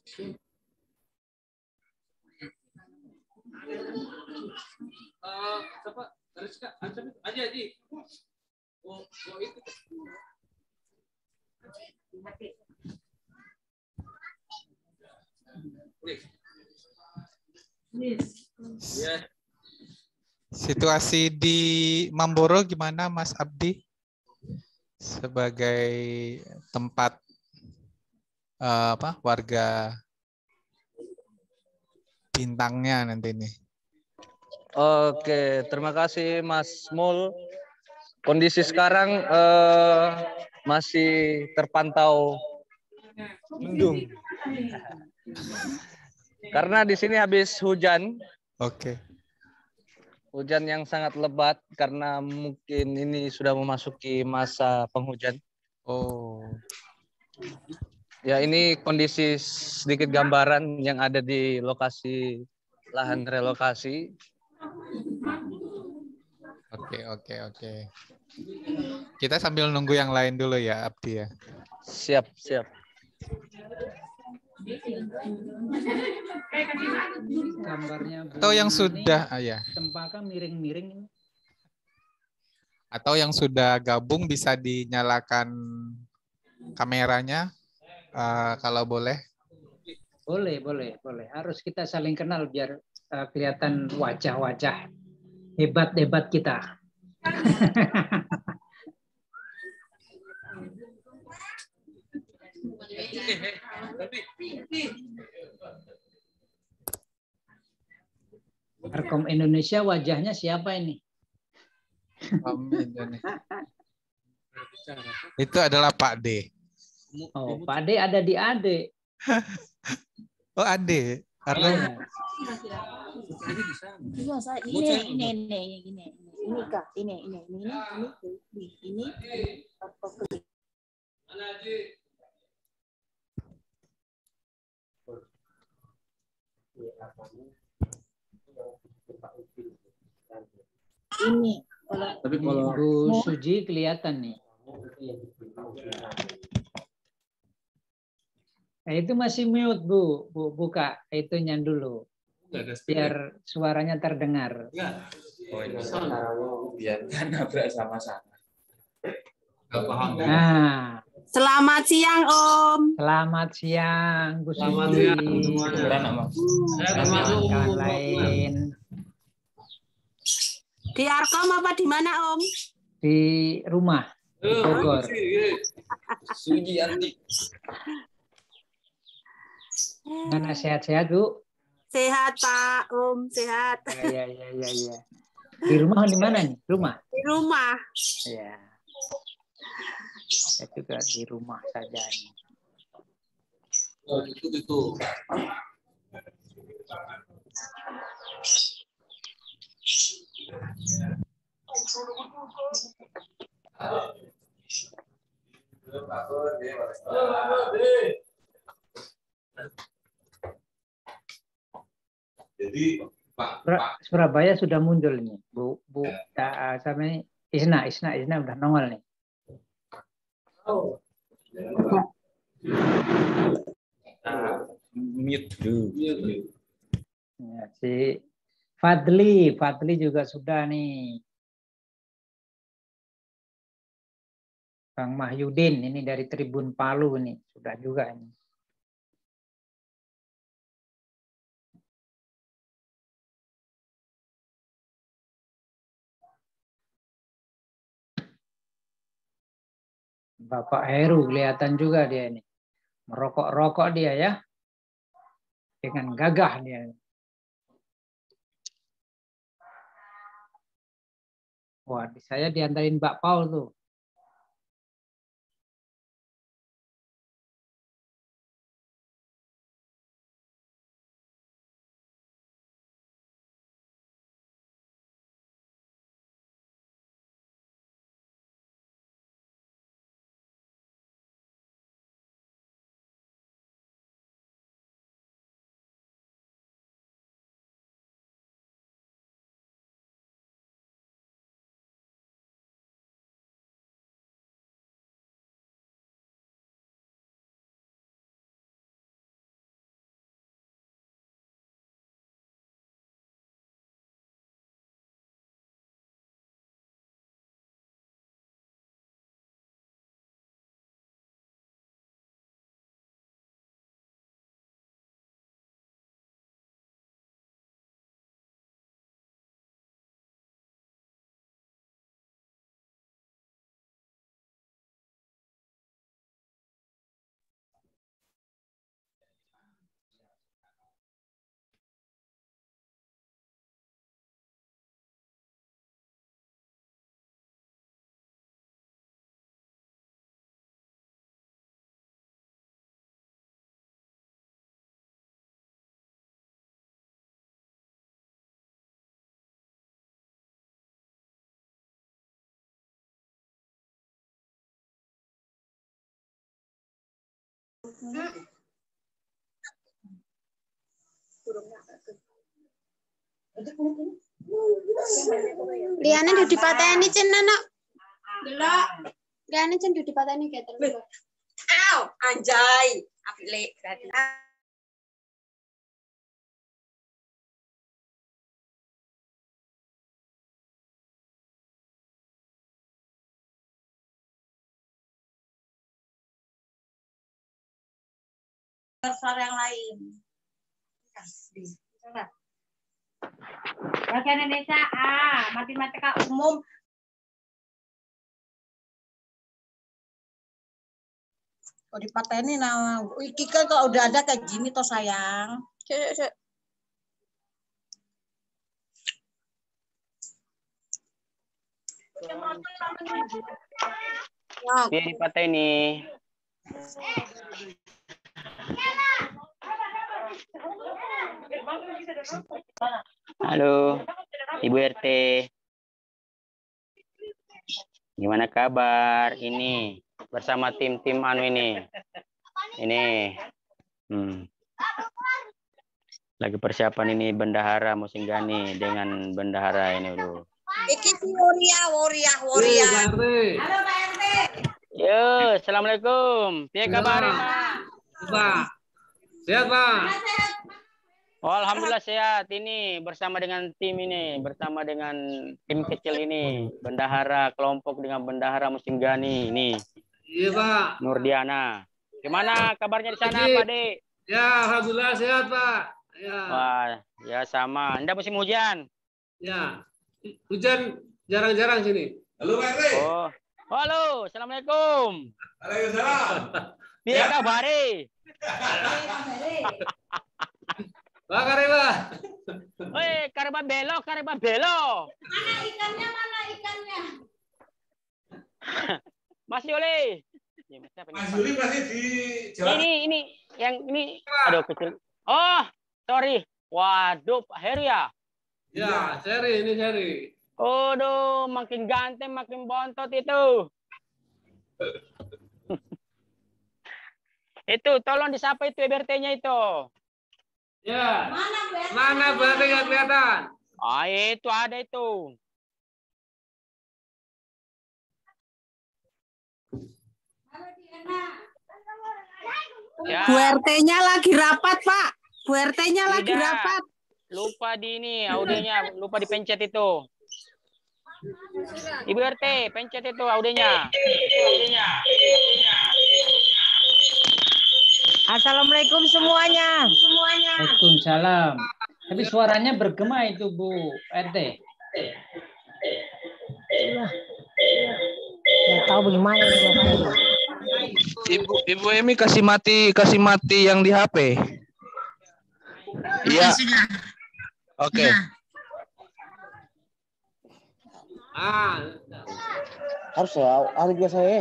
Siapa? Rizka, aja Ji. Oh, itu. Situasi di Mamboro gimana, Mas Abdi? Sebagai tempat warga bintangnya nanti nih. Oke, terima kasih Mas Mul. Kondisi sekarang masih terpantau mendung. Karena di sini habis hujan. Oke. Hujan yang sangat lebat karena mungkin ini sudah memasuki masa penghujan. Oh. Ya, ini kondisi sedikit gambaran yang ada di lokasi lahan relokasi. Oke. Kita sambil nunggu yang lain dulu ya, Abdi ya. Siap. Gambarnya atau yang sudah ya. Cempaka miring-miring. Atau yang sudah gabung bisa dinyalakan kameranya kalau boleh. Boleh. Harus kita saling kenal biar kelihatan wajah-wajah hebat-hebat kita. Telkom Indonesia wajahnya siapa ini? Itu adalah Pak D. Oh, Pak D ada di Ade. Oh, Ade. Karena ini. Tapi kalau Bu Suji kelihatan nih. Nah, itu masih mute, Bu. Buka itunya dulu. Biar suaranya terdengar. Oh, ini biar kan nabrak sama-sama. Gak paham. Nah. Selamat siang, Om. Selamat siang, Bu Suji. Selamat siang semuanya. Kawan lain. Di Arkom apa di mana, Om? Di rumah. Bogor. Suji Andi. Mana sehat-sehat, Bu? Sehat, Pak. Om, sehat. Iya. Di rumah di mana nih? Rumah? Di rumah. Iya. Saya juga di rumah saja. Oh, itu. Jadi Surabaya sudah muncul nih, Bu sama Isna udah nongol nih. Mute dulu. Ya, si Fadli juga sudah nih. Bang Mahyudin ini dari Tribun Palu nih, sudah juga ini. Bapak Heru kelihatan juga dia ini. Merokok-rokok dia ya. Dengan gagah dia. Wah, saya diantarin Mbak Paul tuh. Liane udah dipateni cen anak. Delok. Liane cen udah dipateni kayak terus. Aw, anjay. Apik berarti. Suara yang lain. Bahasa Indonesia A, matematika umum. Kok dipateni nah. Iki kan kok udah ada kayak gini toh sayang. Cek. Biar dipateni. Halo, Ibu RT. Gimana kabar? Ini bersama tim-tim anu ini. Ini. Lagi persiapan ini bendahara Musinggani dengan bendahara ini dulu. Iki si Woria. Halo Pak RT. Yo, assalamualaikum. Piye kabar, Pak? Pak. Sehat, Pak. Oh, alhamdulillah sehat. Ini bersama dengan tim ini, bersama dengan tim kecil ini, bendahara kelompok dengan bendahara Musinggani ini. Iya, Pak. Nurdiana. Gimana kabarnya di sana, Pak De? Ya, alhamdulillah sehat, Pak. Ya. Wah, ya sama. Anda musim hujan? Ya. Hujan jarang-jarang sini. Halo, Pak RT. Oh. Halo, assalamualaikum. Waalaikumsalam. Piye kabare? Pak Kareba. Woi, kareba belo. Mana ikannya? Mas Yuli. Mas Yuli masih di Jawa. Ini yang ini. Aduh kecil. Oh, sorry. Waduh, Pak Heri ya? Ya, Seri, ini Seri. Aduh, makin ganteng, makin bontot itu. Itu, tolong disapa itu BRT-nya itu. Ya. Mana berarti nggak kelihatan? Ah, itu ada itu. Ya. Bu RT-nya lagi rapat, Pak. Bu RT-nya lagi Tidak. rapat. Lupa di ini, audionya, lupa dipencet itu. Ibu RT, pencet itu audionya. Assalamualaikum semuanya. Waalaikumsalam. Tapi suaranya bergema itu Bu RT. Ya tahu bagaimana ini. Ibu Emi kasih mati yang di HP. Iya. Oke. Harus ya, hari biasa ya.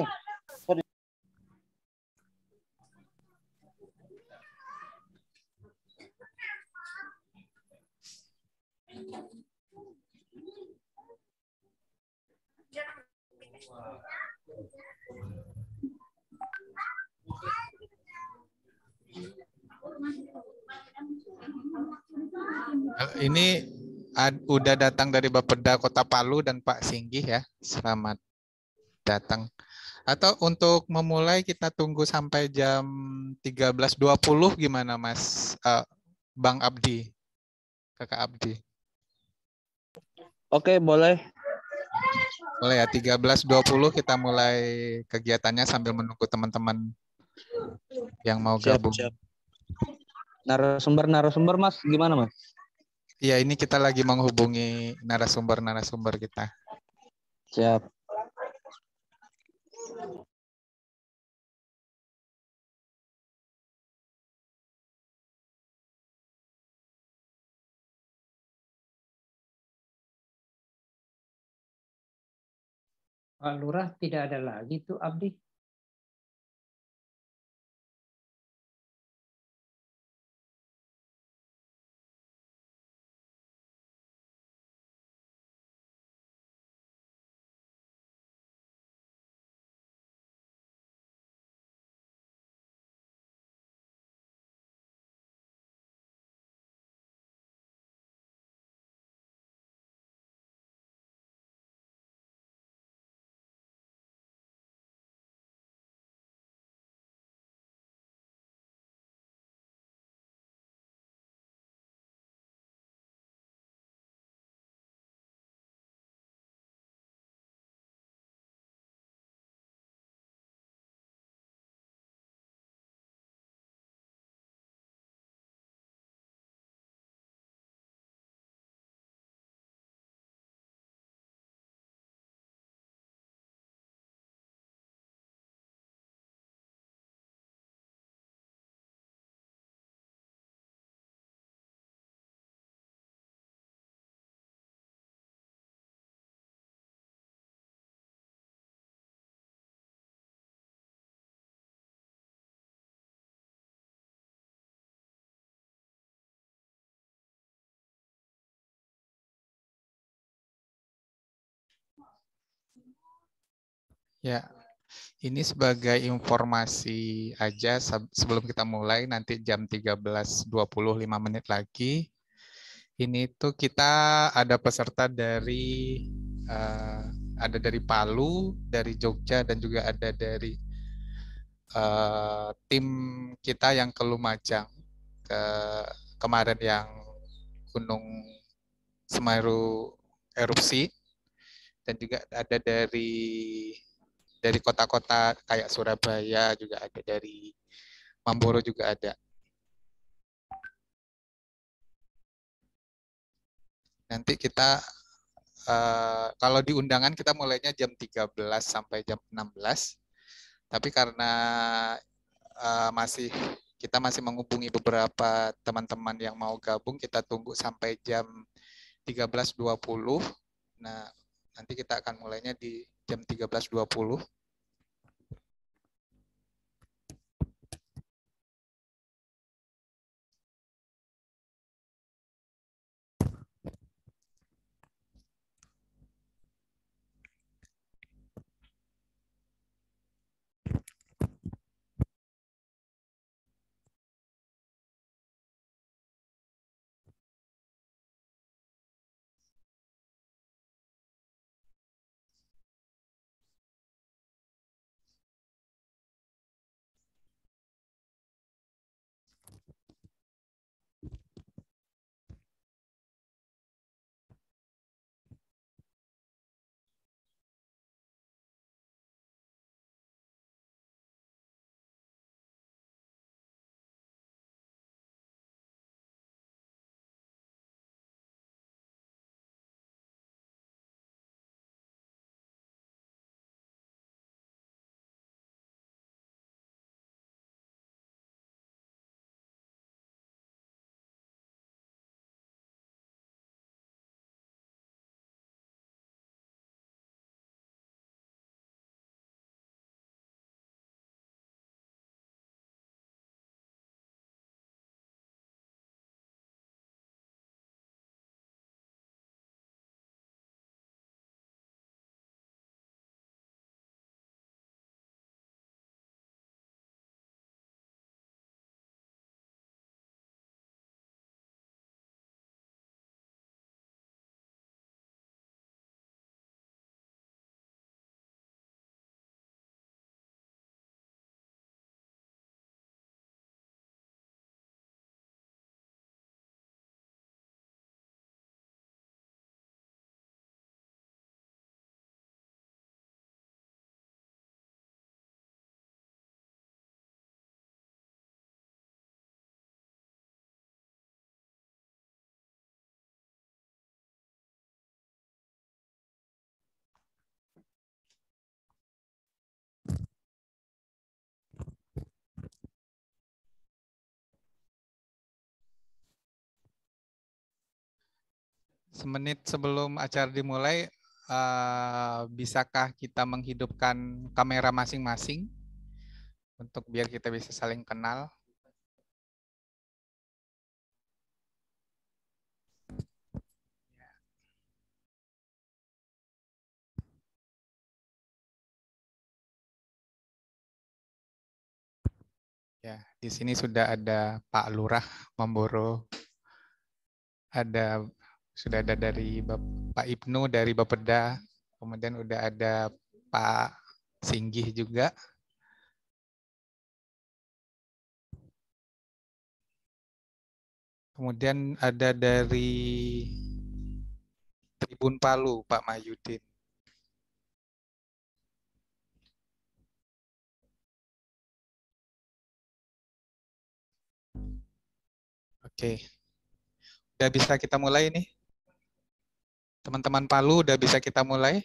Ini udah datang dari Bapeda Kota Palu dan Pak Singgih ya. Selamat datang. Atau untuk memulai kita tunggu sampai jam 13.20 gimana Mas Bang Abdi? Kakak Abdi. Oke, boleh. Boleh ya, 13.20 kita mulai kegiatannya sambil menunggu teman-teman yang mau gabung. Siap. Narasumber Mas, gimana Mas? Iya, ini kita lagi menghubungi narasumber kita. Siap. Pak Lurah tidak ada lagi tuh Abdi. Ya, ini sebagai informasi aja sebelum kita mulai nanti jam 13.25 menit lagi. Ini tuh kita ada peserta dari Palu, dari Jogja, dan juga ada dari tim kita yang ke Lumajang kemarin yang Gunung Semeru erupsi, dan juga ada dari kota-kota kayak Surabaya, juga ada dari Mamboro juga ada. Nanti kita kalau di undangan kita mulainya jam 13 sampai jam 16. Tapi karena kita masih menghubungi beberapa teman-teman yang mau gabung, kita tunggu sampai jam 13.20. Nah, nanti kita akan mulainya di jam 13.20. Semenit sebelum acara dimulai, bisakah kita menghidupkan kamera masing-masing untuk biar kita bisa saling kenal? Ya, di sini sudah ada Pak Lurah Mamboro, sudah ada dari Pak Ibnu dari Bapeda, kemudian udah ada Pak Singgih juga. Kemudian ada dari Tribun Palu, Pak Mahyudin. Oke. Udah bisa kita mulai nih? Teman-teman Palu udah bisa kita mulai?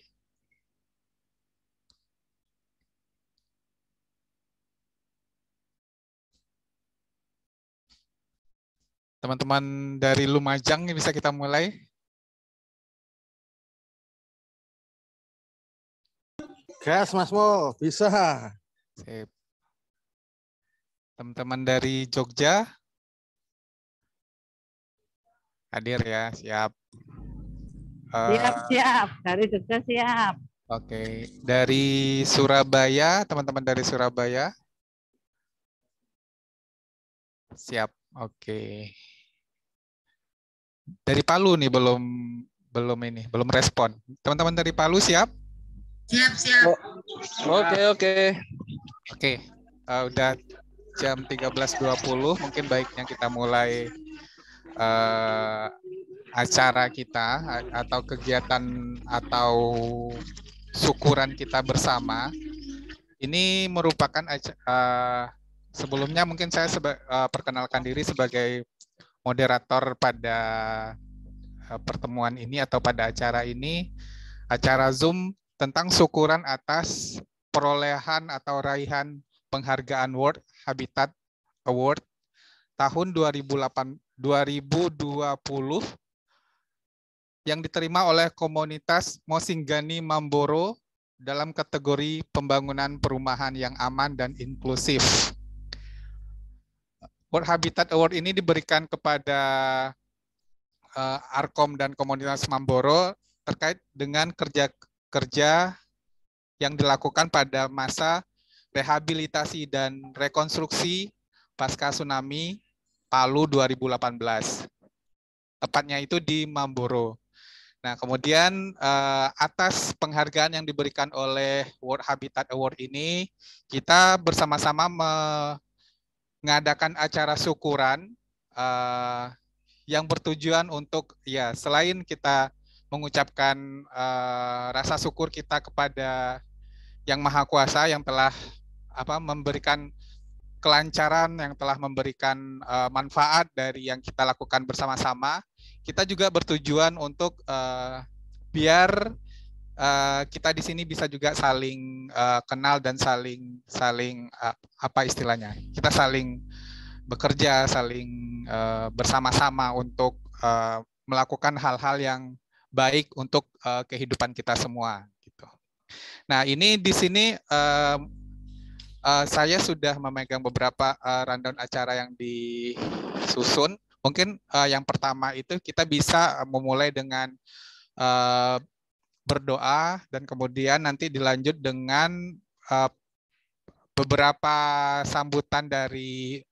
Teman-teman dari Lumajang bisa kita mulai? Gas, Mas Mo, bisa. Sip. Teman-teman dari Jogja? Hadir ya, siap. Siap. Dari Jogja siap. Oke, dari Surabaya, teman-teman dari Surabaya. Siap. Oke. Dari Palu nih belum respon. Teman-teman dari Palu siap? Siap. Oke. Oke. Udah jam 13.20, mungkin baiknya kita mulai acara kita atau kegiatan atau syukuran kita bersama. Ini merupakan sebelumnya mungkin saya perkenalkan diri sebagai moderator pada pertemuan ini atau pada acara ini, acara Zoom tentang syukuran atas perolehan atau raihan penghargaan World Habitat Award tahun 2020 yang diterima oleh komunitas Mosinggani Mamboro dalam kategori pembangunan perumahan yang aman dan inklusif. World Habitat Award ini diberikan kepada Arkom dan komunitas Mamboro terkait dengan kerja yang dilakukan pada masa rehabilitasi dan rekonstruksi pasca tsunami Palu 2018. Tepatnya itu di Mamboro. Nah, kemudian atas penghargaan yang diberikan oleh World Habitat Award ini, kita bersama-sama mengadakan acara syukuran yang bertujuan untuk ya selain kita mengucapkan rasa syukur kita kepada Yang Maha Kuasa yang telah memberikan kelancaran, yang telah memberikan manfaat dari yang kita lakukan bersama-sama. Kita juga bertujuan untuk biar kita di sini bisa juga saling kenal dan saling apa istilahnya? Kita saling bekerja, saling bersama-sama untuk melakukan hal-hal yang baik untuk kehidupan kita semua. Gitu. Nah, ini di sini saya sudah memegang beberapa rundown acara yang disusun. Mungkin yang pertama itu kita bisa memulai dengan berdoa dan kemudian nanti dilanjut dengan beberapa sambutan dari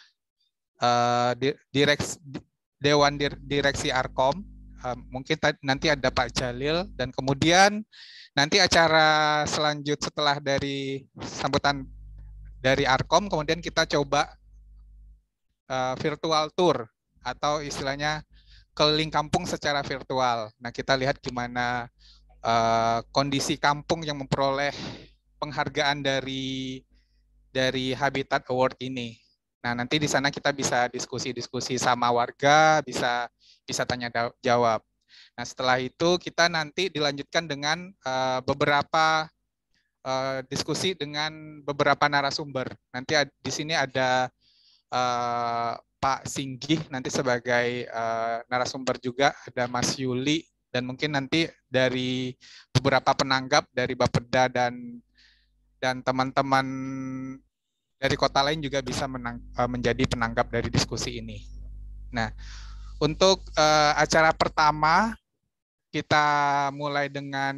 Dewan Direksi Arkom. Mungkin nanti ada Pak Jalil dan kemudian nanti acara setelah dari sambutan dari Arkom, kemudian kita coba virtual tour atau istilahnya keliling kampung secara virtual. Nah, kita lihat gimana kondisi kampung yang memperoleh penghargaan dari Habitat Award ini. Nah, nanti di sana kita bisa diskusi-diskusi sama warga, bisa tanya jawab. Nah, setelah itu kita nanti dilanjutkan dengan beberapa diskusi dengan beberapa narasumber. Nanti di sini ada Pak Singgih nanti sebagai narasumber juga, ada Mas Yuli, dan mungkin nanti dari beberapa penanggap dari Bapeda dan teman-teman dari kota lain juga bisa menjadi penanggap dari diskusi ini. Nah, untuk acara pertama kita mulai dengan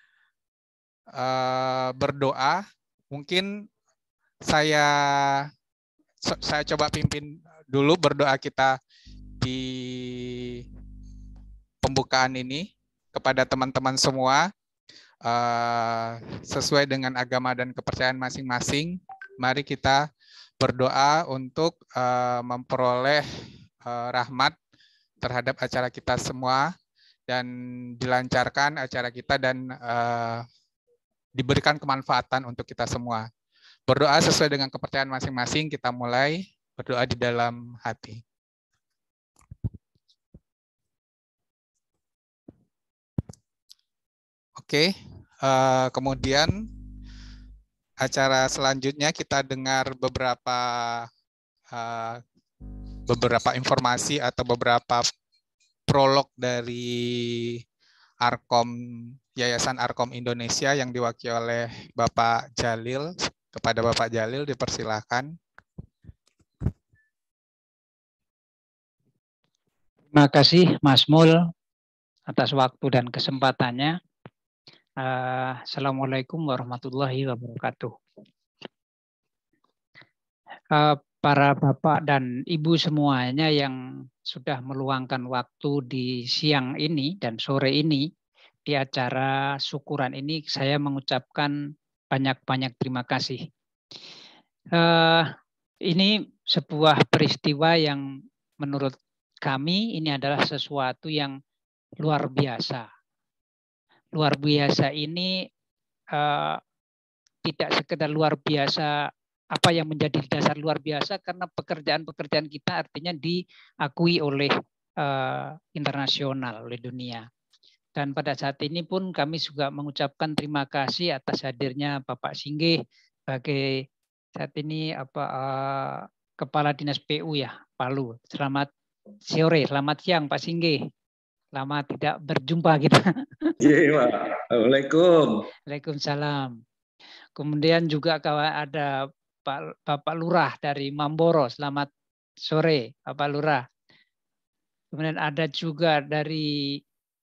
berdoa. Mungkin saya coba pimpin dulu berdoa kita di pembukaan ini kepada teman-teman semua sesuai dengan agama dan kepercayaan masing-masing. Mari kita berdoa untuk memperoleh rahmat terhadap acara kita semua dan dilancarkan acara kita dan diberikan kemanfaatan untuk kita semua. Berdoa sesuai dengan kepercayaan masing-masing, kita mulai berdoa di dalam hati. Oke, kemudian acara selanjutnya kita dengar beberapa informasi atau beberapa prolog dari Arkom, Yayasan Arkom Indonesia yang diwakili oleh Bapak Jalil. Kepada Bapak Jalil dipersilakan. Terima kasih Mas Mul atas waktu dan kesempatannya. Assalamualaikum warahmatullahi wabarakatuh. Para bapak dan ibu semuanya yang sudah meluangkan waktu di siang ini dan sore ini di acara syukuran ini, saya mengucapkan banyak-banyak terima kasih. Ini sebuah peristiwa yang menurut kami ini adalah sesuatu yang luar biasa. Luar biasa ini tidak sekedar luar biasa, apa yang menjadi dasar luar biasa, karena pekerjaan-pekerjaan kita artinya diakui oleh internasional, oleh dunia. Dan pada saat ini pun kami juga mengucapkan terima kasih atas hadirnya Bapak Singgih sebagai saat ini Kepala Dinas PU ya, Palu. Selamat sore, selamat siang Pak Singgih. Lama tidak berjumpa kita. Iya, Pak. Waalaikumsalam. Waalaikumsalam. Kemudian juga ada Bapak Lurah dari Mamboro. Selamat sore, Bapak Lurah. Kemudian ada juga dari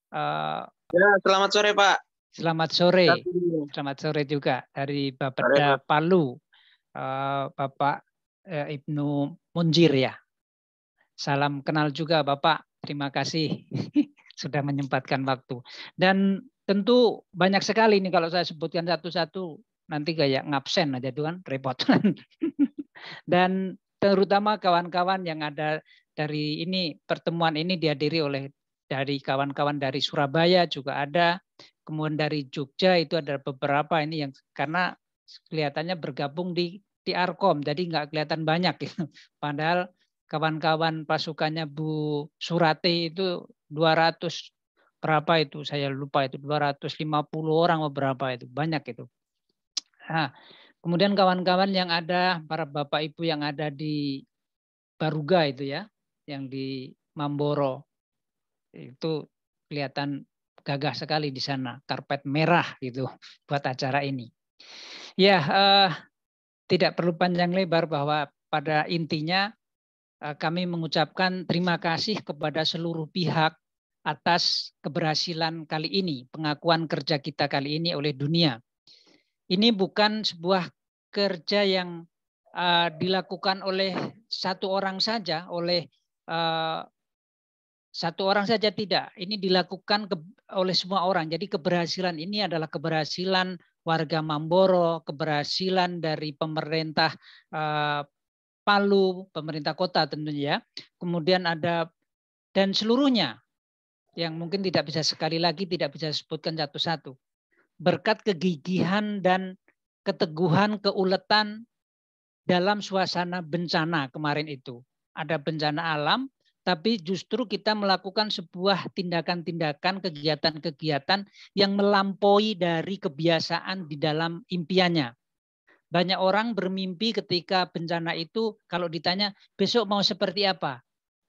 selamat sore, Pak. Selamat sore. Selamat sore juga dari Bapeda Palu. Bapak Ibnu Munjir ya. Salam kenal juga Bapak. Terima kasih sudah menyempatkan waktu. Dan tentu banyak sekali nih kalau saya sebutkan satu-satu nanti kayak ngabsen aja tuh kan, repot. Dan terutama kawan-kawan yang ada dari ini, pertemuan ini dihadiri oleh dari kawan-kawan dari Surabaya juga ada, kemudian dari Jogja itu ada beberapa ini yang karena kelihatannya bergabung di Arkom, jadi nggak kelihatan banyak gitu. Padahal kawan-kawan pasukannya Bu Surati itu 200 berapa itu, saya lupa itu 250 orang berapa itu, banyak itu. Nah, kemudian kawan-kawan yang ada, para bapak ibu yang ada di Baruga itu ya, yang di Mamboro itu kelihatan gagah sekali di sana, karpet merah gitu buat acara ini. Ya, tidak perlu panjang lebar bahwa pada intinya kami mengucapkan terima kasih kepada seluruh pihak atas keberhasilan kali ini, pengakuan kerja kita kali ini oleh dunia. Ini bukan sebuah kerja yang dilakukan oleh satu orang saja, oleh satu orang saja tidak. Ini dilakukan oleh semua orang. Jadi keberhasilan ini adalah keberhasilan warga Mamboro, keberhasilan dari pemerintah Palu, pemerintah kota tentunya, kemudian ada dan seluruhnya yang mungkin tidak bisa sekali lagi tidak bisa sebutkan satu-satu. Berkat kegigihan dan keteguhan, keuletan dalam suasana bencana kemarin itu. Ada bencana alam, tapi justru kita melakukan sebuah tindakan-tindakan, kegiatan-kegiatan yang melampaui dari kebiasaan di dalam impiannya. Banyak orang bermimpi ketika bencana itu kalau ditanya besok mau seperti apa?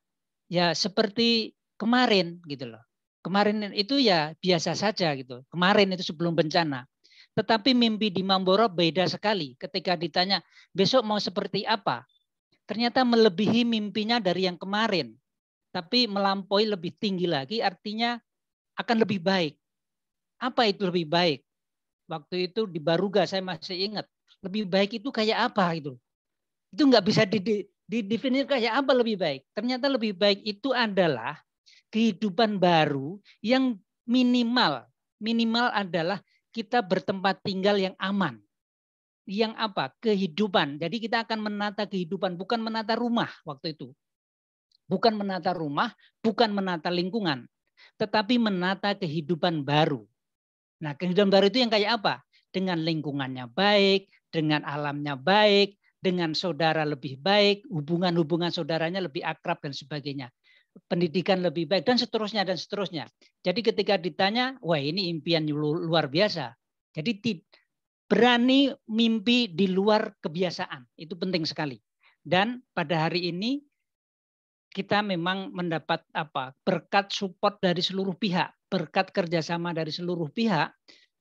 Ya seperti kemarin gitu loh. Kemarin itu ya biasa saja gitu. Kemarin itu sebelum bencana. Tetapi mimpi di Mamboro beda sekali. Ketika ditanya besok mau seperti apa? Ternyata melebihi mimpinya dari yang kemarin. Tapi melampaui lebih tinggi lagi artinya akan lebih baik. Apa itu lebih baik? Waktu itu di Baruga saya masih ingat. Lebih baik itu kayak apa gitu. Itu nggak bisa didefinir kayak apa lebih baik. Ternyata lebih baik itu adalah kehidupan baru yang minimal adalah kita bertempat tinggal yang aman. Yang apa? Kehidupan. Jadi kita akan menata kehidupan, bukan menata rumah waktu itu. Bukan menata rumah, bukan menata lingkungan. Tetapi menata kehidupan baru. Nah kehidupan baru itu yang kayak apa? Dengan lingkungannya baik, dengan alamnya baik, dengan saudara lebih baik, hubungan-hubungan saudaranya lebih akrab dan sebagainya. Pendidikan lebih baik dan seterusnya dan seterusnya. Jadi ketika ditanya, wah ini impian luar biasa. Jadi berani mimpi di luar kebiasaan, itu penting sekali. Dan pada hari ini kita memang mendapat berkat support dari seluruh pihak, berkat kerjasama dari seluruh pihak.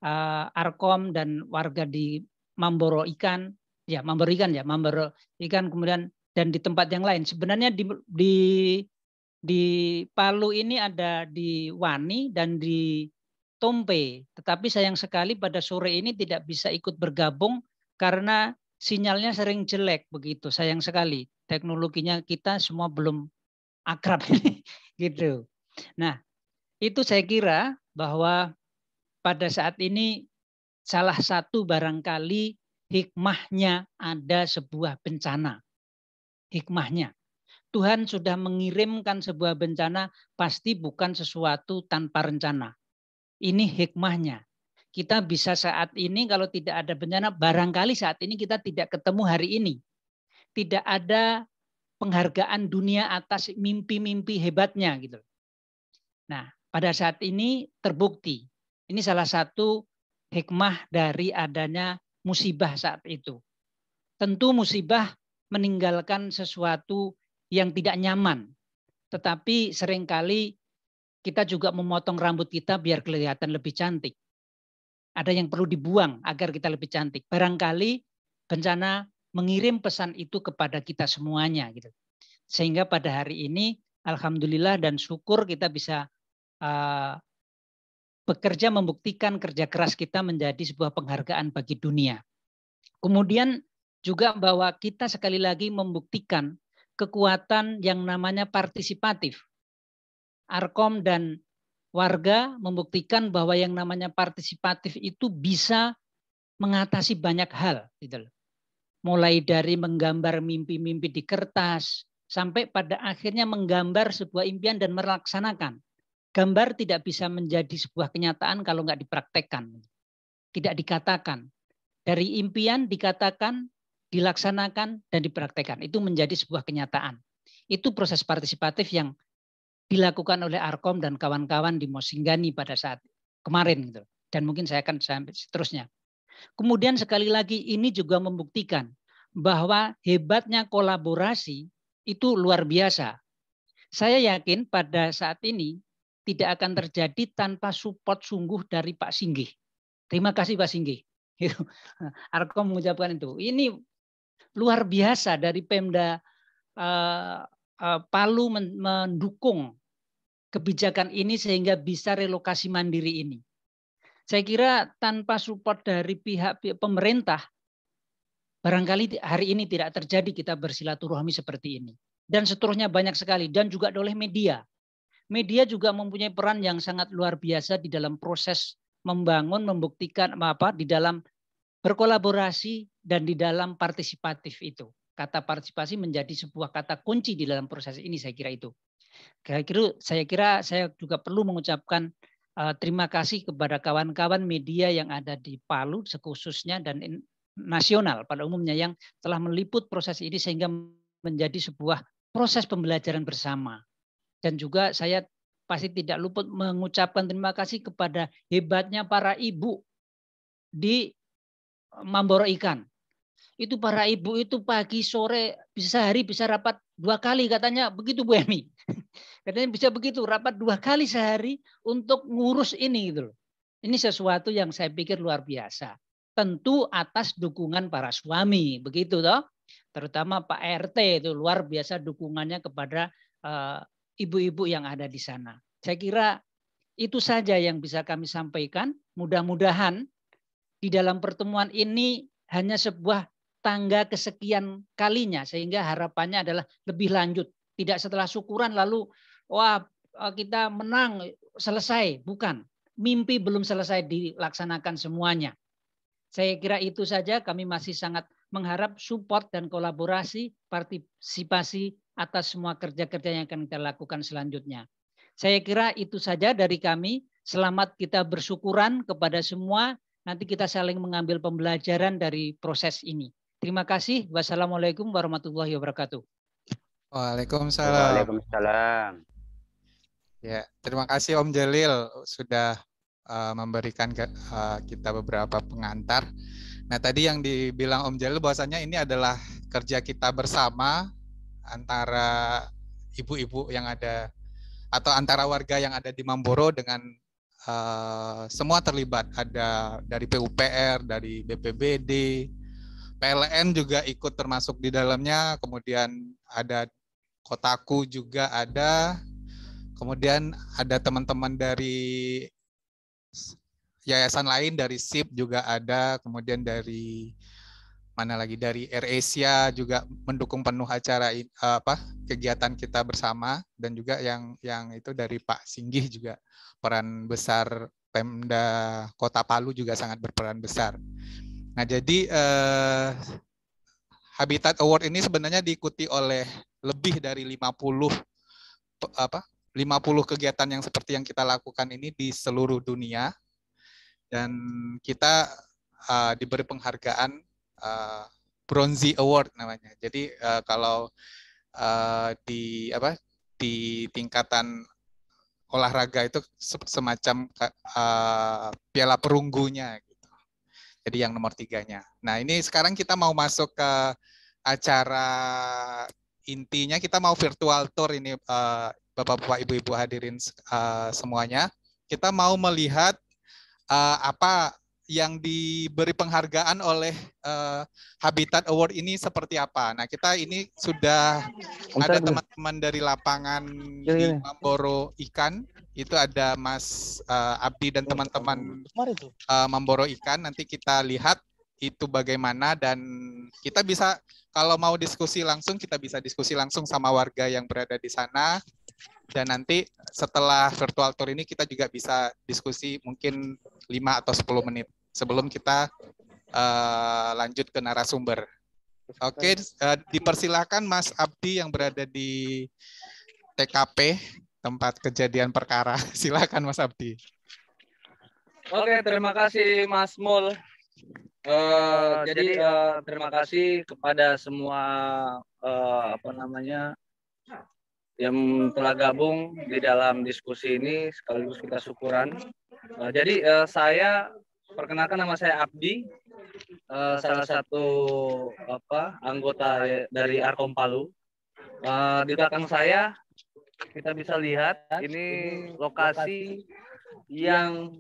Arkom dan warga di Mamboro Ikan, Mamboro Ikan kemudian dan di tempat yang lain. Sebenarnya di Palu ini ada di Wani dan di Tompe. Tetapi sayang sekali pada sore ini tidak bisa ikut bergabung karena sinyalnya sering jelek begitu. Sayang sekali. Teknologinya kita semua belum akrab gitu. Nah, itu saya kira bahwa pada saat ini salah satu barangkali hikmahnya ada sebuah bencana. Hikmahnya. Tuhan sudah mengirimkan sebuah bencana pasti bukan sesuatu tanpa rencana. Ini hikmahnya. Kita bisa saat ini kalau tidak ada bencana, barangkali saat ini kita tidak ketemu hari ini. Tidak ada penghargaan dunia atas mimpi-mimpi hebatnya gitu. Nah, pada saat ini terbukti. Ini salah satu hikmah dari adanya musibah saat itu. Tentu musibah meninggalkan sesuatu yang tidak nyaman. Tetapi seringkali kita juga memotong rambut kita biar kelihatan lebih cantik. Ada yang perlu dibuang agar kita lebih cantik. Barangkali bencana mengirim pesan itu kepada kita semuanya gitu. Sehingga pada hari ini alhamdulillah dan syukur kita bisa bekerja membuktikan kerja keras kita menjadi sebuah penghargaan bagi dunia. Kemudian juga bahwa kita sekali lagi membuktikan kekuatan yang namanya partisipatif. Arkom dan warga membuktikan bahwa yang namanya partisipatif itu bisa mengatasi banyak hal. Gitu. Mulai dari menggambar mimpi-mimpi di kertas, sampai pada akhirnya menggambar sebuah impian dan melaksanakan. Gambar tidak bisa menjadi sebuah kenyataan kalau nggak dipraktekkan. Tidak dikatakan. Dari impian dikatakan, dilaksanakan, dan dipraktekkan. Itu menjadi sebuah kenyataan. Itu proses partisipatif yang dilakukan oleh Arkom dan kawan-kawan di Mosinggani pada saat kemarin. Gitu. Dan mungkin saya akan sampai seterusnya. Kemudian sekali lagi ini juga membuktikan bahwa hebatnya kolaborasi itu luar biasa. Saya yakin pada saat ini tidak akan terjadi tanpa support sungguh dari Pak Singgih. Terima kasih Pak Singgih. Arkom mengucapkan itu. Ini luar biasa dari Pemda Palu mendukung kebijakan ini sehingga bisa relokasi mandiri ini. Saya kira tanpa support dari pihak pemerintah, barangkali hari ini tidak terjadi kita bersilaturahmi seperti ini. Dan seterusnya banyak sekali. Dan juga oleh media. Media juga mempunyai peran yang sangat luar biasa di dalam proses membangun, membuktikan di dalam berkolaborasi dan di dalam partisipatif itu. Kata partisipasi menjadi sebuah kata kunci di dalam proses ini, saya kira itu. Saya kira saya juga perlu mengucapkan terima kasih kepada kawan-kawan media yang ada di Palu khususnya dan nasional pada umumnya yang telah meliput proses ini sehingga menjadi sebuah proses pembelajaran bersama. Dan juga saya pasti tidak luput mengucapkan terima kasih kepada hebatnya para ibu di Mamboro Ikan. Itu para ibu itu pagi, sore, bisa sehari bisa rapat 2 kali katanya, begitu Bu Emi. Katanya bisa begitu, rapat 2 kali sehari untuk ngurus ini gitu loh. Ini sesuatu yang saya pikir luar biasa. Tentu atas dukungan para suami, begitu toh. Terutama Pak RT itu luar biasa dukungannya kepada ibu-ibu yang ada di sana. Saya kira itu saja yang bisa kami sampaikan. Mudah-mudahan di dalam pertemuan ini hanya sebuah tangga kesekian kalinya sehingga harapannya adalah lebih lanjut. Tidak setelah syukuran lalu wah kita menang selesai, bukan. Mimpi belum selesai dilaksanakan semuanya. Saya kira itu saja, kami masih sangat mengharap support dan kolaborasi, partisipasi atas semua kerja-kerja yang akan kita lakukan selanjutnya. Saya kira itu saja dari kami. Selamat kita bersyukuran kepada semua. Nanti kita saling mengambil pembelajaran dari proses ini. Terima kasih. Wassalamualaikum warahmatullahi wabarakatuh. Waalaikumsalam. Waalaikumsalam. Ya, terima kasih Om Jalil sudah memberikan kita beberapa pengantar. Nah, tadi yang dibilang Om Jalil bahwasanya ini adalah kerja kita bersama antara ibu-ibu yang ada atau antara warga yang ada di Mamboro dengan semua terlibat. Ada dari PUPR, dari BPBD, PLN juga ikut termasuk di dalamnya, kemudian ada Kotaku juga ada, kemudian ada teman-teman dari yayasan lain, dari SIP juga ada, kemudian dari mana lagi, dari AirAsia juga mendukung penuh acara kegiatan kita bersama, dan juga yang itu dari Pak Singgih juga peran besar, Pemda Kota Palu juga sangat berperan besar. Nah, jadi Habitat Award ini sebenarnya diikuti oleh lebih dari 50 kegiatan yang seperti yang kita lakukan ini di seluruh dunia, dan kita diberi penghargaan Bronze Award namanya. Jadi kalau di tingkatan olahraga itu semacam piala perunggunya gitu. Jadi yang nomor 3-nya. Nah, ini sekarang kita mau masuk ke acara intinya. Kita mau virtual tour ini, Bapak-bapak, Ibu-ibu hadirin semuanya. Kita mau melihat apa yang diberi penghargaan oleh Habitat Award ini seperti apa. Nah, kita ini sudah ada teman-teman dari lapangan di Mamboro Ikan. Itu ada Mas Abdi dan teman-teman Mamboro Ikan. Nanti kita lihat itu bagaimana, dan kita bisa, kalau mau diskusi langsung, kita bisa diskusi langsung sama warga yang berada di sana. Dan nanti setelah virtual tour ini kita juga bisa diskusi mungkin 5 atau 10 menit sebelum kita lanjut ke narasumber. Oke, dipersilakan Mas Abdi yang berada di TKP, tempat kejadian perkara. Silakan Mas Abdi. Oke, terima kasih Mas Mul. Jadi terima kasih kepada semua yang telah gabung di dalam diskusi ini, sekaligus kita syukuran. Jadi saya perkenalkan, nama saya Abdi, salah satu anggota dari Arkom Palu. Di belakang saya kita bisa lihat ini lokasi yang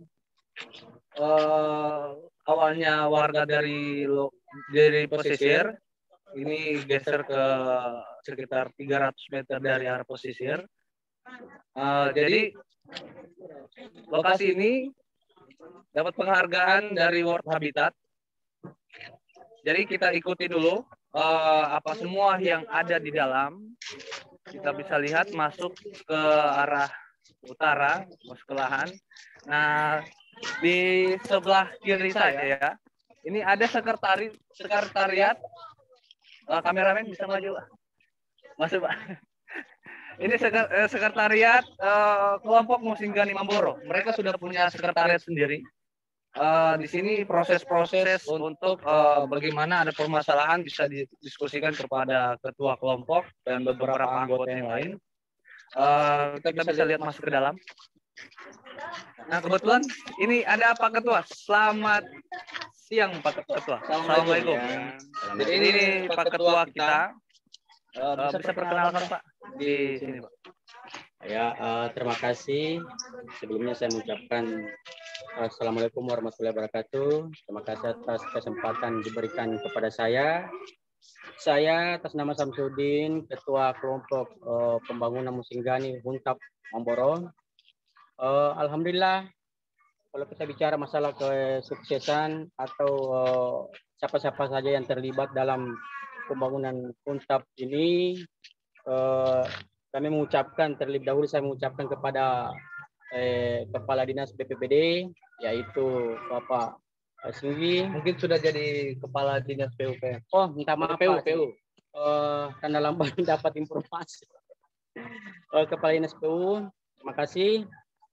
awalnya warga dari pesisir, ini geser ke sekitar 300 meter dari arah pesisir. Jadi lokasi ini dapat penghargaan dari World Habitat. Jadi kita ikuti dulu apa semua yang ada di dalam. Kita bisa lihat masuk ke arah utara, masuk ke lahan. Nah, di sebelah kiri saya ini ada sekretariat. Kameramen bisa maju, masuk Pak. Ini sekretariat kelompok Musinggani Mamboro. Mereka sudah punya sekretariat sendiri. Di sini proses-proses untuk bagaimana ada permasalahan bisa didiskusikan kepada ketua kelompok dan beberapa anggota yang lain. Kita bisa lihat masuk ke dalam. Nah, kebetulan ini ada Pak Ketua. Selamat siang Pak Ketua. Assalamualaikum. Jadi ini Pak Ketua kita. Bisa perkenalkan Pak di sini Pak. Ya, terima kasih. Sebelumnya saya mengucapkan Assalamualaikum warahmatullahi wabarakatuh. Terima kasih atas kesempatan diberikan kepada saya. Saya atas nama Samsudin, Ketua Kelompok Pembangunan Musinggani Huntap Mamboro. Alhamdulillah, kalau kita bicara masalah kesuksesan atau siapa-siapa saja yang terlibat dalam pembangunan Huntap ini, kami mengucapkan, terlebih dahulu saya mengucapkan kepada Kepala Dinas BPPD, yaitu Bapak Singgih. Mungkin sudah jadi Kepala Dinas PUP. Oh, minta maaf PU. Karena lambat dapat informasi. Kepala Dinas PU, terima kasih.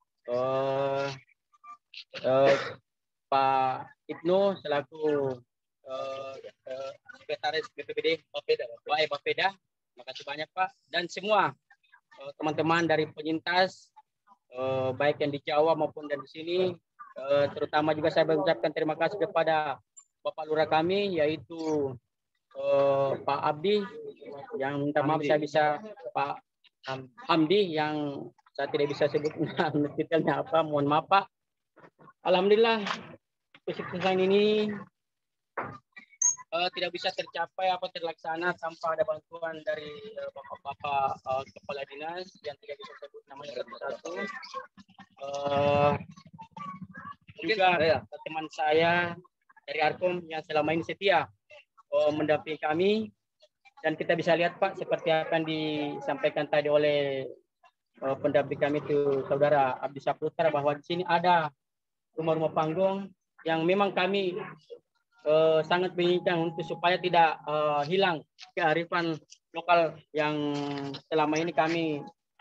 Pak Ibnu selaku Sekretaris BPPD Bapeda, terima kasih banyak Pak, dan semua teman-teman dari penyintas, baik yang di Jawa maupun dari sini, terutama juga saya mengucapkan terima kasih kepada Bapak Lurah kami, yaitu Pak Abdi, yang minta maaf saya bisa Pak Hamdi, yang saya tidak bisa sebut detailnya apa, mohon maaf Pak. Alhamdulillah kesuksesan ini tidak bisa tercapai apa terlaksana tanpa ada bantuan dari bapak-bapak kepala dinas yang tidak bisa sebut namanya satu-satu. juga teman saya dari Arkom yang selama ini setia mendampingi kami. Dan kita bisa lihat Pak, seperti apa yang disampaikan tadi oleh pendamping kami itu Saudara Abdi Saputra, bahwa di sini ada rumah-rumah panggung yang memang kami sangat menginginkan untuk supaya tidak hilang kearifan lokal yang selama ini kami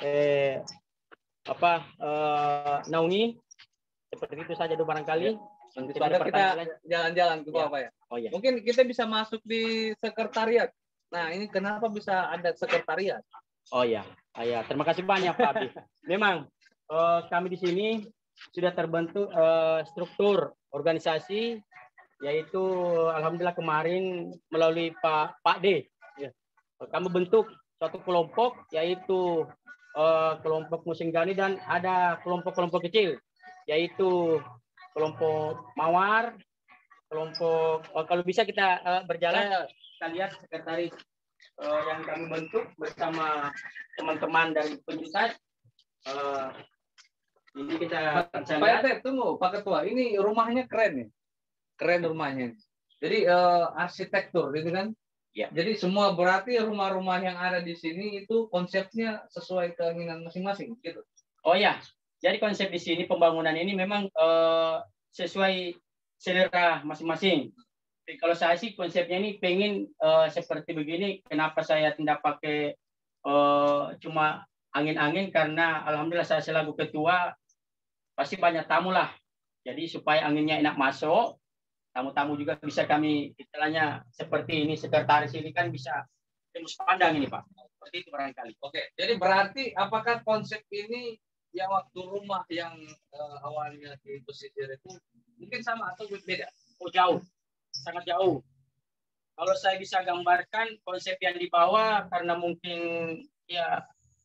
naungi. Seperti itu saja dulu barangkali. Pada kita jalan-jalan ke bawah ya. Oh, iya. Mungkin kita bisa masuk di sekretariat. Nah, ini kenapa bisa ada sekretariat? Oh ya, terima kasih banyak Pak Abdi. Memang kami di sini sudah terbentuk struktur organisasi, yaitu alhamdulillah kemarin melalui Pak D. Ya. Kami bentuk suatu kelompok, yaitu kelompok Musinggani, dan ada kelompok-kelompok kecil, yaitu kelompok Mawar, kelompok kalau bisa kita berjalan, kita lihat sekretaris yang kami bentuk bersama teman-teman dari penyintas. Ini kita Pak RT, tunggu Pak Ketua, ini rumahnya keren nih, keren rumahnya. Jadi arsitektur, gitu kan? Ya. Jadi semua berarti rumah-rumah yang ada di sini itu konsepnya sesuai keinginan masing-masing, gitu. Oh ya, jadi konsep di sini pembangunan ini memang sesuai selera masing-masing. Kalau saya sih konsepnya ini pengen seperti begini. Kenapa saya tidak pakai cuma angin-angin? Karena alhamdulillah saya selaku ketua pasti banyak tamu lah. Jadi supaya anginnya enak masuk, tamu-tamu juga bisa kami istilahnya seperti ini, sekretaris ini kan bisa tembus pandang ini Pak. Seperti itu barangkali. Oke, jadi berarti apakah konsep ini yang waktu rumah yang awalnya di pesisir itu mungkin sama atau beda? Oh jauh. Sangat jauh. Kalau saya bisa gambarkan konsep yang dibawa, karena mungkin ya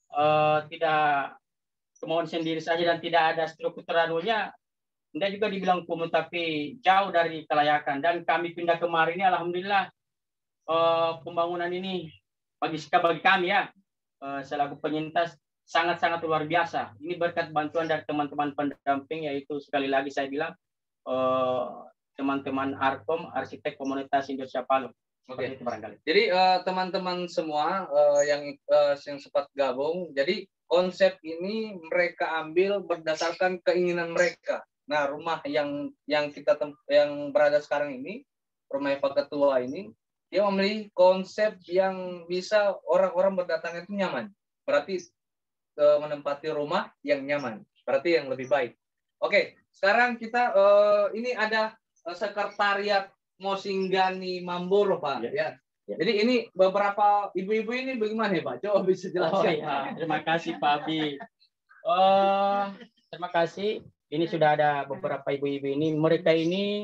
tidak kemauan sendiri saja dan tidak ada struktur terlalunya, tidak juga dibilang kumuh, tapi jauh dari kelayakan. Dan kami pindah kemarin ini alhamdulillah pembangunan ini bagi kami ya selaku penyintas sangat-sangat luar biasa. Ini berkat bantuan dari teman-teman pendamping, yaitu sekali lagi saya bilang teman-teman Arkom, arsitek komunitas Indonesia Palu. Oke. Itu barangkali. Jadi teman-teman semua yang sempat gabung, jadi konsep ini mereka ambil berdasarkan keinginan mereka. Nah, rumah yang berada sekarang ini, rumah Pak Ketua ini, dia memilih konsep yang bisa orang-orang berdatang itu nyaman. Berarti menempati rumah yang nyaman. Berarti yang lebih baik. Oke, sekarang kita ini ada sekretariat Musinggani Mamboro Pak. Ya. Jadi ini beberapa ibu-ibu ini bagaimana ya Pak? Coba bisa jelaskan. Oh, ya. Terima kasih Pak Abi. Terima kasih. Ini sudah ada beberapa ibu-ibu ini. Mereka ini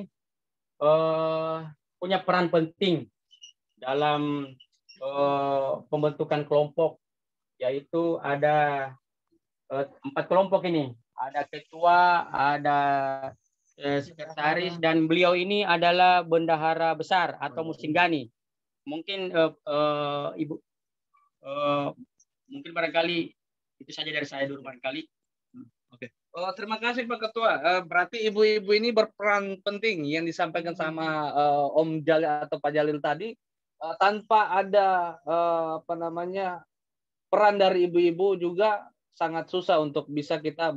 punya peran penting dalam pembentukan kelompok, yaitu ada 4 kelompok ini. Ada ketua, ada sekretaris, dan beliau ini adalah bendahara besar atau Musinggani. Mungkin ibu mungkin barangkali itu saja dari saya dulu barangkali. Oke. Terima kasih Pak Ketua. Berarti ibu-ibu ini berperan penting yang disampaikan sama Om Jalil atau Pak Jalil tadi. Tanpa ada peran dari ibu-ibu juga sangat susah untuk bisa kita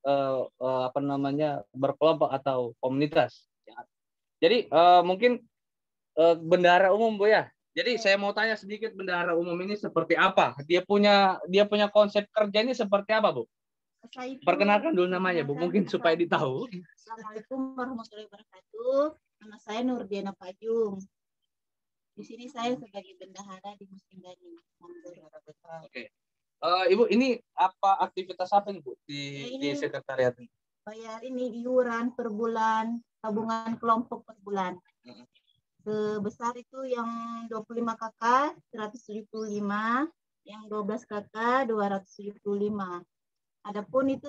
berkelompok atau komunitas. Jadi mungkin bendahara umum Bu ya. Jadi saya mau tanya sedikit, bendahara umum ini seperti apa? Dia punya konsep kerja ini seperti apa Bu? Perkenalkan dulu namanya Bu, mungkin supaya ditahu. Assalamualaikum warahmatullahi wabarakatuh. Nama saya Nurdiana Pajung. Di sini saya sebagai bendahara di Musinggani. Oke. Ibu, ini apa aktivitas apa nih Bu di sekretariat ini? Bayar ini iuran per bulan, tabungan kelompok per bulan. Sebesar itu yang 25 KK 175, yang 12 KK 275. Adapun itu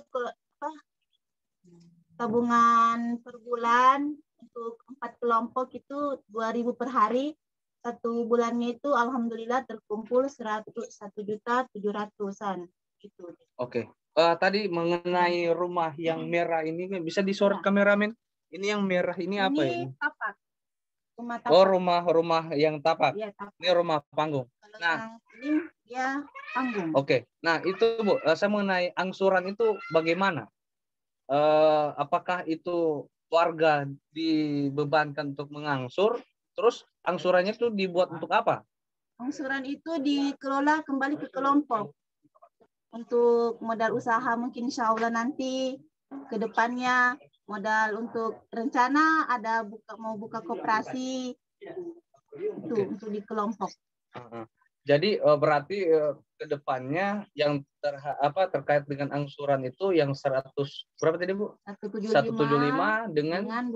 tabungan per bulan untuk 4 kelompok itu 2.000 per hari. Satu bulannya itu alhamdulillah terkumpul 1.700.000-an gitu. Oke. Tadi mengenai rumah yang merah ini bisa disorot kameramen. Ini yang merah ini apa Ini ini? tapak. Rumah tapak. Oh, rumah yang tapak. Iya, tapak. Ini rumah panggung. Kalau Nah, yang ini dia panggung. oke. Nah, itu Bu, saya mengenai angsuran itu bagaimana? Apakah itu warga dibebankan untuk mengangsur, terus angsurannya itu dibuat untuk apa? Angsuran itu dikelola kembali ke kelompok untuk modal usaha, mungkin insya Allah nanti ke depannya modal untuk rencana ada mau buka koperasi itu untuk di kelompok. Jadi berarti ke depannya yang terkait dengan angsuran itu yang 100 berapa tadi Bu? 175 dengan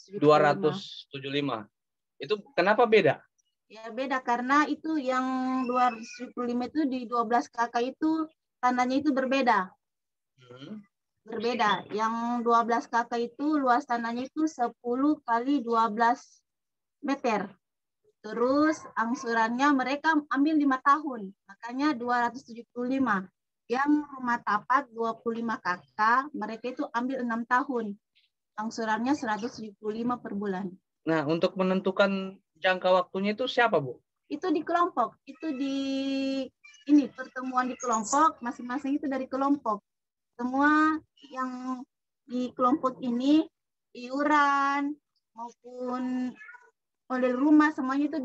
275. Itu kenapa beda? Ya beda karena itu yang 275 itu di 12 kakak itu tanahnya itu berbeda. Berbeda. Yang 12 kakak itu luas tanahnya itu 10 kali 12 meter. Terus angsurannya mereka ambil 5 tahun, makanya 275. Yang rumah tapak 25 kakak, mereka itu ambil 6 tahun. Angsurannya 175 per bulan. Nah, untuk menentukan jangka waktunya itu siapa, Bu? Itu di kelompok, itu di ini pertemuan di kelompok, masing-masing itu dari kelompok. Semua yang di kelompok ini iuran maupun model rumah semuanya itu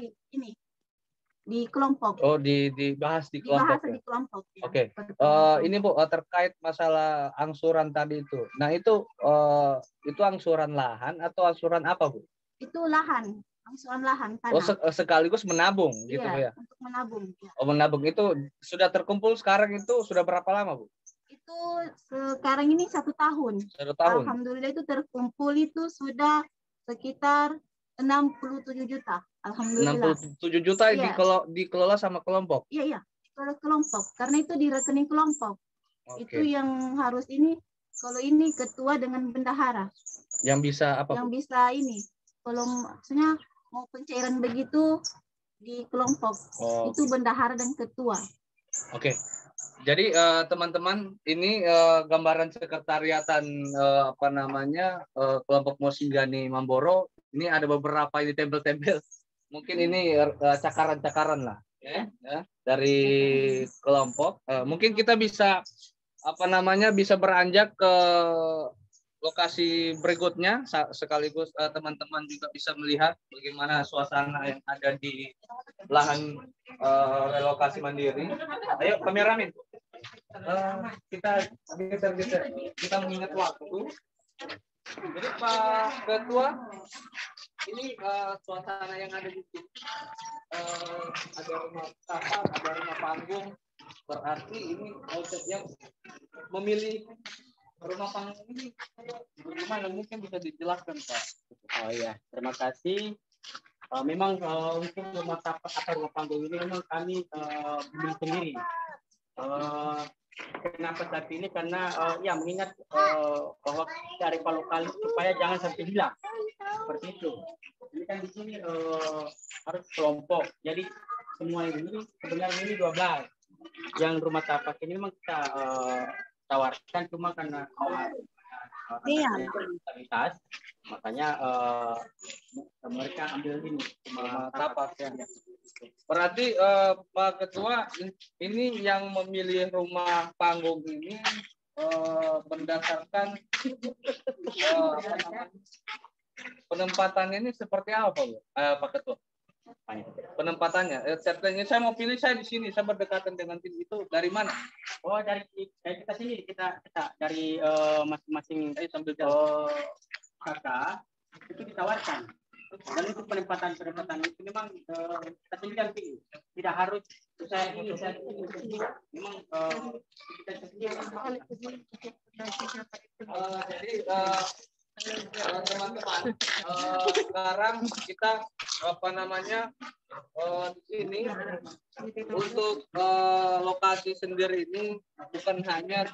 di kelompok. Oh, dibahas di kelompok. Dibahas di kelompok. Ya. Oke. Ini Bu terkait masalah angsuran tadi itu. Nah, itu angsuran lahan atau angsuran apa, Bu? Itu lahan, angsuran lahan tanah. Oh, sekaligus menabung gitu, Bu ya. Untuk menabung. Ya. Oh, menabung itu sudah terkumpul sekarang itu sudah berapa lama, Bu? Itu sekarang ini 1 tahun. 1 tahun. Alhamdulillah itu terkumpul itu sudah sekitar 67 juta. Alhamdulillah. 67 juta iya. dikelola sama kelompok? Iya. Dikelola kelompok. Karena itu di rekening kelompok. Oke. Itu yang harus ini, kalau ini ketua dengan bendahara. Yang bisa apa? Yang bisa ini. Kalau maksudnya mau pencairan begitu di kelompok. Oh. Itu bendahara dan ketua. Oke. Jadi teman-teman ini gambaran sekretariatan kelompok Mosinggani Mamboro. Ini ada beberapa ini tempel-tempel. Mungkin ini cakaran-cakaran lah ya, dari kelompok. Mungkin kita bisa bisa beranjak ke lokasi berikutnya sekaligus teman-teman juga bisa melihat bagaimana suasana yang ada di lahan relokasi mandiri. Ayo kameramen. Kita mengingat waktu. Jadi Pak Ketua, ini suasana yang ada di sini ada rumah tapak, ada rumah panggung. Berarti ini yang memilih rumah panggung ini bagaimana, mungkin bisa dijelaskan Pak? Oh iya, terima kasih. Memang untuk rumah tapak atau rumah panggung ini memang kami beli sendiri. Kenapa saat ini? Karena ya mengingat bahwa dari lokal supaya jangan sampai hilang seperti itu. Ini kan di sini harus kelompok. Jadi semua ini sebenarnya ini 12. Yang rumah tapak ini memang kita tawarkan cuma karena kualitas, makanya mereka ambil ini rumah tapak ya. Berarti Pak Ketua, ini yang memilih rumah panggung ini berdasarkan penempatannya ini seperti apa, Pak Ketua? Penempatannya, settingnya saya mau pilih, saya di sini, saya berdekatan dengan tim itu dari mana? Oh, dari kita sini, kita dari masing-masing sambil kakak itu ditawarkan. Dan untuk penempatan itu memang kita sendiri pilih, tidak harus saya ini memang kita sendiri. Jadi teman-teman, sekarang kita di sini untuk lokasi sendiri ini bukan hanya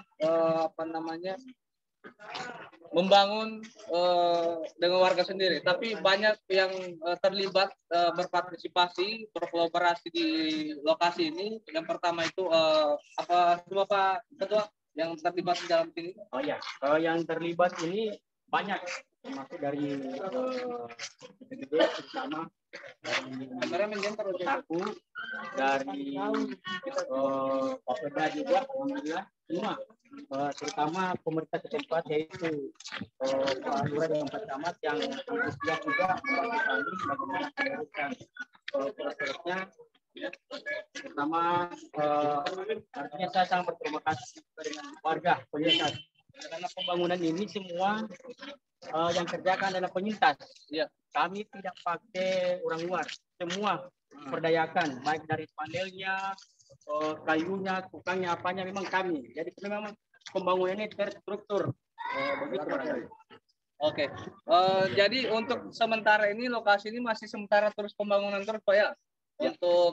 membangun dengan warga sendiri, tapi banyak yang terlibat berpartisipasi, berkolaborasi di lokasi ini. Yang pertama itu apa Pak Ketua yang terlibat di dalam sini? Oh ya, yang terlibat ini banyak, termasuk dari BPBD, terutama dari aku, dari Bapeda juga, alhamdulillah semua, terutama pemerintah setempat yaitu Pak Lurah dengan Pak Camat yang antusias juga membantu kami bagaimana menurunkan proses-prosesnya. Pertama, artinya saya sangat berterima kasih dengan warga penyintas karena pembangunan ini semua yang kerjakan adalah penyintas. Ya, kami tidak pakai orang luar, semua perdayakan, baik dari panelnya, kayunya, tukangnya, apanya memang kami. Jadi memang pembangunan ini terstruktur. Begitu. Oke. Jadi untuk sementara ini lokasi ini masih sementara terus pembangunan terus Pak ya? Untuk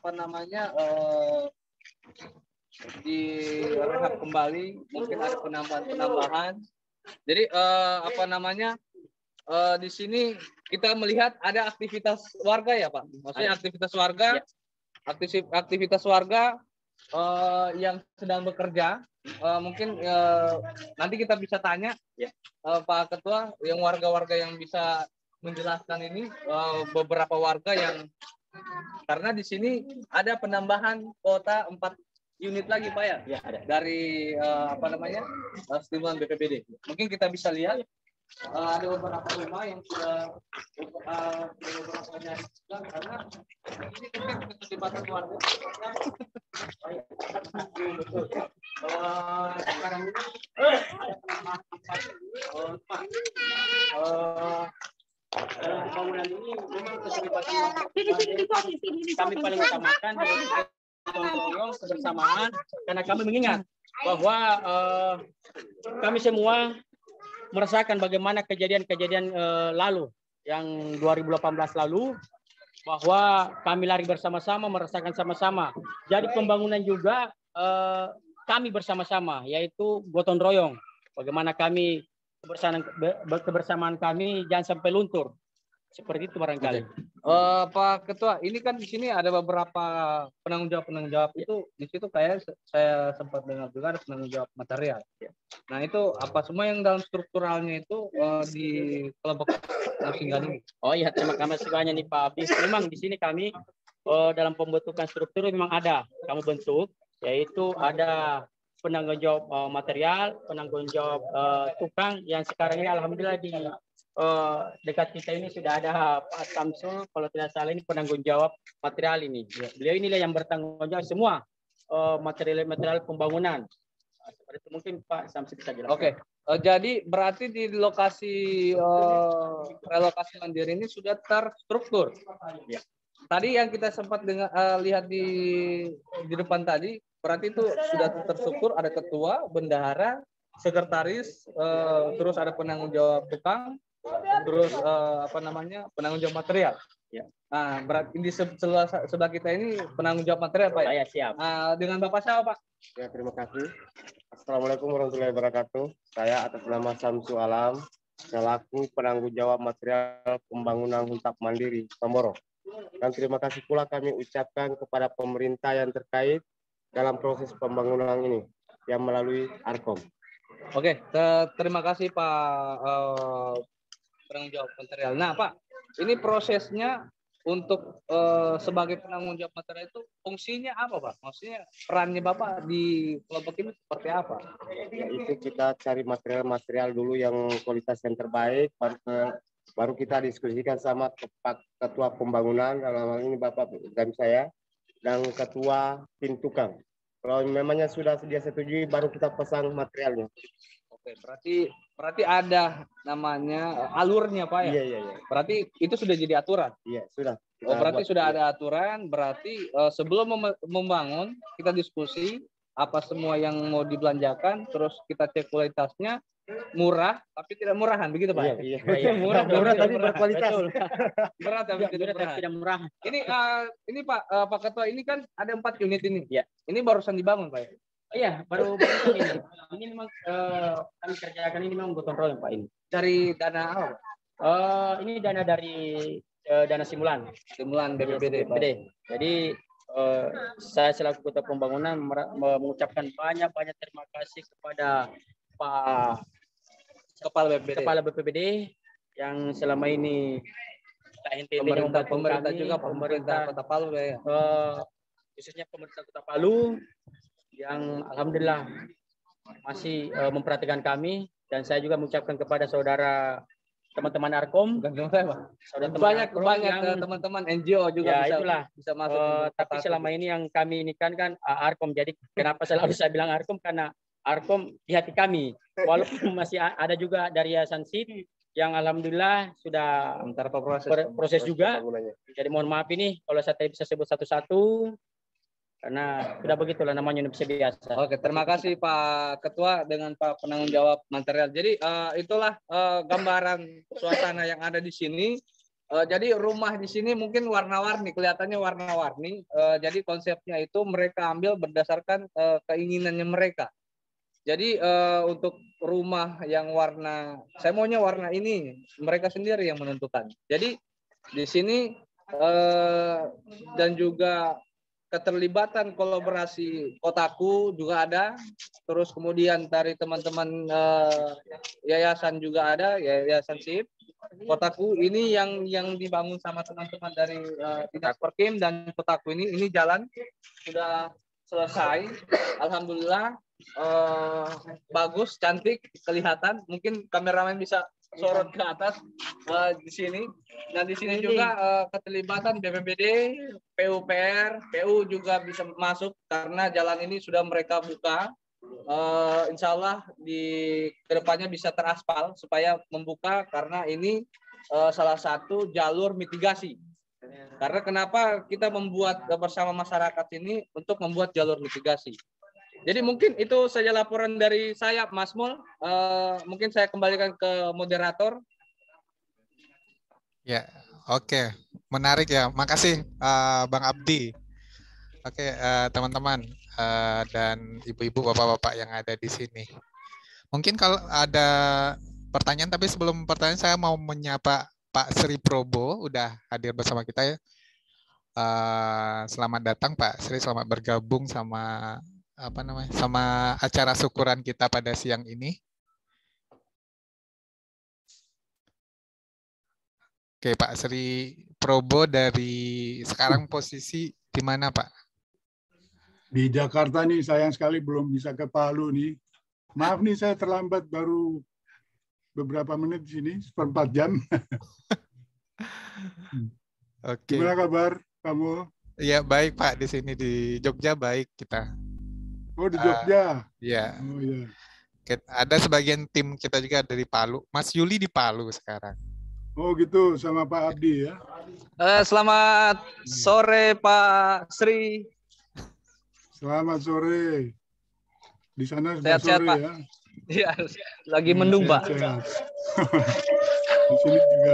direhab kembali, mungkin ada penambahan. Jadi di sini kita melihat ada aktivitas warga ya Pak. Maksudnya aktivitas warga, aktivitas warga yang sedang bekerja. Mungkin nanti kita bisa tanya Pak Ketua, yang warga-warga yang bisa menjelaskan ini, beberapa warga yang karena di sini ada penambahan kuota 4 unit lagi Pak ya, ada. Dari stimulan BPBD. Mungkin kita bisa lihat ada beberapa rumah yang sudah beberapa nyari karena ini keterlibatan warga. Sekarang ini pembangunan ini memang keterlibatan kami paling utamakan gotong-royong kebersamaan, karena kami mengingat bahwa kami semua merasakan bagaimana kejadian-kejadian lalu yang 2018 lalu, bahwa kami lari bersama-sama, merasakan sama-sama. Jadi pembangunan juga kami bersama-sama, yaitu gotong royong. Bagaimana kami kebersamaan kami jangan sampai luntur. Seperti itu barangkali. Pak Ketua, ini kan di sini ada beberapa penanggung jawab itu di situ kayak saya sempat dengar juga ada penanggung jawab material. Nah itu apa semua yang dalam strukturalnya itu di kelompok Singgan ini? Oh iya, terima kasih banyak nih Pak Abis. Memang di sini kami dalam pembentukan struktur memang ada kamu bentuk, yaitu ada penanggung jawab material, penanggung jawab tukang yang sekarang ini alhamdulillah di dekat kita ini sudah ada Pak Samsul, kalau tidak salah ini penanggung jawab material ini. Beliau inilah yang bertanggung jawab semua material pembangunan. Seperti itu mungkin Pak Samsul bisa jelaskan. Oke, jadi berarti di lokasi relokasi mandiri ini sudah terstruktur. Ya. Tadi yang kita sempat lihat di depan tadi, berarti itu sudah terstruktur, ada ketua, bendahara, sekretaris, terus ada penanggung jawab tukang, terus penanggung jawab material. Ya. Nah, berarti di sebelah kita ini penanggung jawab material Pak. Ya, siap. Dengan Bapak siapa Pak? Ya, terima kasih. Assalamualaikum warahmatullahi wabarakatuh. Saya atas nama Samsu Alam selaku penanggung jawab material pembangunan Huntap Mandiri Tomboro. Dan terima kasih pula kami ucapkan kepada pemerintah yang terkait dalam proses pembangunan ini yang melalui Arkom. Oke, terima kasih Pak penanggung jawab material. Nah Pak, ini prosesnya untuk sebagai penanggung jawab material itu fungsinya apa Pak? Maksudnya perannya Bapak di kelompok ini seperti apa? Ya, itu kita cari material-material dulu yang kualitas yang terbaik, baru kita diskusikan sama ketua pembangunan, dalam hal ini Bapak dan saya, dan ketua tim tukang. Kalau memangnya sudah dia setujui, baru kita pasang materialnya. Oke, berarti ada namanya alurnya Pak ya? Iya. Berarti itu sudah jadi aturan? Iya, sudah. Oh, berarti sudah ada aturan, berarti sebelum membangun, kita diskusi apa semua yang mau dibelanjakan, terus kita cek kualitasnya, murah, tapi tidak murahan, begitu Pak? Iya. Murah tapi berkualitas. Murah tapi tidak murah. Ini Pak Ketua, ini kan ada 4 unit ini. Ya. Ini barusan dibangun Pak ya? Iya, baru ini. Ini memang kami kerjakan ini memang gotong royong Pak ini. Dari dana apa? Ini dana dari dana simulan BPBD. Jadi saya selaku ketua pembangunan mengucapkan banyak terima kasih kepada Pak Kepala BPBD yang selama ini pemerintah juga pemerintah Kota Palu ya. Khususnya pemerintah Kota Palu yang alhamdulillah masih memperhatikan kami, dan saya juga mengucapkan kepada saudara teman-teman Arkom, banyak teman-teman NGO juga bisa masuk. Tapi selama ini yang kami ini kan Arkom. Jadi kenapa selalu saya bilang Arkom, karena Arkom di hati kami. Walaupun masih ada juga dari Yayasan SID yang alhamdulillah sudah proses juga. Jadi mohon maaf ini kalau saya bisa sebut satu-satu, karena sudah begitulah namanya Indonesia biasa. Oke, terima kasih Pak Ketua dengan Pak penanggung jawab material. Jadi itulah gambaran suasana yang ada di sini. Jadi rumah di sini mungkin warna-warni, kelihatannya warna-warni. Jadi konsepnya itu mereka ambil berdasarkan keinginannya mereka. Jadi untuk rumah yang warna, saya maunya warna ini, mereka sendiri yang menentukan. Jadi di sini dan juga keterlibatan kolaborasi Kotaku juga ada, terus kemudian dari teman-teman yayasan juga ada, yayasan SIP. Kotaku ini yang dibangun sama teman-teman dari Dinas Perkim dan Kotaku ini jalan sudah selesai, alhamdulillah bagus, cantik, kelihatan. Mungkin kameramen bisa sorot ke atas di sini. Dan di sini juga keterlibatan BPBD, PUPR, PU juga bisa masuk karena jalan ini sudah mereka buka. Insya Allah di kedepannya bisa teraspal supaya membuka, karena ini salah satu jalur mitigasi. Karena kenapa kita membuat bersama masyarakat ini untuk membuat jalur mitigasi. Jadi mungkin itu saja laporan dari saya, Mas Mul. Mungkin saya kembalikan ke moderator. Ya, oke. Menarik ya. Makasih Bang Abdi. Oke, teman-teman dan ibu-ibu, bapak-bapak yang ada di sini. Mungkin kalau ada pertanyaan, tapi sebelum pertanyaan saya mau menyapa Pak Sri Probo, udah hadir bersama kita ya. Selamat datang Pak Sri, selamat bergabung sama sama acara syukuran kita pada siang ini. Oke, Pak Sri Probo dari sekarang posisi di mana, Pak? Di Jakarta nih, sayang sekali belum bisa ke Palu nih. Maaf nih, saya terlambat baru beberapa menit di sini, 4 jam. Oke. Gimana kabar kamu? Iya, baik Pak, di sini di Jogja baik kita. Oh, di Jogja. Iya. Oh, iya. Ada sebagian tim kita juga dari Palu. Mas Yuli di Palu sekarang. Oh gitu, sama Pak Abdi ya. Selamat sore Pak Sri. Selamat sore. Di sana sudah sehat-sehat, sore Pak. ya. Iya, lagi mendung Pak. Sehat. Di sini juga.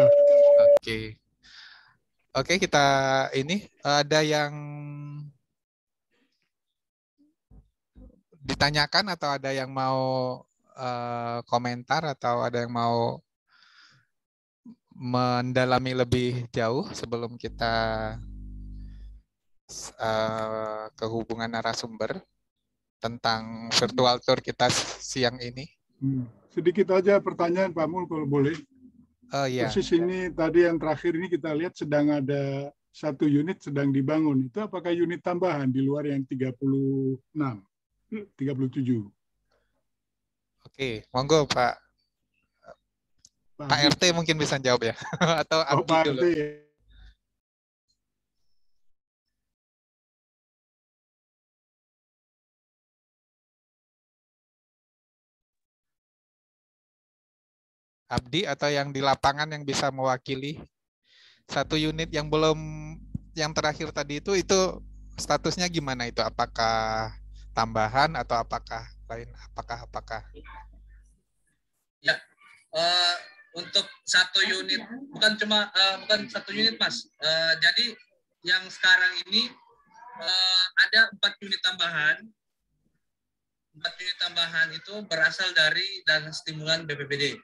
Oke, kita ini ada yang ditanyakan atau ada yang mau komentar atau ada yang mau mendalami lebih jauh sebelum kita ke hubungan narasumber tentang virtual tour kita siang ini? Sedikit aja pertanyaan Pak Mul kalau boleh. Oh iya. Persis ini tadi yang terakhir ini kita lihat sedang ada satu unit sedang dibangun. Itu apakah unit tambahan di luar yang 36? 37. Oke, monggo Pak. Pak RT mungkin bisa jawab ya, atau Abdi Pak dulu. RT. Abdi atau yang di lapangan yang bisa mewakili satu unit yang belum, yang terakhir tadi itu statusnya gimana itu? Apakah tambahan atau apakah lain? Apakah? Ya, untuk satu unit bukan satu unit Mas. Jadi yang sekarang ini ada 4 unit tambahan. 4 unit tambahan itu berasal dari dana stimulan BPBD.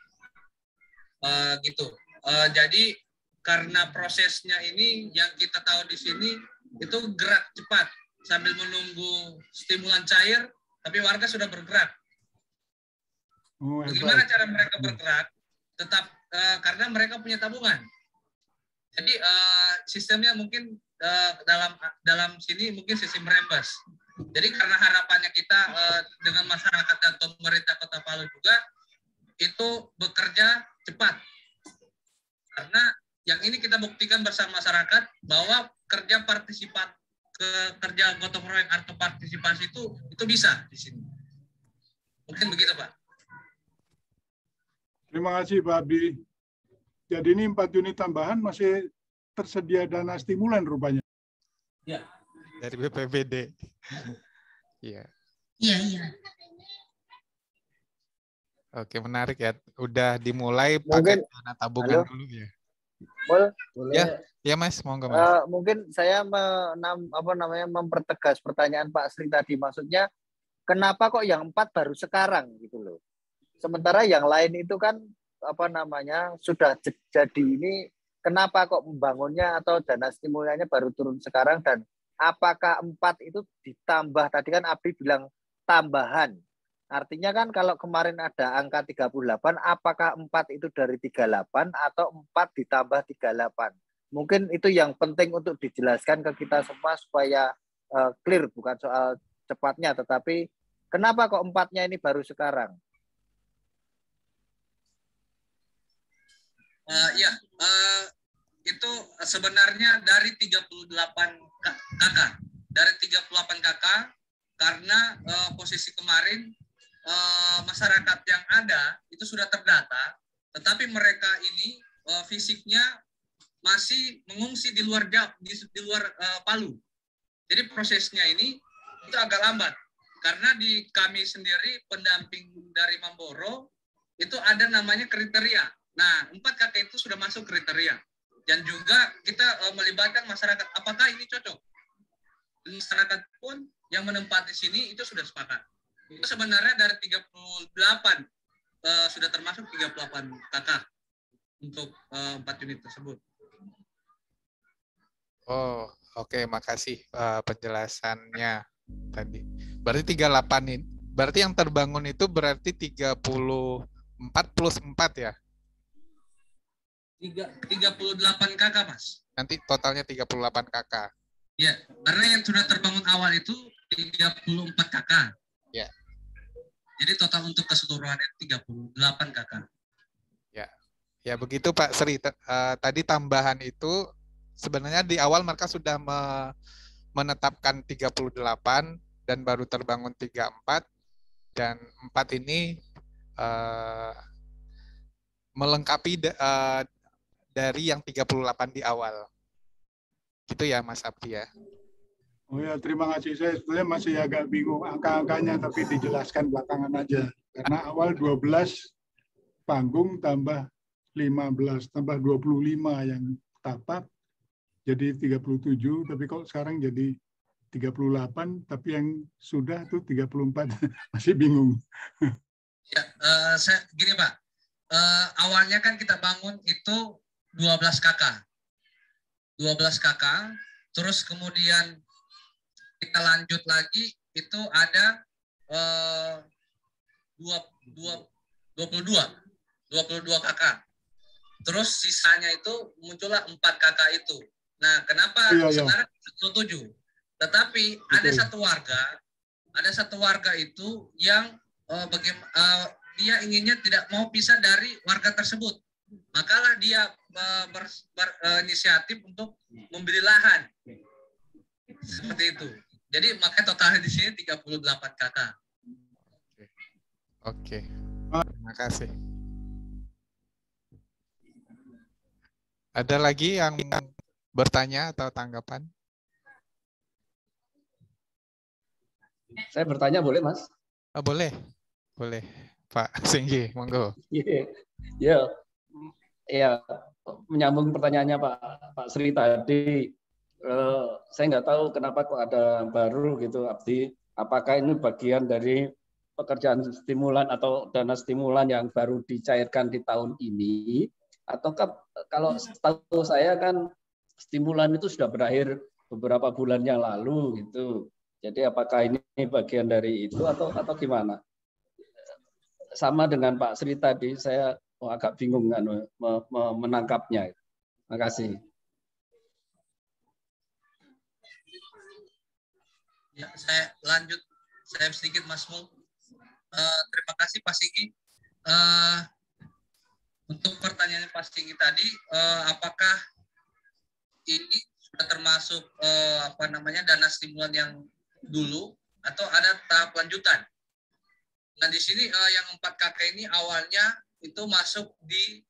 Gitu. Jadi karena prosesnya ini yang kita tahu di sini itu gerak cepat sambil menunggu stimulan cair, tapi warga sudah bergerak. Bagaimana cara mereka bergerak? Tetap karena mereka punya tabungan. Jadi sistemnya mungkin dalam sini mungkin sistem rembes. Jadi karena harapannya kita dengan masyarakat dan pemerintah Kota Palu juga itu bekerja cepat. Karena yang ini kita buktikan bersama masyarakat bahwa kerja gotong royong atau partisipasi itu bisa di sini. Mungkin begitu, Pak. Terima kasih, Pak Abdi. Jadi ini 4 unit tambahan masih tersedia dana stimulan rupanya. Ya. Dari BPBD. Iya. Iya. Oke, menarik ya. Udah dimulai pakai dana tabungan dulu ya. Boleh. Ya Mas, monggo Mas. Mungkin saya mempertegas pertanyaan Pak Sri tadi. Maksudnya kenapa kok yang 4 baru sekarang gitu loh. Sementara yang lain itu kan sudah jadi ini, kenapa kok membangunnya atau dana stimulannya baru turun sekarang, dan apakah 4 itu ditambah, tadi kan Abdi bilang tambahan. Artinya kan kalau kemarin ada angka 38, apakah 4 itu dari 38 atau 4 ditambah 38? Mungkin itu yang penting untuk dijelaskan ke kita semua supaya clear, bukan soal cepatnya, tetapi kenapa kok 4-nya ini baru sekarang? Itu sebenarnya dari 38 kakak. Dari 38 kakak, karena posisi kemarin masyarakat yang ada itu sudah terdata, tetapi mereka ini fisiknya masih mengungsi di luar Palu. Jadi prosesnya ini itu agak lambat, karena di kami sendiri pendamping dari Mamboro itu ada namanya kriteria. Nah, 4 kakak itu sudah masuk kriteria, dan juga kita melibatkan masyarakat. Apakah ini cocok? Masyarakat pun yang menempati sini itu sudah sepakat. Itu sebenarnya dari 38 sudah termasuk 38 kakak untuk 4 unit tersebut. Oh, oke, makasih penjelasannya tadi. Berarti 38 ini, berarti yang terbangun itu berarti 34 plus 4 ya? 38 kakak, Mas. Nanti totalnya 38 kakak. Ya, karena yang sudah terbangun awal itu 34 kakak. Ya. Jadi total untuk keseluruhannya 38 kakak. Ya, ya begitu Pak Sri. Tadi tambahan itu sebenarnya di awal mereka sudah menetapkan 38 dan baru terbangun 34, dan 4 ini melengkapi dari yang 38 di awal. Gitu ya Mas Abdi ya. Oh ya, terima kasih. Saya sebenarnya masih agak bingung angka-angkanya, tapi dijelaskan belakangan aja. Karena awal 12 panggung tambah 15, tambah 25 yang tapak, jadi 37, tapi kok sekarang jadi 38, tapi yang sudah tuh 34. Masih bingung. Ya, gini Pak. Awalnya kan kita bangun itu 12 kakak. 12 kakak, terus kemudian kita lanjut lagi itu ada 22 kakak. Terus sisanya itu muncullah 4 kakak itu. Nah, kenapa sebenarnya 7? Tetapi ada satu warga itu yang dia inginnya tidak mau pisah dari warga tersebut. Makalah dia berinisiatif untuk membeli lahan. Seperti itu. Jadi makanya totalnya di sini 38 kakak. Oke. Terima kasih. Ada lagi yang bertanya atau tanggapan? Saya bertanya boleh, Mas? Oh, boleh. Boleh. Pak Singgi, monggo. Iya. Ya, menyambung pertanyaannya Pak Sri tadi, saya nggak tahu kenapa kok ada baru gitu, Abdi. Apakah ini bagian dari pekerjaan stimulan atau dana stimulan yang baru dicairkan di tahun ini? Ataukah kalau setahu saya kan stimulan itu sudah berakhir beberapa bulan yang lalu gitu. Jadi apakah ini bagian dari itu atau gimana? sama dengan Pak Sri tadi, saya agak bingung kan menangkapnya. Terima kasih. Ya, saya lanjut. Saya sedikit Mas Mul. Terima kasih Pak Singgi. Untuk pertanyaan Pak Singgi tadi, apakah ini sudah termasuk dana stimulan yang dulu atau ada tahap lanjutan? Nah di sini yang 4 KK ini awalnya itu masuk di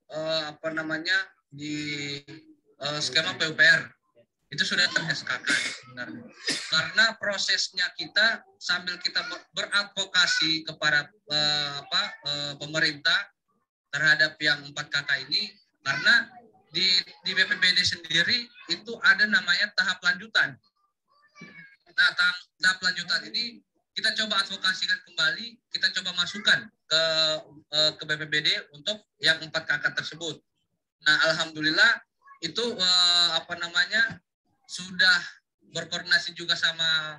skema PUPR. Itu sudah ter-SKK sebenarnya. Karena prosesnya kita sambil kita beradvokasi kepada pemerintah terhadap yang 4 KK ini, karena di BPBD sendiri itu ada namanya tahap lanjutan. Nah, tahap lanjutan ini kita coba advokasikan kembali, kita coba masukkan ke BPBD untuk yang 4 KK tersebut. Nah, alhamdulillah itu sudah berkoordinasi juga sama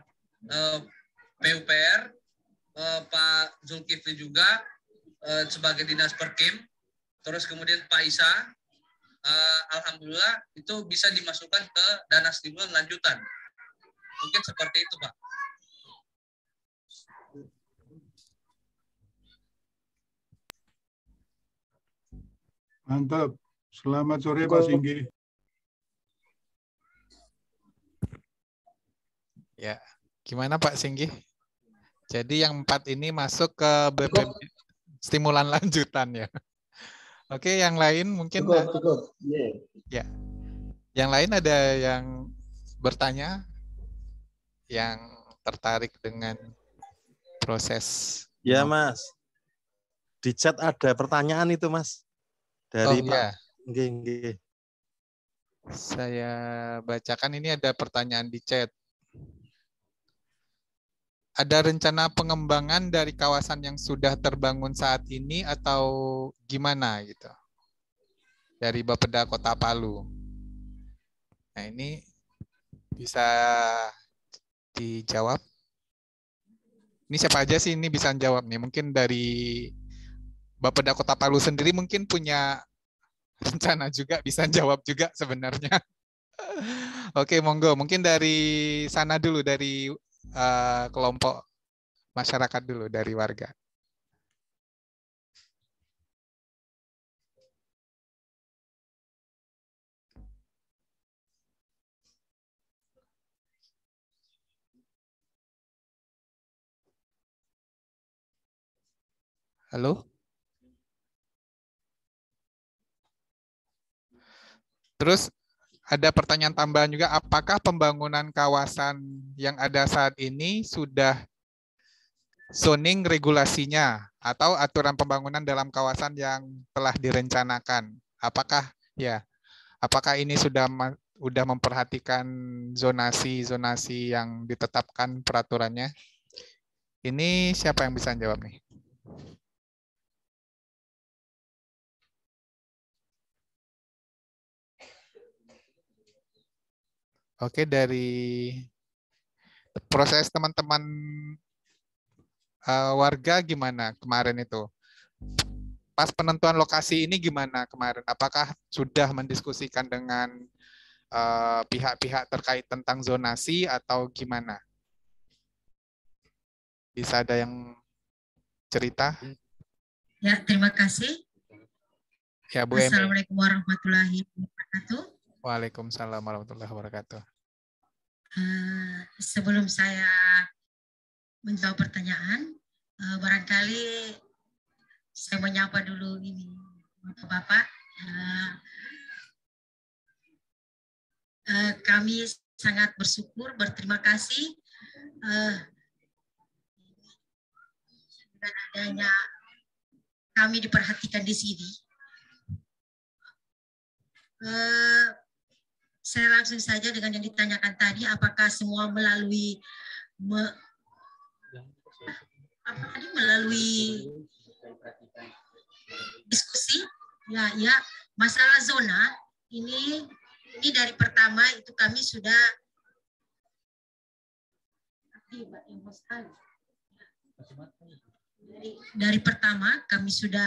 PUPR, Pak Zulkifli juga sebagai Dinas Perkim, terus kemudian Pak Isa, alhamdulillah itu bisa dimasukkan ke dana stimulan lanjutan. Mungkin seperti itu, Pak. Mantap. Selamat sore Pak Singgi. Ya, gimana Pak Singgi? Jadi yang 4 ini masuk ke BPB stimulan lanjutan ya. Oke, yang lain mungkin cukup. Ya. Yang lain ada yang bertanya, yang tertarik dengan proses. Ya Mas, di chat ada pertanyaan itu Mas dari Pak. Ya. Nggih. Saya bacakan, ini ada pertanyaan di chat. Ada rencana pengembangan dari kawasan yang sudah terbangun saat ini atau gimana gitu? Dari Bapeda Kota Palu. Nah, ini bisa dijawab. Ini siapa aja sih ini bisa jawab nih? Mungkin dari Bapeda Kota Palu sendiri mungkin punya rencana juga, bisa jawab juga sebenarnya. Oke, monggo. Mungkin dari sana dulu, dari kelompok masyarakat dulu, dari warga. Halo? Terus ada pertanyaan tambahan juga, apakah pembangunan kawasan yang ada saat ini sudah zoning regulasinya atau aturan pembangunan dalam kawasan yang telah direncanakan? Apakah ini sudah memperhatikan zonasi yang ditetapkan peraturannya? Ini siapa yang bisa jawab nih? Oke, dari proses teman-teman warga gimana kemarin itu? Pas penentuan lokasi ini gimana kemarin? Apakah sudah mendiskusikan dengan pihak-pihak terkait tentang zonasi atau gimana? Bisa ada yang cerita? Ya, terima kasih. Ya, Bu Emi. Assalamualaikum warahmatullahi wabarakatuh. Waalaikumsalam warahmatullahi wabarakatuh. Sebelum saya menjawab pertanyaan, barangkali saya menyapa dulu ini Bapak. Kami sangat bersyukur, berterima kasih dengan adanya kami diperhatikan di sini. Saya langsung saja dengan yang ditanyakan tadi, apakah semua melalui diskusi? Ya, masalah zona ini dari pertama itu kami sudah dari pertama kami sudah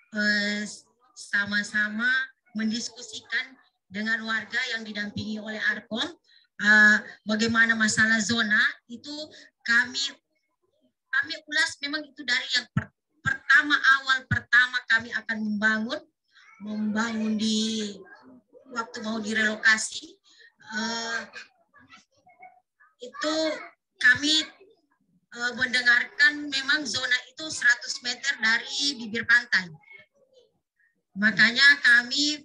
sama-sama mendiskusikan dengan warga yang didampingi oleh Arkom bagaimana masalah zona itu kami ulas memang itu dari yang awal pertama kami akan membangun di waktu mau direlokasi itu kami mendengarkan memang zona itu 100 meter dari bibir pantai. Makanya kami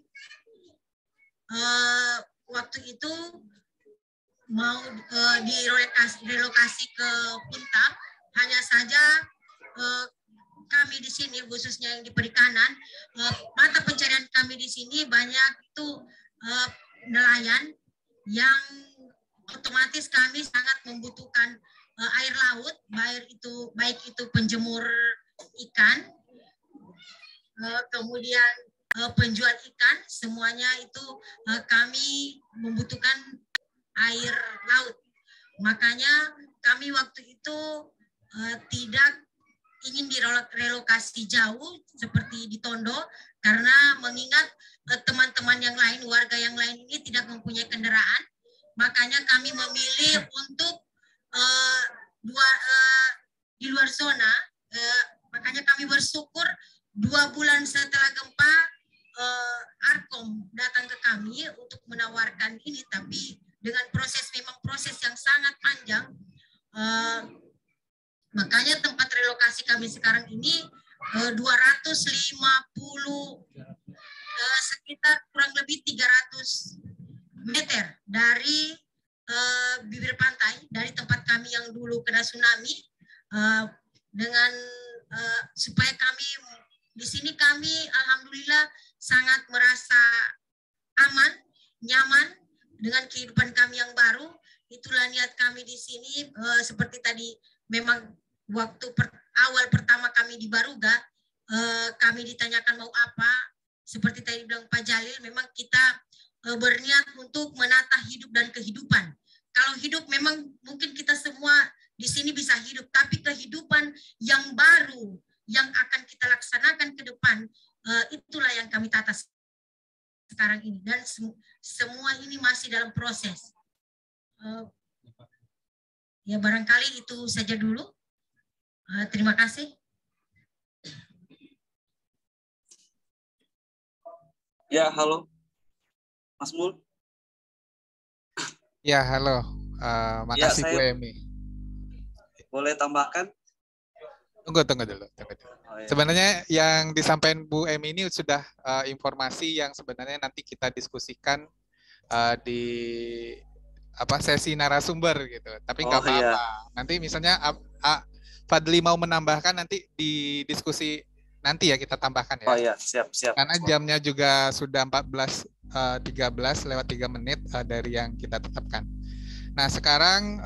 waktu itu mau direlokasi ke Puntang, hanya saja kami di sini khususnya yang di perikanan, mata pencarian kami di sini banyak itu nelayan yang otomatis kami sangat membutuhkan air laut, baik itu penjemur ikan, kemudian penjual ikan, semuanya itu kami membutuhkan air laut. Makanya kami waktu itu tidak ingin direlokasi jauh seperti di Tondo, karena mengingat teman-teman yang lain, warga yang lain ini tidak mempunyai kendaraan. Makanya kami memilih untuk di luar zona. Makanya kami bersyukur 2 bulan setelah gempa Arkom datang ke kami untuk menawarkan ini, tapi dengan proses yang sangat panjang. Makanya tempat relokasi kami sekarang ini 250 sekitar kurang lebih 300 meter dari bibir pantai, dari tempat kami yang dulu kena tsunami, dengan supaya kami di sini kami alhamdulillah sangat merasa aman, nyaman dengan kehidupan kami yang baru. Itulah niat kami di sini. Seperti tadi memang waktu awal pertama kami di Baruga, kami ditanyakan mau apa. Seperti tadi bilang Pak Jalil, memang kita berniat untuk menata hidup dan kehidupan. Kalau hidup memang mungkin kita semua di sini bisa hidup, tapi kehidupan yang baru yang akan kita laksanakan ke depan, itulah yang kami tata sekarang ini. Dan semua ini masih dalam proses. Ya barangkali itu saja dulu. Terima kasih. Ya, halo. Mas Mul. Ya, halo. Makasih Bu saya Emi. boleh tambahkan? Tunggu dulu. Oh, ya. Sebenarnya yang disampaikan Bu Emi ini sudah informasi yang sebenarnya nanti kita diskusikan di sesi narasumber gitu. Tapi nggak apa-apa. Iya. Nanti misalnya Fadli mau menambahkan nanti di diskusi nanti ya kita tambahkan ya. Oh iya, siap. Karena jamnya juga sudah 14.13 lewat 3 menit dari yang kita tetapkan. Nah, sekarang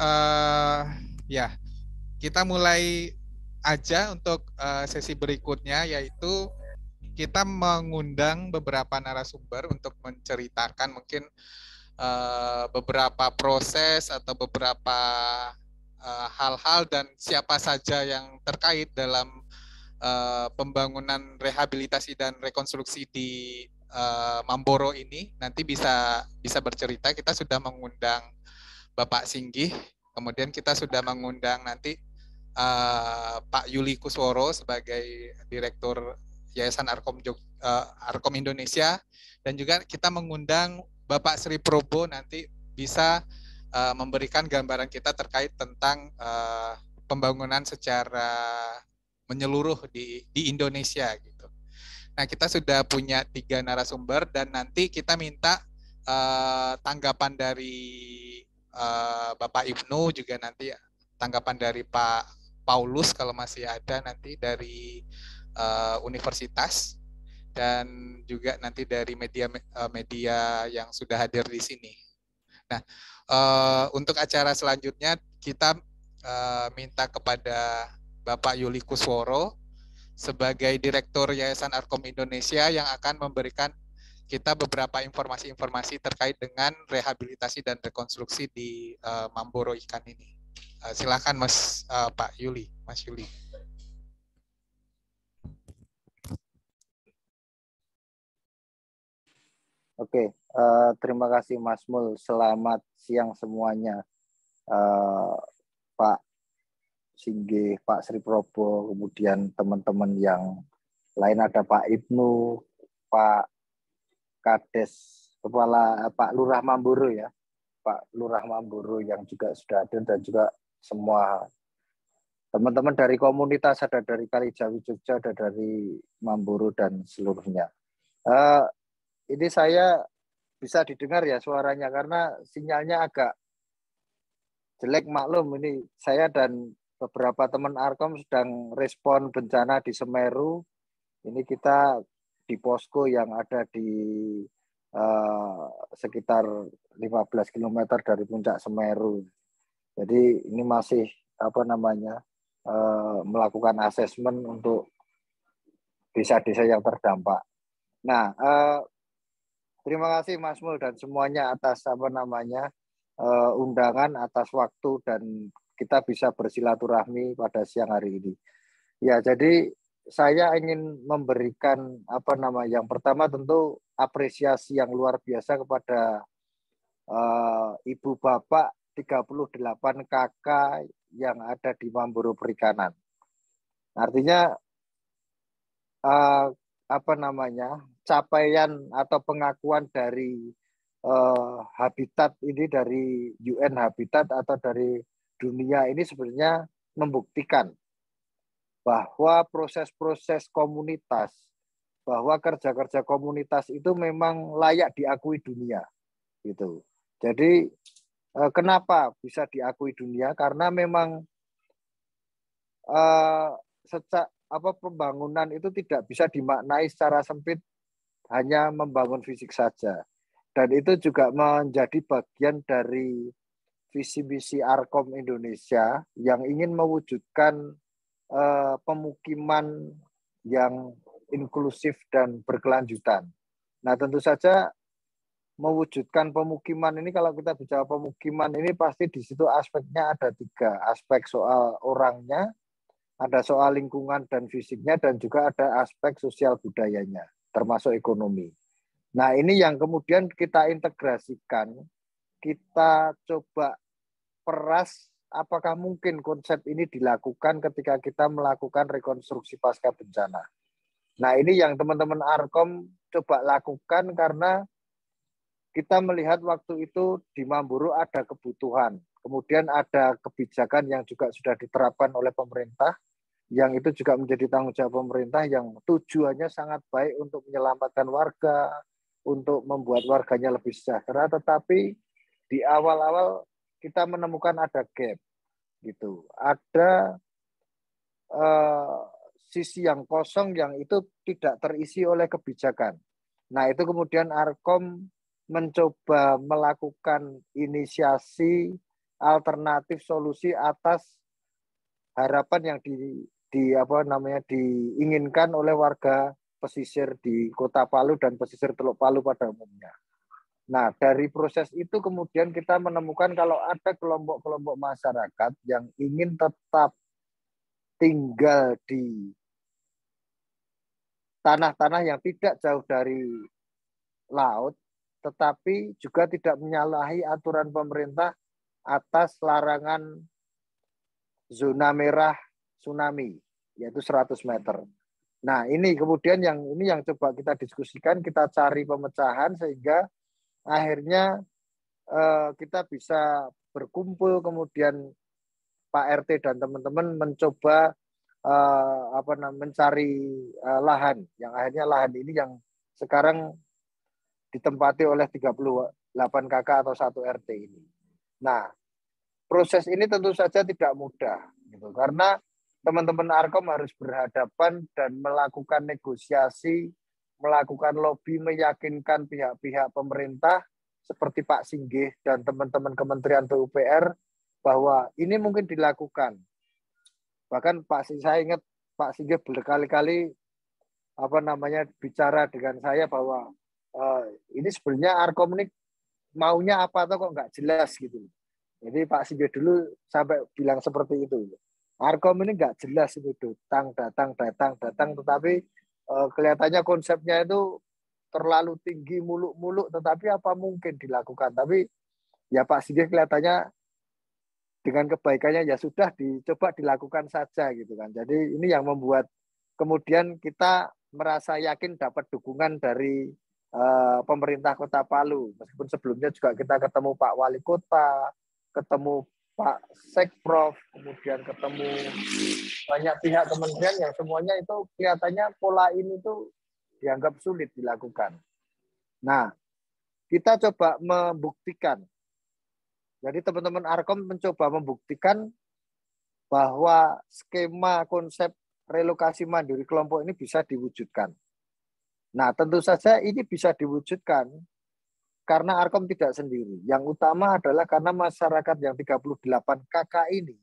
ya kita mulai aja untuk sesi berikutnya, yaitu kita mengundang beberapa narasumber untuk menceritakan mungkin beberapa proses atau beberapa hal-hal dan siapa saja yang terkait dalam pembangunan rehabilitasi dan rekonstruksi di Mamboro ini. Nanti bisa bercerita. Kita sudah mengundang Bapak Singgih, kemudian kita sudah mengundang nanti Pak Yuli Kusworo sebagai Direktur Yayasan Arkom Indonesia, dan juga kita mengundang Bapak Sri Probo nanti bisa memberikan gambaran kita terkait tentang pembangunan secara menyeluruh di Indonesia gitu. Nah, kita sudah punya 3 narasumber dan nanti kita minta tanggapan dari Bapak Ibnu, juga nanti tanggapan dari Pak Paulus kalau masih ada nanti dari universitas, dan juga nanti dari media yang sudah hadir di sini. Nah, untuk acara selanjutnya kita minta kepada Bapak Yuli Kusworo sebagai Direktur Yayasan Arkom Indonesia yang akan memberikan kita beberapa informasi-informasi terkait dengan rehabilitasi dan rekonstruksi di Mamboro ikan ini. Silakan Mas Pak Yuli, Mas Yuli. Oke, terima kasih Mas Mul. Selamat siang semuanya. Pak Singgih, Pak Sri Probo, kemudian teman-teman yang lain ada Pak Ibnu, Pak Kades, Pak Lurah Mamburu ya, Pak Lurah Mamburu yang juga sudah hadir dan juga semua teman-teman dari komunitas, ada dari Kalijawi Jogja, ada dari Mamburu dan seluruhnya. Ini saya bisa didengar ya suaranya karena sinyalnya agak jelek, maklum ini saya dan beberapa teman Arkom sedang respon bencana di Semeru. Ini kita di posko yang ada di sekitar 15 km dari puncak Semeru. Jadi ini masih melakukan asesmen untuk desa-desa yang terdampak. Nah, terima kasih Mas Mul dan semuanya atas undangan, atas waktu dan kita bisa bersilaturahmi pada siang hari ini. Ya, jadi saya ingin memberikan yang pertama tentu apresiasi yang luar biasa kepada Ibu Bapak 38 kakak yang ada di Mamburu Perikanan. Artinya capaian atau pengakuan dari Habitat ini, dari UN Habitat atau dari dunia ini sebenarnya membuktikan bahwa proses-proses komunitas, bahwa kerja-kerja komunitas itu memang layak diakui dunia gitu. Jadi kenapa bisa diakui dunia? Karena memang pembangunan itu tidak bisa dimaknai secara sempit hanya membangun fisik saja. Dan itu juga menjadi bagian dari visi misi Arkom Indonesia yang ingin mewujudkan pemukiman yang inklusif dan berkelanjutan. Nah, tentu saja mewujudkan pemukiman ini, kalau kita bicara pemukiman ini pasti di situ aspeknya ada 3. Aspek soal orangnya, ada soal lingkungan dan fisiknya, dan juga ada aspek sosial budayanya, termasuk ekonomi. Nah, ini yang kemudian kita integrasikan, kita coba peras apakah mungkin konsep ini dilakukan ketika kita melakukan rekonstruksi pasca bencana. Nah, ini yang teman-teman Arkom coba lakukan karena kita melihat waktu itu di Mamburu ada kebutuhan. Kemudian ada kebijakan yang juga sudah diterapkan oleh pemerintah, yang itu juga menjadi tanggung jawab pemerintah yang tujuannya sangat baik untuk menyelamatkan warga, untuk membuat warganya lebih sejahtera, tetapi di awal-awal kita menemukan ada gap gitu. Ada sisi yang kosong yang itu tidak terisi oleh kebijakan. Nah, itu kemudian Arkom mencoba melakukan inisiasi alternatif solusi atas harapan yang diinginkan oleh warga pesisir di Kota Palu dan pesisir Teluk Palu pada umumnya. Nah, dari proses itu kemudian kita menemukan kalau ada kelompok-kelompok masyarakat yang ingin tetap tinggal di tanah-tanah yang tidak jauh dari laut, tetapi juga tidak menyalahi aturan pemerintah atas larangan zona merah tsunami, yaitu 100 meter. Nah, ini kemudian yang coba kita diskusikan, kita cari pemecahan sehingga akhirnya kita bisa berkumpul, kemudian Pak RT dan teman-teman mencoba mencari lahan, yang akhirnya lahan ini yang sekarang ditempati oleh 38 KK atau 1 RT ini. Nah, proses ini tentu saja tidak mudah gitu, karena teman-teman Arkom harus berhadapan dan melakukan negosiasi, melakukan lobby, meyakinkan pihak-pihak pemerintah seperti Pak Singgih dan teman-teman Kementerian PUPR bahwa ini mungkin dilakukan. Bahkan saya ingat Pak Singgih berkali-kali bicara dengan saya bahwa ini sebenarnya Arkom ini maunya apa atau kok nggak jelas gitu. Jadi Pak Singgih dulu sampai bilang seperti itu. Arkom ini nggak jelas itu datang, tetapi kelihatannya konsepnya itu terlalu tinggi muluk-muluk, tetapi apa mungkin dilakukan. Tapi ya Pak Singgih kelihatannya dengan kebaikannya ya sudah dicoba dilakukan saja gitu kan. Jadi ini yang membuat kemudian kita merasa yakin dapat dukungan dari pemerintah Kota Palu. Meskipun sebelumnya juga kita ketemu Pak Wali Kota, ketemu Pak Sekprov, kemudian ketemu banyak pihak kementerian yang semuanya itu kelihatannya pola ini tuh dianggap sulit dilakukan. Nah, kita coba membuktikan. Jadi teman-teman Arkom mencoba membuktikan bahwa skema konsep relokasi mandiri kelompok ini bisa diwujudkan. Nah, tentu saja ini bisa diwujudkan karena Arkom tidak sendiri. Yang utama adalah karena masyarakat yang 38 KK ini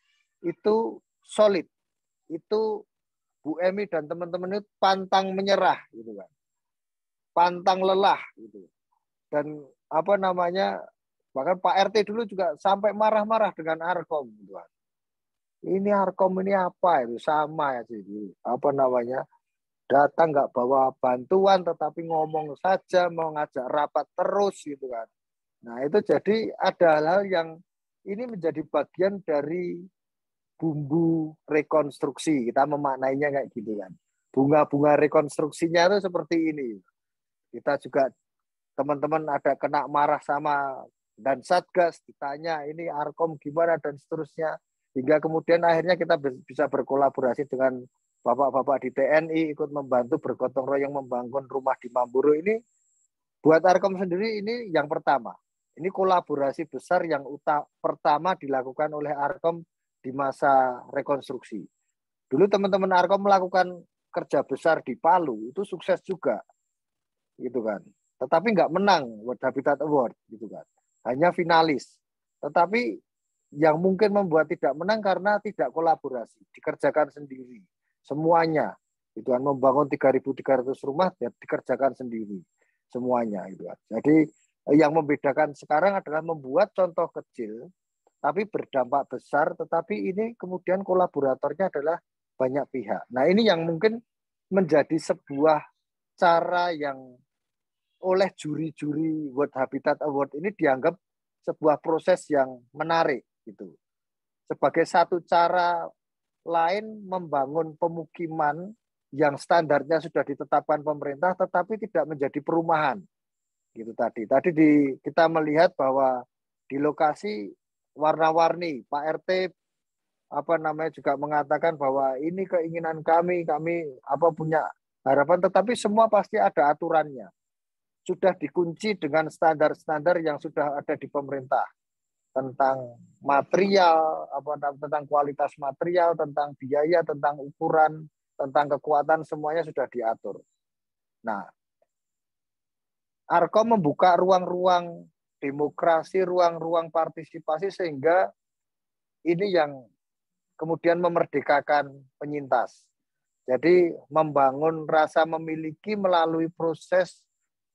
itu solid. Itu Bu Emi dan teman-teman itu pantang menyerah gitu kan. Pantang lelah gitu. Dan apa namanya, bahkan Pak RT dulu juga sampai marah-marah dengan Arkom gitu kan. Ini Arkom ini apa itu, sama ya sih. Apa namanya? Datang nggak bawa bantuan tetapi ngomong saja, mau ngajak rapat terus gitu kan. Nah, itu jadi ada hal-hal yang ini menjadi bagian dari bumbu rekonstruksi. Kita memaknainya kayak gitu kan. Bunga-bunga rekonstruksinya itu seperti ini. Kita juga teman-teman ada kena marah sama dan Satgas, ditanya ini Arkom gimana dan seterusnya. Hingga kemudian akhirnya kita bisa berkolaborasi dengan bapak-bapak di TNI, ikut membantu bergotong royong membangun rumah di Mamburu ini. Buat Arkom sendiri ini yang pertama. Ini kolaborasi besar yang pertama dilakukan oleh Arkom di masa rekonstruksi. Dulu teman-teman Arkom melakukan kerja besar di Palu, itu sukses juga. Gitu kan. Tetapi nggak menang World Habitat Award gitu kan. Hanya finalis. Tetapi yang mungkin membuat tidak menang karena tidak kolaborasi, dikerjakan sendiri. Semuanya. Itu kan membangun 3.300 rumah ya dikerjakan sendiri. Semuanya gitu kan. Jadi yang membedakan sekarang adalah membuat contoh kecil tapi berdampak besar, tetapi ini kemudian kolaboratornya adalah banyak pihak. Nah, ini yang mungkin menjadi sebuah cara yang oleh juri-juri World Habitat Award ini dianggap sebuah proses yang menarik gitu. Sebagai satu cara lain membangun pemukiman yang standarnya sudah ditetapkan pemerintah tetapi tidak menjadi perumahan. Gitu tadi. Kita melihat bahwa di lokasi warna-warni, Pak RT juga mengatakan bahwa ini keinginan kami punya harapan, tetapi semua pasti ada aturannya. Sudah dikunci dengan standar-standar yang sudah ada di pemerintah tentang material, tentang kualitas material, tentang biaya, tentang ukuran, tentang kekuatan, semuanya sudah diatur. Nah, Arkom membuka ruang-ruang demokrasi, ruang-ruang partisipasi sehingga ini yang kemudian memerdekakan penyintas. Jadi membangun rasa memiliki melalui proses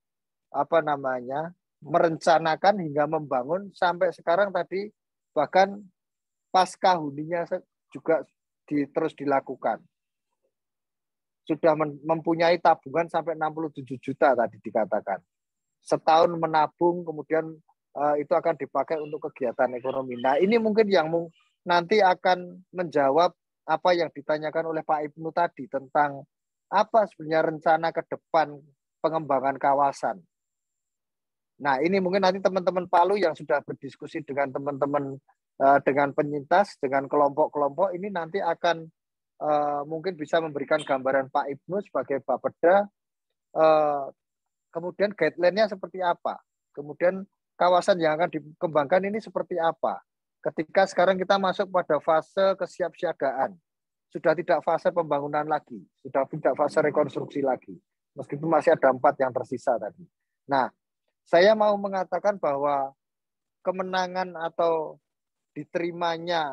merencanakan hingga membangun sampai sekarang tadi bahkan pasca huninya juga terus dilakukan. Sudah mempunyai tabungan sampai 67 juta tadi dikatakan. Setahun menabung, kemudian itu akan dipakai untuk kegiatan ekonomi. Nah, ini mungkin yang nanti akan menjawab apa yang ditanyakan oleh Pak Ibnu tadi tentang apa sebenarnya rencana ke depan pengembangan kawasan. Nah, ini mungkin nanti teman-teman Palu yang sudah berdiskusi dengan teman-teman dengan penyintas, dengan kelompok-kelompok, ini nanti akan mungkin bisa memberikan gambaran Pak Ibnu sebagai Bapeda, kemudian guideline-nya seperti apa, kemudian kawasan yang akan dikembangkan ini seperti apa. Ketika sekarang kita masuk pada fase kesiapsiagaan, sudah tidak fase pembangunan lagi, sudah tidak fase rekonstruksi lagi, meskipun masih ada 4 yang tersisa tadi. Nah, saya mau mengatakan bahwa kemenangan atau diterimanya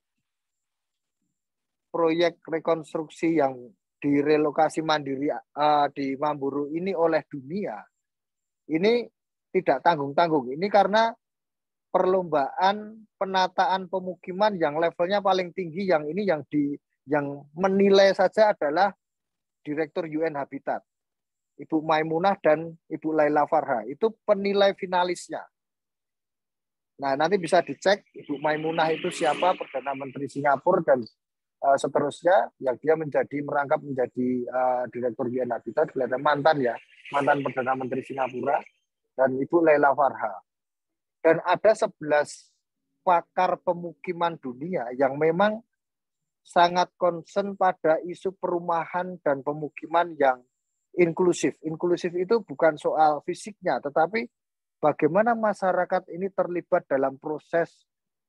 proyek rekonstruksi yang direlokasi mandiri di Mamburu ini oleh dunia, ini tidak tanggung-tanggung. Ini karena perlombaan penataan pemukiman yang levelnya paling tinggi, yang ini yang menilai saja adalah Direktur UN Habitat. Ibu Maimunah dan Ibu Laila Farha. Itu penilai finalisnya. Nah, nanti bisa dicek Ibu Maimunah itu siapa, Perdana Menteri Singapura dan seterusnya, yang dia merangkap menjadi Direktur UN Habitat, kelihatan mantan Perdana Menteri Singapura, dan Ibu Laila Farha. Dan ada 11 pakar pemukiman dunia yang memang sangat concern pada isu perumahan dan pemukiman yang inklusif. Inklusif itu bukan soal fisiknya, tetapi bagaimana masyarakat ini terlibat dalam proses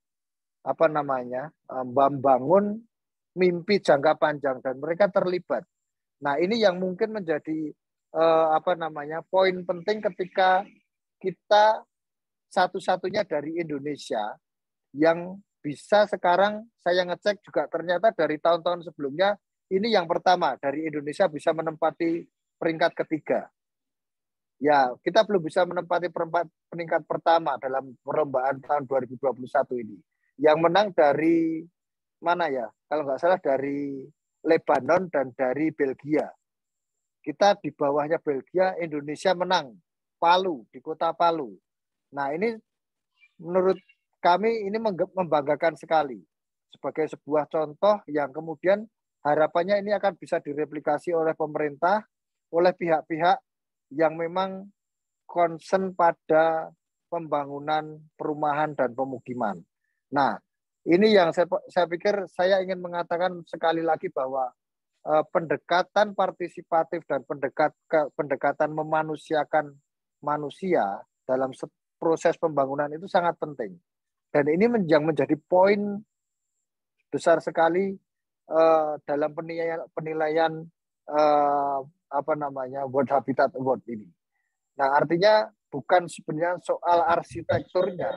membangun mimpi jangka panjang dan mereka terlibat. Nah, ini yang mungkin menjadi poin penting ketika kita satu-satunya dari Indonesia yang bisa sekarang saya ngecek juga ternyata dari tahun-tahun sebelumnya ini yang pertama dari Indonesia bisa menempati peringkat ketiga. Ya, kita belum bisa menempati peringkat pertama dalam perlombaan tahun 2021 ini. Yang menang dari mana ya? Kalau nggak salah dari Lebanon dan dari Belgia. Kita di bawahnya Belgia, Indonesia menang. Palu, di kota Palu. Nah, ini menurut kami ini membanggakan sekali. Sebagai sebuah contoh yang kemudian harapannya ini akan bisa direplikasi oleh pemerintah, oleh pihak-pihak yang memang concern pada pembangunan perumahan dan pemukiman. Nah, ini yang saya pikir saya ingin mengatakan sekali lagi bahwa pendekatan partisipatif dan pendekatan memanusiakan manusia dalam proses pembangunan itu sangat penting. Dan ini yang menjadi poin besar sekali dalam penilaian World Habitat Award ini. Nah, artinya bukan sebenarnya soal arsitekturnya.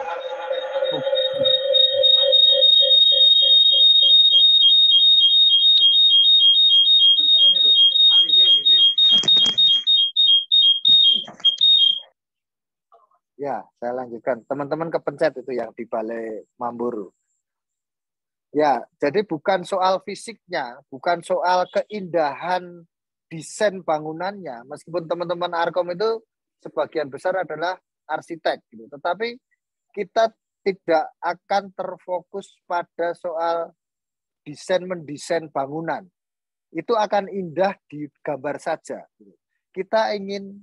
Ya, saya lanjutkan. Teman-teman kepencet itu yang di Balai Mamburu. Ya, jadi bukan soal fisiknya, bukan soal keindahan desain bangunannya. Meskipun teman-teman Arkom itu sebagian besar adalah arsitek, gitu. Tetapi kita tidak akan terfokus pada soal mendesain bangunan. Itu akan indah di gambar saja. Kita ingin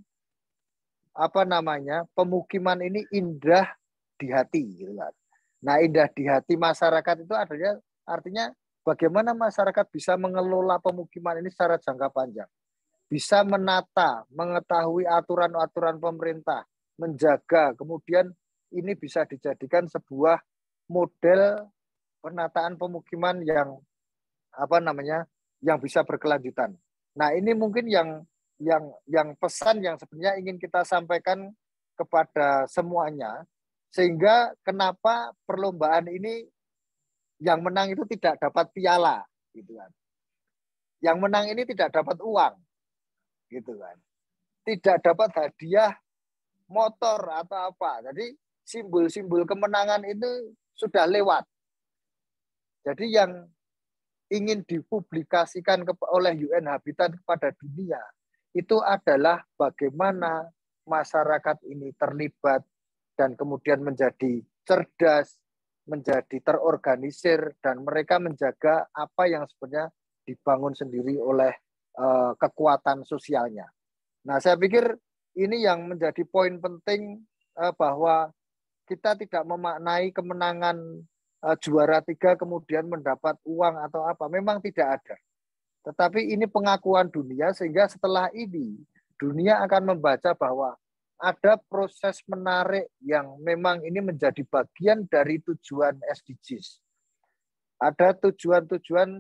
pemukiman ini indah di hati, gitu kan. Nah, indah di hati masyarakat itu artinya bagaimana masyarakat bisa mengelola pemukiman ini secara jangka panjang, bisa menata, mengetahui aturan-aturan pemerintah, menjaga, kemudian ini bisa dijadikan sebuah model penataan pemukiman yang yang bisa berkelanjutan. Nah, ini mungkin yang pesan yang sebenarnya ingin kita sampaikan kepada semuanya, sehingga kenapa perlombaan ini yang menang itu tidak dapat piala, gitu kan. Yang menang ini tidak dapat uang, gitu kan. Tidak dapat hadiah motor atau apa. Jadi simbol-simbol kemenangan itu sudah lewat. Jadi yang ingin dipublikasikan oleh UN Habitat kepada dunia itu adalah bagaimana masyarakat ini terlibat dan kemudian menjadi cerdas, menjadi terorganisir, dan mereka menjaga apa yang sebenarnya dibangun sendiri oleh kekuatan sosialnya. Nah, saya pikir ini yang menjadi poin penting bahwa kita tidak memaknai kemenangan juara 3 kemudian mendapat uang atau apa. Memang tidak ada. Tetapi ini pengakuan dunia, sehingga setelah ini dunia akan membaca bahwa ada proses menarik yang memang ini menjadi bagian dari tujuan SDGs. Ada tujuan-tujuan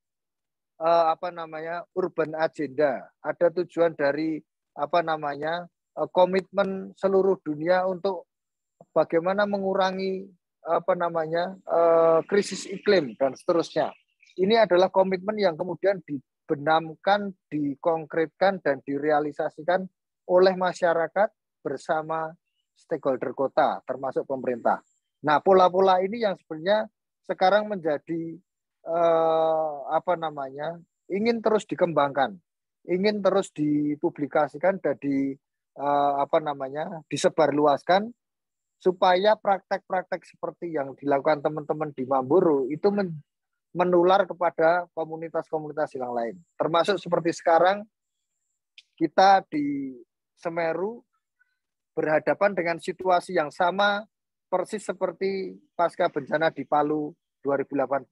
urban agenda, ada tujuan dari komitmen seluruh dunia untuk bagaimana mengurangi krisis iklim dan seterusnya. Ini adalah komitmen yang kemudian dibenamkan, dikonkretkan, dan direalisasikan oleh masyarakat bersama stakeholder kota, termasuk pemerintah. Nah, pola-pola ini yang sebenarnya sekarang menjadi ingin terus dikembangkan. ingin terus dipublikasikan dan disebarluaskan supaya praktek-praktek seperti yang dilakukan teman-teman di Mamboro itu menular kepada komunitas-komunitas yang lain. Termasuk seperti sekarang kita di Semeru berhadapan dengan situasi yang sama persis seperti pasca bencana di Palu 2018.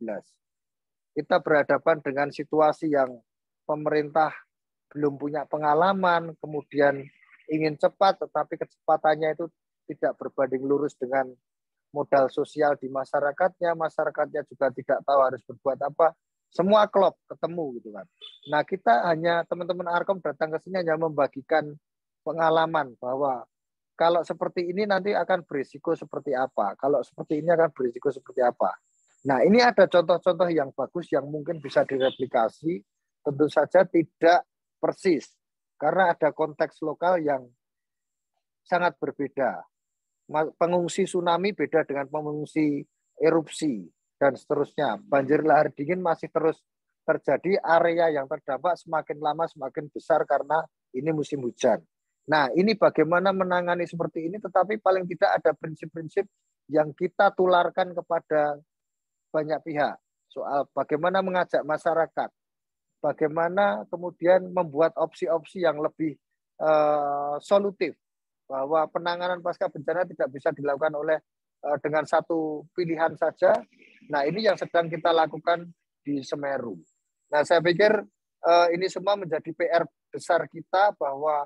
Kita berhadapan dengan situasi yang pemerintah belum punya pengalaman, kemudian ingin cepat, tetapi kecepatannya itu tidak berbanding lurus dengan modal sosial di masyarakatnya juga tidak tahu harus berbuat apa, semua klop ketemu gitu kan. Nah kita hanya, teman-teman Arkom datang ke sini hanya membagikan pengalaman bahwa kalau seperti ini nanti akan berisiko seperti apa, kalau seperti ini akan berisiko seperti apa. Nah ini ada contoh-contoh yang bagus yang mungkin bisa direplikasi, tentu saja tidak persis, karena ada konteks lokal yang sangat berbeda. Pengungsi tsunami beda dengan pengungsi erupsi dan seterusnya. Banjir lahar dingin masih terus terjadi, area yang terdampak semakin lama semakin besar karena ini musim hujan. Nah, ini bagaimana menangani seperti ini, tetapi paling tidak ada prinsip-prinsip yang kita tularkan kepada banyak pihak. Soal bagaimana mengajak masyarakat, bagaimana kemudian membuat opsi-opsi yang lebih solutif, bahwa penanganan pasca bencana tidak bisa dilakukan oleh dengan satu pilihan saja. Nah, ini yang sedang kita lakukan di Semeru. Nah, saya pikir ini semua menjadi PR besar kita, bahwa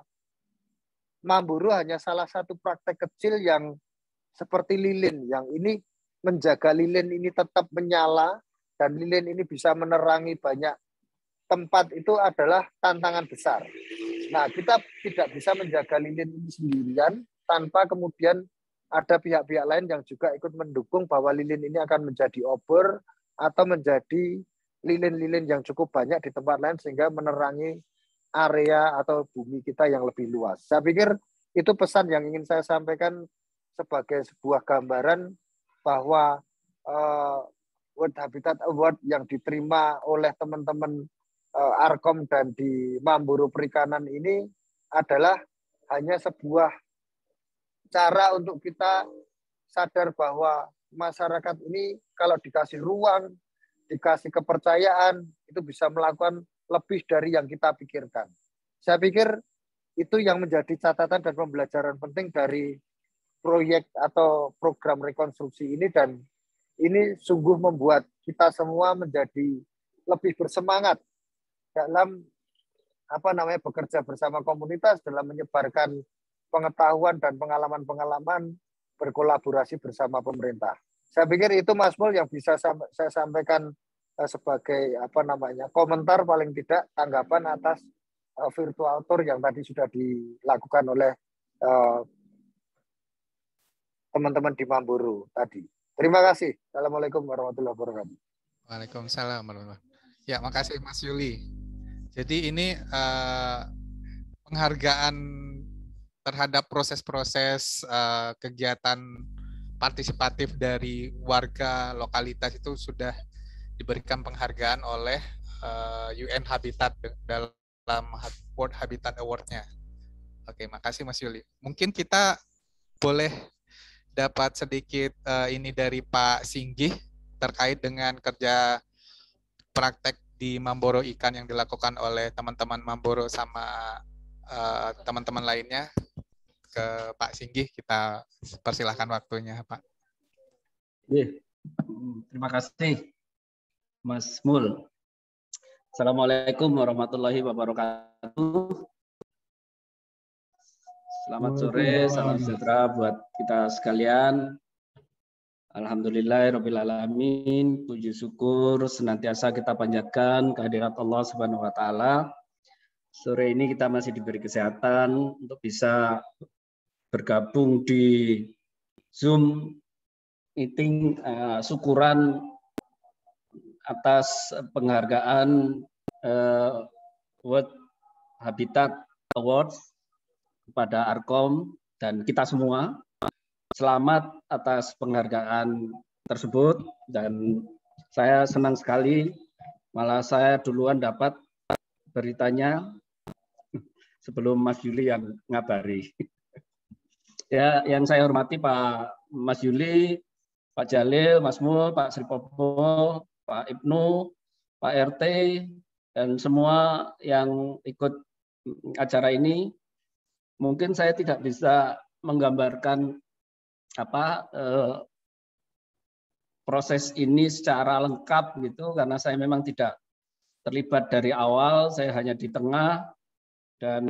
Mamboro hanya salah satu praktek kecil yang seperti lilin, yang ini menjaga lilin ini tetap menyala, dan lilin ini bisa menerangi banyak tempat, itu adalah tantangan besar. Nah, kita tidak bisa menjaga lilin ini sendirian tanpa kemudian ada pihak-pihak lain yang juga ikut mendukung bahwa lilin ini akan menjadi obor atau menjadi lilin-lilin yang cukup banyak di tempat lain sehingga menerangi area atau bumi kita yang lebih luas. Saya pikir itu pesan yang ingin saya sampaikan sebagai sebuah gambaran bahwa World Habitat Award yang diterima oleh teman-teman Arkom dan di Mamboro Perikanan ini adalah hanya sebuah cara untuk kita sadar bahwa masyarakat ini kalau dikasih ruang, dikasih kepercayaan, itu bisa melakukan lebih dari yang kita pikirkan. Saya pikir itu yang menjadi catatan dan pembelajaran penting dari proyek atau program rekonstruksi ini, dan ini sungguh membuat kita semua menjadi lebih bersemangat dalam bekerja bersama komunitas, dalam menyebarkan pengetahuan dan pengalaman-pengalaman berkolaborasi bersama pemerintah. Saya pikir itu Mas Mul yang bisa saya sampaikan sebagai komentar, paling tidak tanggapan atas virtual tour yang tadi sudah dilakukan oleh teman-teman di Mamboro tadi. Terima kasih. Assalamualaikum warahmatullahi wabarakatuh. Waalaikumsalam warahmatullahi wabarakatuh. Ya, makasih Mas Yuli. Jadi ini penghargaan terhadap proses-proses kegiatan partisipatif dari warga lokalitas itu sudah diberikan penghargaan oleh UN Habitat dalam World Habitat Award-nya. Oke, makasih Mas Yuli. Mungkin kita boleh dapat sedikit ini dari Pak Singgih terkait dengan kerja praktek di Mamboro Ikan yang dilakukan oleh teman-teman Mamboro sama teman-teman lainnya. Ke Pak Singgih, kita persilahkan waktunya, Pak. Terima kasih, Mas Mul. Assalamualaikum warahmatullahi wabarakatuh. Selamat sore, salam sejahtera buat kita sekalian. Alhamdulillah, Rabbil Alamin, puji syukur senantiasa kita panjatkan kehadirat Allah Subhanahu wa Ta'ala. Sore ini kita masih diberi kesehatan untuk bisa bergabung di Zoom meeting syukuran atas penghargaan World Habitat Awards kepada Arkom dan kita semua. Selamat atas penghargaan tersebut, dan saya senang sekali, malah saya duluan dapat beritanya sebelum Mas Yuli yang ngabari. Ya, yang saya hormati Pak Mas Yuli, Pak Jalil, Mas Mul, Pak Sri Popo, Pak Ibnu, Pak RT, dan semua yang ikut acara ini. Mungkin saya tidak bisa menggambarkan proses ini secara lengkap gitu, karena saya memang tidak terlibat dari awal, saya hanya di tengah, dan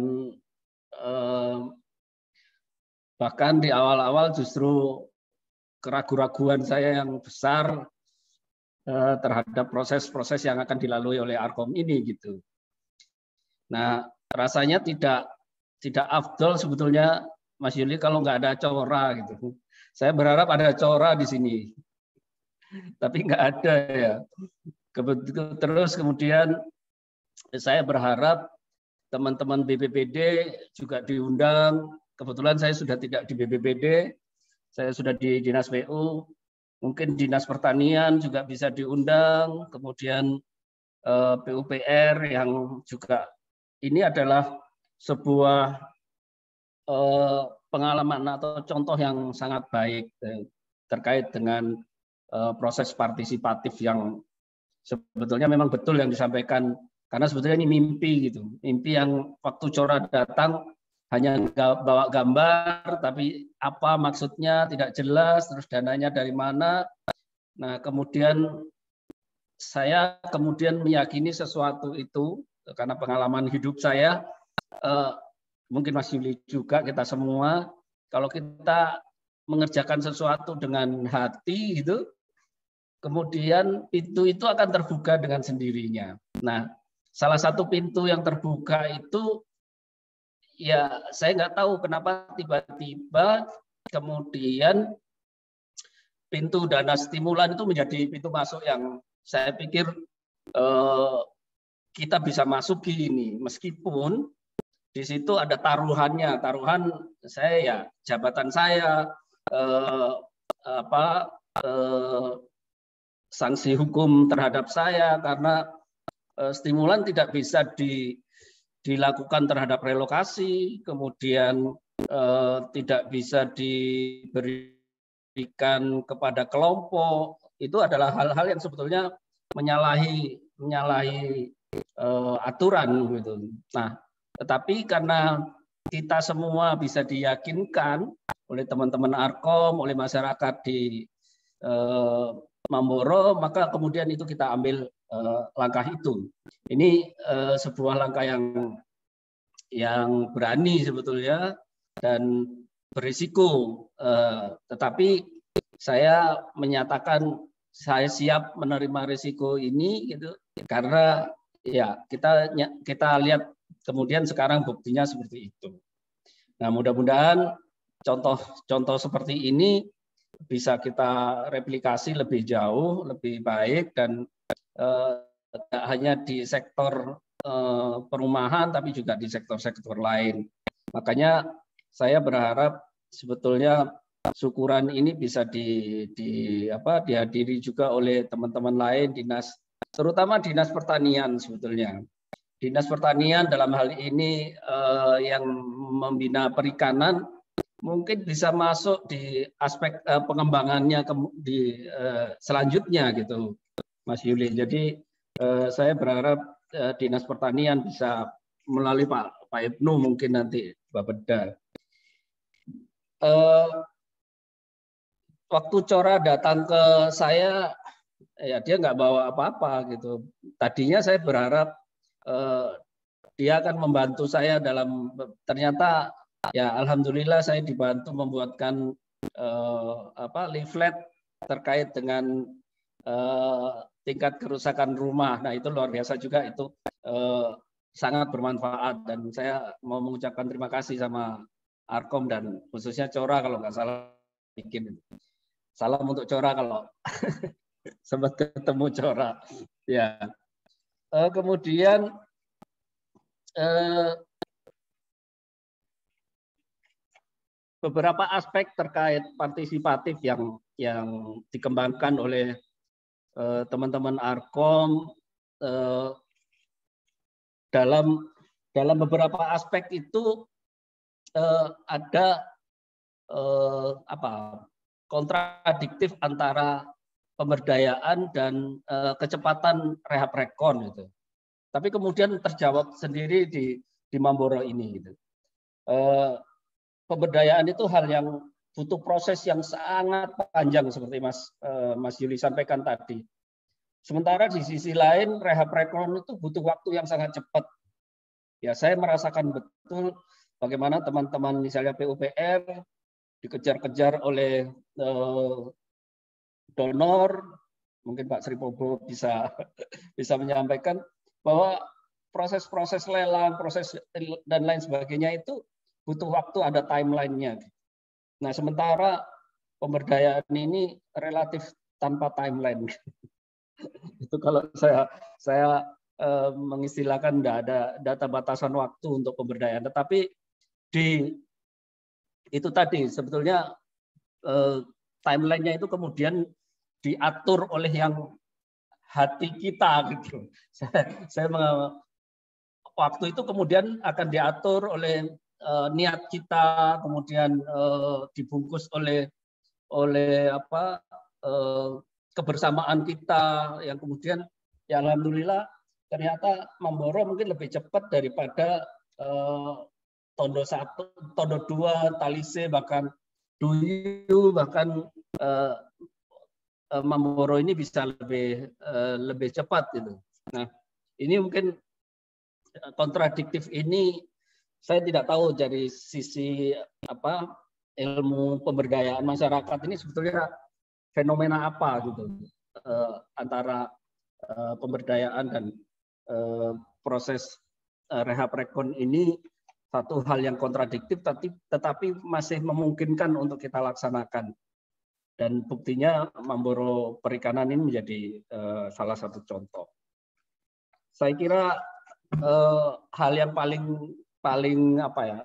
bahkan di awal-awal justru keraguan-raguan saya yang besar terhadap proses-proses yang akan dilalui oleh Arkom ini gitu. Nah, rasanya tidak afdol sebetulnya Mas Yuli kalau nggak ada Cora gitu. Saya berharap ada Cora di sini, tapi nggak ada ya. Terus kemudian saya berharap teman-teman BPPD juga diundang. Kebetulan saya sudah tidak di BPPD, saya sudah di Dinas PU. Mungkin Dinas Pertanian juga bisa diundang, kemudian PUPR yang juga ini adalah sebuah pengalaman atau contoh yang sangat baik terkait dengan proses partisipatif yang sebetulnya memang betul yang disampaikan, karena sebetulnya ini mimpi gitu, mimpi yang waktu Cora datang hanya bawa gambar, tapi apa maksudnya tidak jelas, terus dananya dari mana. Nah, kemudian saya meyakini sesuatu itu, karena pengalaman hidup saya, mungkin Mas Yuli juga, kita semua, kalau kita mengerjakan sesuatu dengan hati gitu, kemudian pintu itu akan terbuka dengan sendirinya. Nah, salah satu pintu yang terbuka itu, ya saya nggak tahu kenapa tiba-tiba kemudian pintu dana stimulan itu menjadi pintu masuk yang saya pikir kita bisa masuki ini, meskipun di situ ada taruhannya. Taruhan saya ya jabatan saya, sanksi hukum terhadap saya karena stimulan tidak bisa dilakukan terhadap relokasi, kemudian tidak bisa diberikan kepada kelompok. Itu adalah hal-hal yang sebetulnya menyalahi aturan gitu. Nah, tetapi karena kita semua bisa diyakinkan oleh teman-teman Arkom, oleh masyarakat di Mamboro, maka kemudian itu kita ambil langkah itu. Ini sebuah langkah yang berani sebetulnya dan berisiko, tetapi saya menyatakan saya siap menerima risiko ini gitu, karena ya kita lihat kemudian sekarang buktinya seperti itu. Nah, mudah-mudahan contoh seperti ini bisa kita replikasi lebih jauh, lebih baik, dan tidak hanya di sektor perumahan, tapi juga di sektor-sektor lain. Makanya saya berharap sebetulnya syukuran ini bisa dihadiri juga oleh teman-teman lain, terutama Dinas Pertanian sebetulnya. Dinas Pertanian dalam hal ini yang membina perikanan mungkin bisa masuk di aspek pengembangannya di selanjutnya gitu, Mas Yuli. Jadi saya berharap Dinas Pertanian bisa melalui Pak Ibnu mungkin nanti Bapeda. Waktu Cora datang ke saya, ya dia nggak bawa apa-apa gitu. Tadinya saya berharap dia akan membantu saya dalam, ternyata ya alhamdulillah saya dibantu membuatkan leaflet terkait dengan tingkat kerusakan rumah. Nah, itu luar biasa juga, itu sangat bermanfaat, dan saya mau mengucapkan terima kasih sama Arkom dan khususnya Cora kalau nggak salah bikin. Salam untuk Cora kalau sempat ketemu Cora. Ya. Kemudian beberapa aspek terkait partisipatif yang dikembangkan oleh teman-teman Arkom dalam dalam beberapa aspek itu ada kontradiktif antara pemberdayaan dan kecepatan rehab rekon gitu. Tapi kemudian terjawab sendiri di Mamboro ini gitu. Pemberdayaan itu hal yang butuh proses yang sangat panjang seperti Mas Yuli sampaikan tadi. Sementara di sisi lain rehab rekon itu butuh waktu yang sangat cepat. Ya, saya merasakan betul bagaimana teman-teman misalnya PUPR dikejar-kejar oleh donor, mungkin Pak Sri Pobo bisa menyampaikan bahwa proses-proses lelang, proses dan lain sebagainya itu butuh waktu, ada timeline-nya. Nah, sementara pemberdayaan ini relatif tanpa timeline. Itu kalau saya mengistilahkan tidak ada data batasan waktu untuk pemberdayaan. Tetapi itu tadi sebetulnya timeline-nya itu kemudian diatur oleh yang hati kita gitu. Waktu itu kemudian akan diatur oleh niat kita, kemudian dibungkus oleh kebersamaan kita yang kemudian ya alhamdulillah ternyata Mamboro mungkin lebih cepat daripada Tondo 1, Tondo 2, Talise, bahkan Duyu, bahkan Mamboro ini bisa lebih cepat gitu. Nah, ini mungkin kontradiktif ini saya tidak tahu dari sisi ilmu pemberdayaan masyarakat ini sebetulnya fenomena apa gitu antara pemberdayaan dan proses rehab rekon ini satu hal yang kontradiktif tetapi masih memungkinkan untuk kita laksanakan. Dan buktinya Mamboro Perikanan ini menjadi salah satu contoh. Saya kira hal yang paling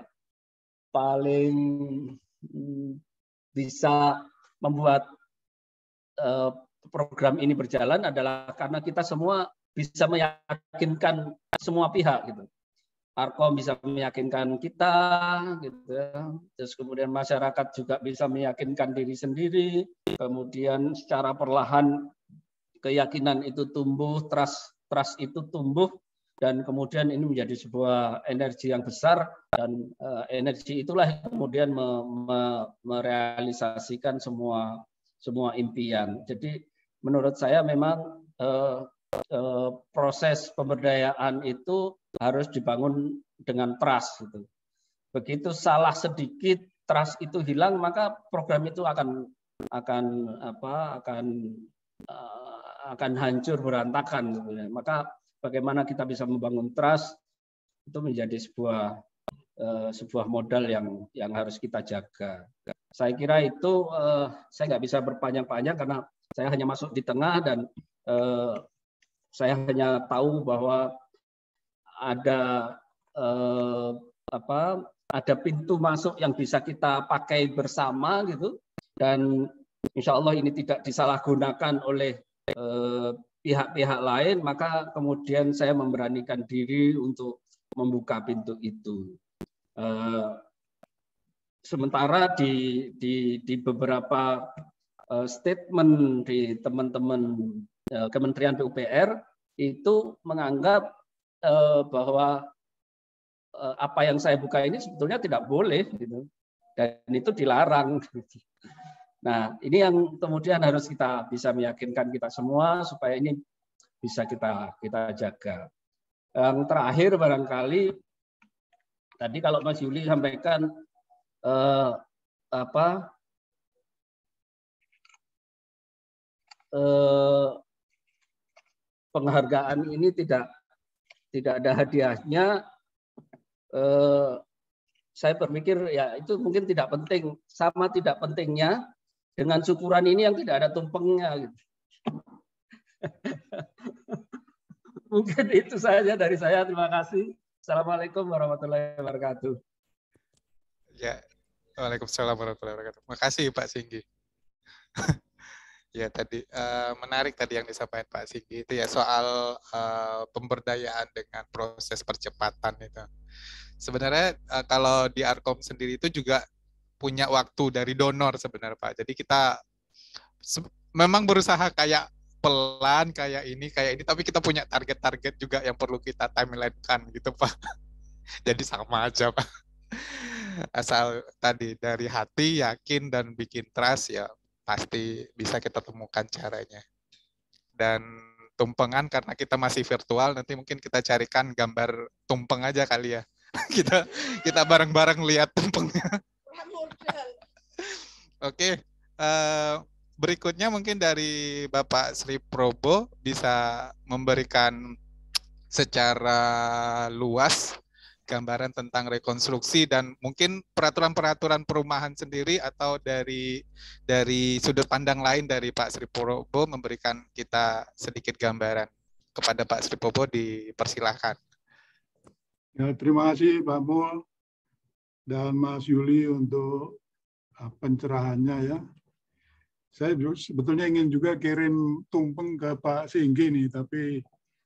bisa membuat program ini berjalan adalah karena kita semua bisa meyakinkan semua pihak gitu. Arkom bisa meyakinkan kita, gitu. Terus kemudian masyarakat juga bisa meyakinkan diri sendiri. Kemudian secara perlahan keyakinan itu tumbuh, trust itu tumbuh, dan kemudian ini menjadi sebuah energi yang besar dan energi itulah yang kemudian merealisasikan semua impian. Jadi menurut saya memang proses pemberdayaan itu harus dibangun dengan trust gitu. Begitu salah sedikit trust itu hilang, maka program itu akan hancur berantakan gitu. Maka bagaimana kita bisa membangun trust itu menjadi sebuah modal yang harus kita jaga. Saya kira itu saya nggak bisa berpanjang-panjang karena saya hanya masuk di tengah dan saya hanya tahu bahwa ada pintu masuk yang bisa kita pakai bersama gitu, dan insya Allah ini tidak disalahgunakan oleh pihak-pihak lain, maka kemudian saya memberanikan diri untuk membuka pintu itu. Sementara di beberapa statement di teman-teman Kementerian PUPR itu menganggap bahwa apa yang saya buka ini sebetulnya tidak boleh gitu, dan itu dilarang. Nah, ini yang kemudian harus kita bisa meyakinkan kita semua supaya ini bisa kita jaga. Yang terakhir barangkali tadi kalau Mas Yuli sampaikan penghargaan ini tidak ada hadiahnya. Saya berpikir ya itu mungkin tidak penting, sama tidak pentingnya dengan syukuran ini yang tidak ada tumpengnya gitu. Mungkin itu saja dari saya. Terima kasih. Assalamualaikum warahmatullahi wabarakatuh. Ya, waalaikumsalam warahmatullahi wabarakatuh. Terima kasih Pak Singgi. Ya tadi menarik tadi yang disampaikan Pak Sigi itu ya soal pemberdayaan dengan proses percepatan itu. Sebenarnya kalau di Arkom sendiri itu juga punya waktu dari donor sebenarnya Pak. Jadi kita memang berusaha kayak pelan kayak ini, tapi kita punya target-target juga yang perlu kita timeline-kan gitu Pak. Jadi sama aja Pak. Asal tadi dari hati, yakin dan bikin trust ya pasti bisa kita temukan caranya. Dan tumpengan karena kita masih virtual, nanti mungkin kita carikan gambar tumpeng aja kali ya. kita bareng-bareng lihat tumpengnya. Oke, berikutnya mungkin dari Bapak Sri Probo bisa memberikan secara luas gambaran tentang rekonstruksi dan mungkin peraturan-peraturan perumahan sendiri atau dari sudut pandang lain dari Pak Sri Probo memberikan kita sedikit gambaran. Kepada Pak Sri Probo dipersilahkan. Ya, terima kasih Pak Mul dan Mas Yuli untuk pencerahannya ya. Saya sebetulnya ingin juga kirim tumpeng ke Pak Singgi nih, tapi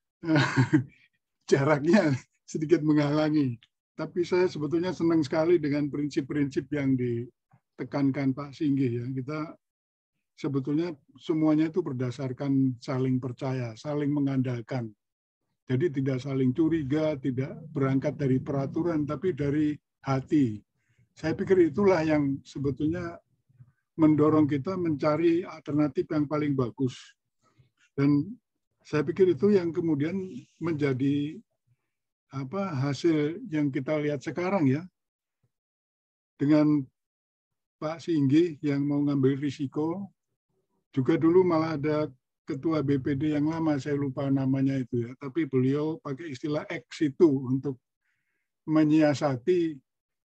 jaraknya sedikit menghalangi. Tapi saya sebetulnya senang sekali dengan prinsip-prinsip yang ditekankan Pak Singgi ya. Kita sebetulnya semuanya itu berdasarkan saling percaya, saling mengandalkan. Jadi tidak saling curiga, tidak berangkat dari peraturan, tapi dari hati. Saya pikir itulah yang sebetulnya mendorong kita mencari alternatif yang paling bagus. Dan saya pikir itu yang kemudian menjadi hasil yang kita lihat sekarang ya. Dengan Pak Singgi yang mau ngambil risiko, juga dulu malah ada ketua BPD yang lama, saya lupa namanya itu ya, tapi beliau pakai istilah X itu untuk menyiasati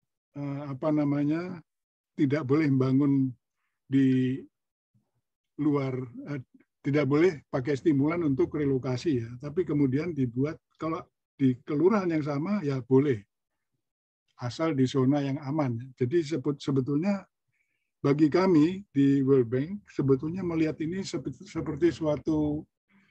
tidak boleh membangun di luar, tidak boleh pakai stimulan untuk relokasi ya, tapi kemudian dibuat kalau di kelurahan yang sama ya boleh, asal di zona yang aman. Jadi sebetulnya bagi kami di World Bank sebetulnya melihat ini seperti suatu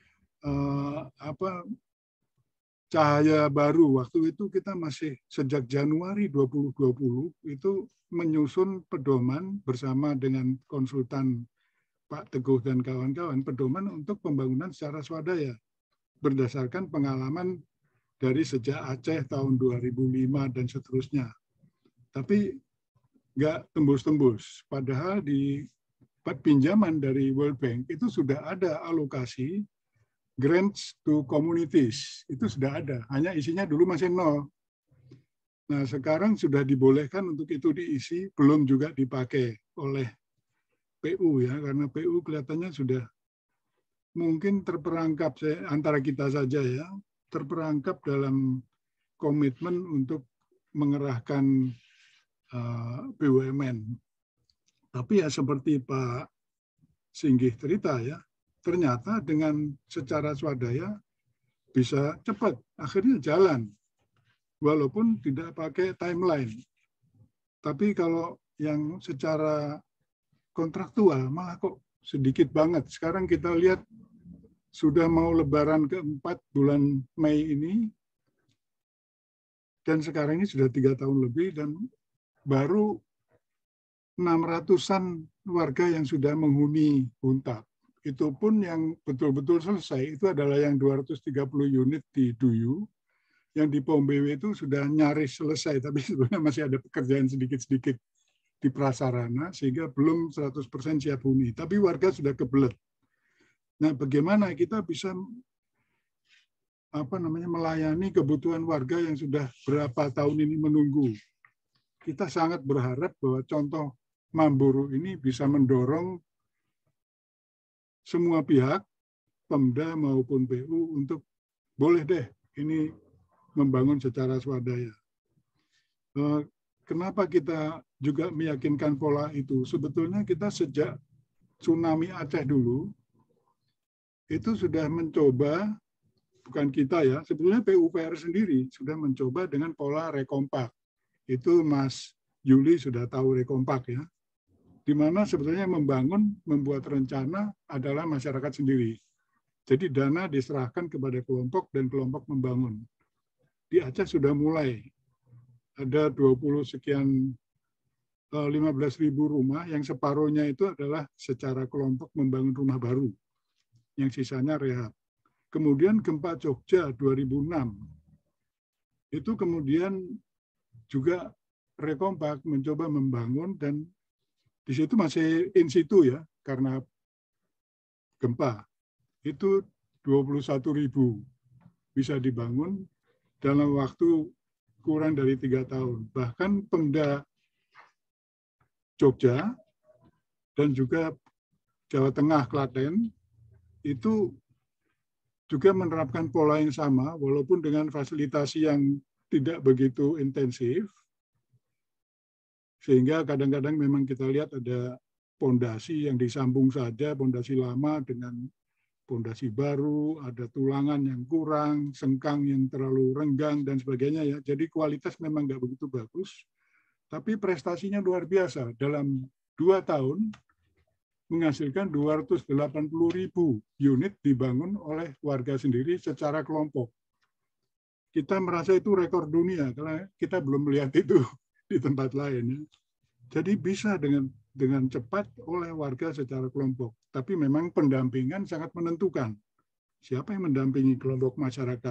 cahaya baru. Waktu itu kita masih sejak Januari 2020 itu menyusun pedoman bersama dengan konsultan Pak Teguh dan kawan-kawan, pedoman untuk pembangunan secara swadaya berdasarkan pengalaman dari sejak Aceh tahun 2005 dan seterusnya. Tapi nggak tembus-tembus. Padahal di pinjaman dari World Bank itu sudah ada alokasi grants to communities. Itu sudah ada. Hanya isinya dulu masih 0. Nah, sekarang sudah dibolehkan untuk itu diisi, belum juga dipakai oleh PU ya, karena PU kelihatannya sudah mungkin terperangkap antara kita saja ya, terperangkap dalam komitmen untuk mengerahkan BUMN. Tapi ya seperti Pak Singgih cerita ya, ternyata dengan secara swadaya bisa cepat, akhirnya jalan. Walaupun tidak pakai timeline. Tapi kalau yang secara kontraktual malah kok sedikit banget. Sekarang kita lihat sudah mau lebaran keempat bulan Mei ini, dan sekarang ini sudah 3 tahun lebih, dan baru 600-an warga yang sudah menghuni Huntap. Itu pun yang betul-betul selesai, itu adalah yang 230 unit di Duyu, yang di Pom BW itu sudah nyaris selesai, tapi sebenarnya masih ada pekerjaan sedikit-sedikit di prasarana, sehingga belum 100% siap huni. Tapi warga sudah kebelet. Nah, bagaimana kita bisa melayani kebutuhan warga yang sudah berapa tahun ini menunggu? Kita sangat berharap bahwa contoh Mamburu ini bisa mendorong semua pihak, Pemda maupun PU, untuk boleh deh ini membangun secara swadaya. Kenapa kita juga meyakinkan pola itu? Sebetulnya kita sejak tsunami Aceh dulu, itu sudah mencoba, bukan kita ya, sebetulnya PUPR sendiri sudah mencoba dengan pola rekompak. Itu Mas Yuli sudah tahu rekompak ya. di mana sebetulnya membuat rencana adalah masyarakat sendiri. Jadi dana diserahkan kepada kelompok dan kelompok membangun. Di Aceh sudah mulai ada 20 sekian 15.000 rumah, yang separuhnya itu adalah secara kelompok membangun rumah baru, yang sisanya rehab. Kemudian gempa Jogja 2006, itu kemudian juga Rekompak mencoba membangun, dan di situ masih in situ ya, karena gempa. Itu 21.000 bisa dibangun dalam waktu kurang dari 3 tahun. Bahkan Pemda Jogja dan juga Jawa Tengah, Klaten, itu juga menerapkan pola yang sama, walaupun dengan fasilitasi yang tidak begitu intensif, sehingga kadang-kadang memang kita lihat ada pondasi yang disambung saja, pondasi lama dengan pondasi baru, ada tulangan yang kurang, sengkang yang terlalu renggang, dan sebagainya ya. Jadi kualitas memang nggak begitu bagus, tapi prestasinya luar biasa. Dalam 2 tahun menghasilkan 280.000 unit dibangun oleh warga sendiri secara kelompok. Kita merasa itu rekor dunia, karena kita belum melihat itu di tempat lain. Ya. Jadi bisa dengan cepat oleh warga secara kelompok. Tapi memang pendampingan sangat menentukan. Siapa yang mendampingi kelompok masyarakat?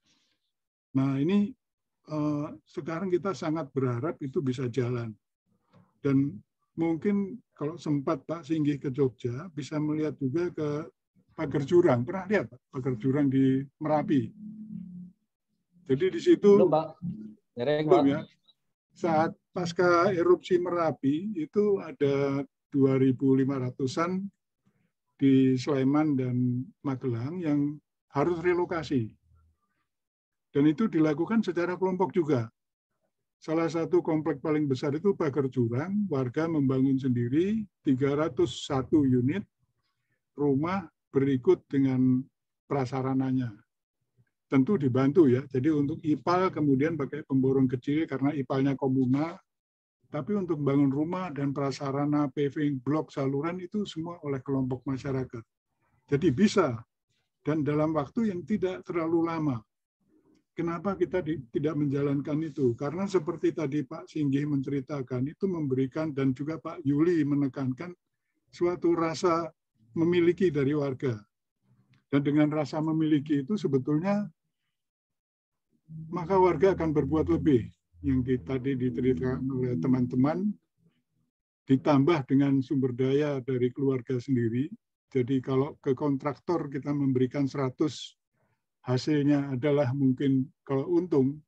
Nah ini sekarang kita sangat berharap itu bisa jalan. Dan mungkin kalau sempat Pak Singgih ke Jogja, bisa melihat juga ke pagar jurang. Pernah lihat Pak, pagar jurang di Merapi? Jadi di situ, belum, Pak. Belum ya. Saat pasca erupsi Merapi, itu ada 2.500-an di Sleman dan Magelang yang harus relokasi. Dan itu dilakukan secara kelompok juga. Salah satu komplek paling besar itu pagar jurang, warga membangun sendiri 301 unit rumah berikut dengan prasarananya. Tentu dibantu ya, jadi untuk IPAL kemudian pakai pemborong kecil karena IPAL-nya komunal, tapi untuk bangun rumah dan prasarana, paving, blok, saluran itu semua oleh kelompok masyarakat. Jadi bisa, dan dalam waktu yang tidak terlalu lama. Kenapa kita tidak menjalankan itu? Karena seperti tadi Pak Singgih menceritakan, itu memberikan, dan juga Pak Yuli menekankan, suatu rasa memiliki dari warga. Dan dengan rasa memiliki itu sebetulnya maka warga akan berbuat lebih. Yang tadi diceritakan oleh teman-teman, ditambah dengan sumber daya dari keluarga sendiri. Jadi kalau ke kontraktor kita memberikan 100, hasilnya adalah mungkin kalau untung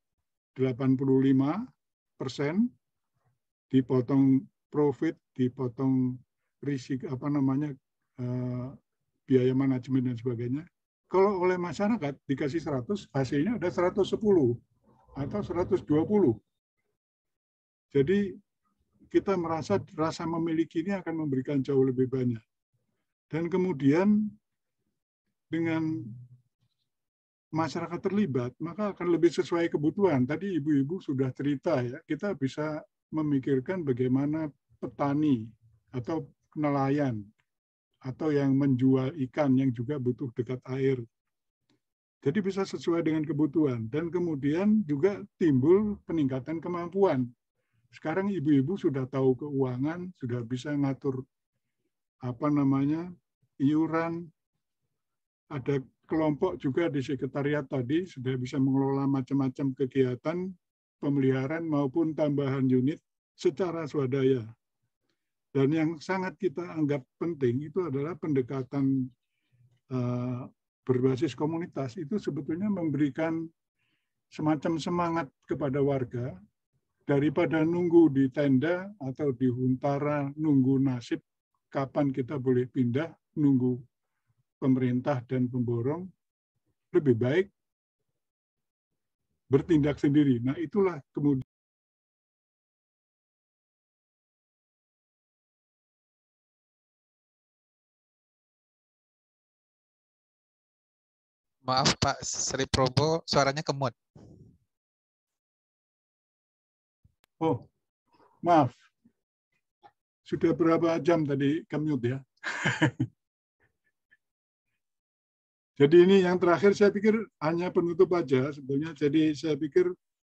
85%, dipotong profit, dipotong risiko biaya manajemen dan sebagainya. Kalau oleh masyarakat dikasih 100, hasilnya ada 110 atau 120. Jadi kita merasa rasa memiliki ini akan memberikan jauh lebih banyak. Dan kemudian dengan masyarakat terlibat, maka akan lebih sesuai kebutuhan. Tadi ibu-ibu sudah cerita ya, kita bisa memikirkan bagaimana petani atau nelayan atau yang menjual ikan yang juga butuh dekat air. Jadi bisa sesuai dengan kebutuhan. Dan kemudian juga timbul peningkatan kemampuan. Sekarang ibu-ibu sudah tahu keuangan, sudah bisa ngatur iuran. Ada kelompok juga di sekretariat tadi, sudah bisa mengelola macam-macam kegiatan pemeliharaan maupun tambahan unit secara swadaya. Dan yang sangat kita anggap penting itu adalah pendekatan berbasis komunitas. Itu sebetulnya memberikan semacam semangat kepada warga daripada nunggu di tenda atau di huntara, nunggu nasib kapan kita boleh pindah, nunggu pemerintah dan pemborong, lebih baik bertindak sendiri. Nah itulah kemudian Maaf Pak Sri Probo, suaranya kemut. Oh, maaf. Sudah berapa jam tadi commute ya? Jadi ini yang terakhir saya pikir hanya penutup aja sebetulnya. Jadi saya pikir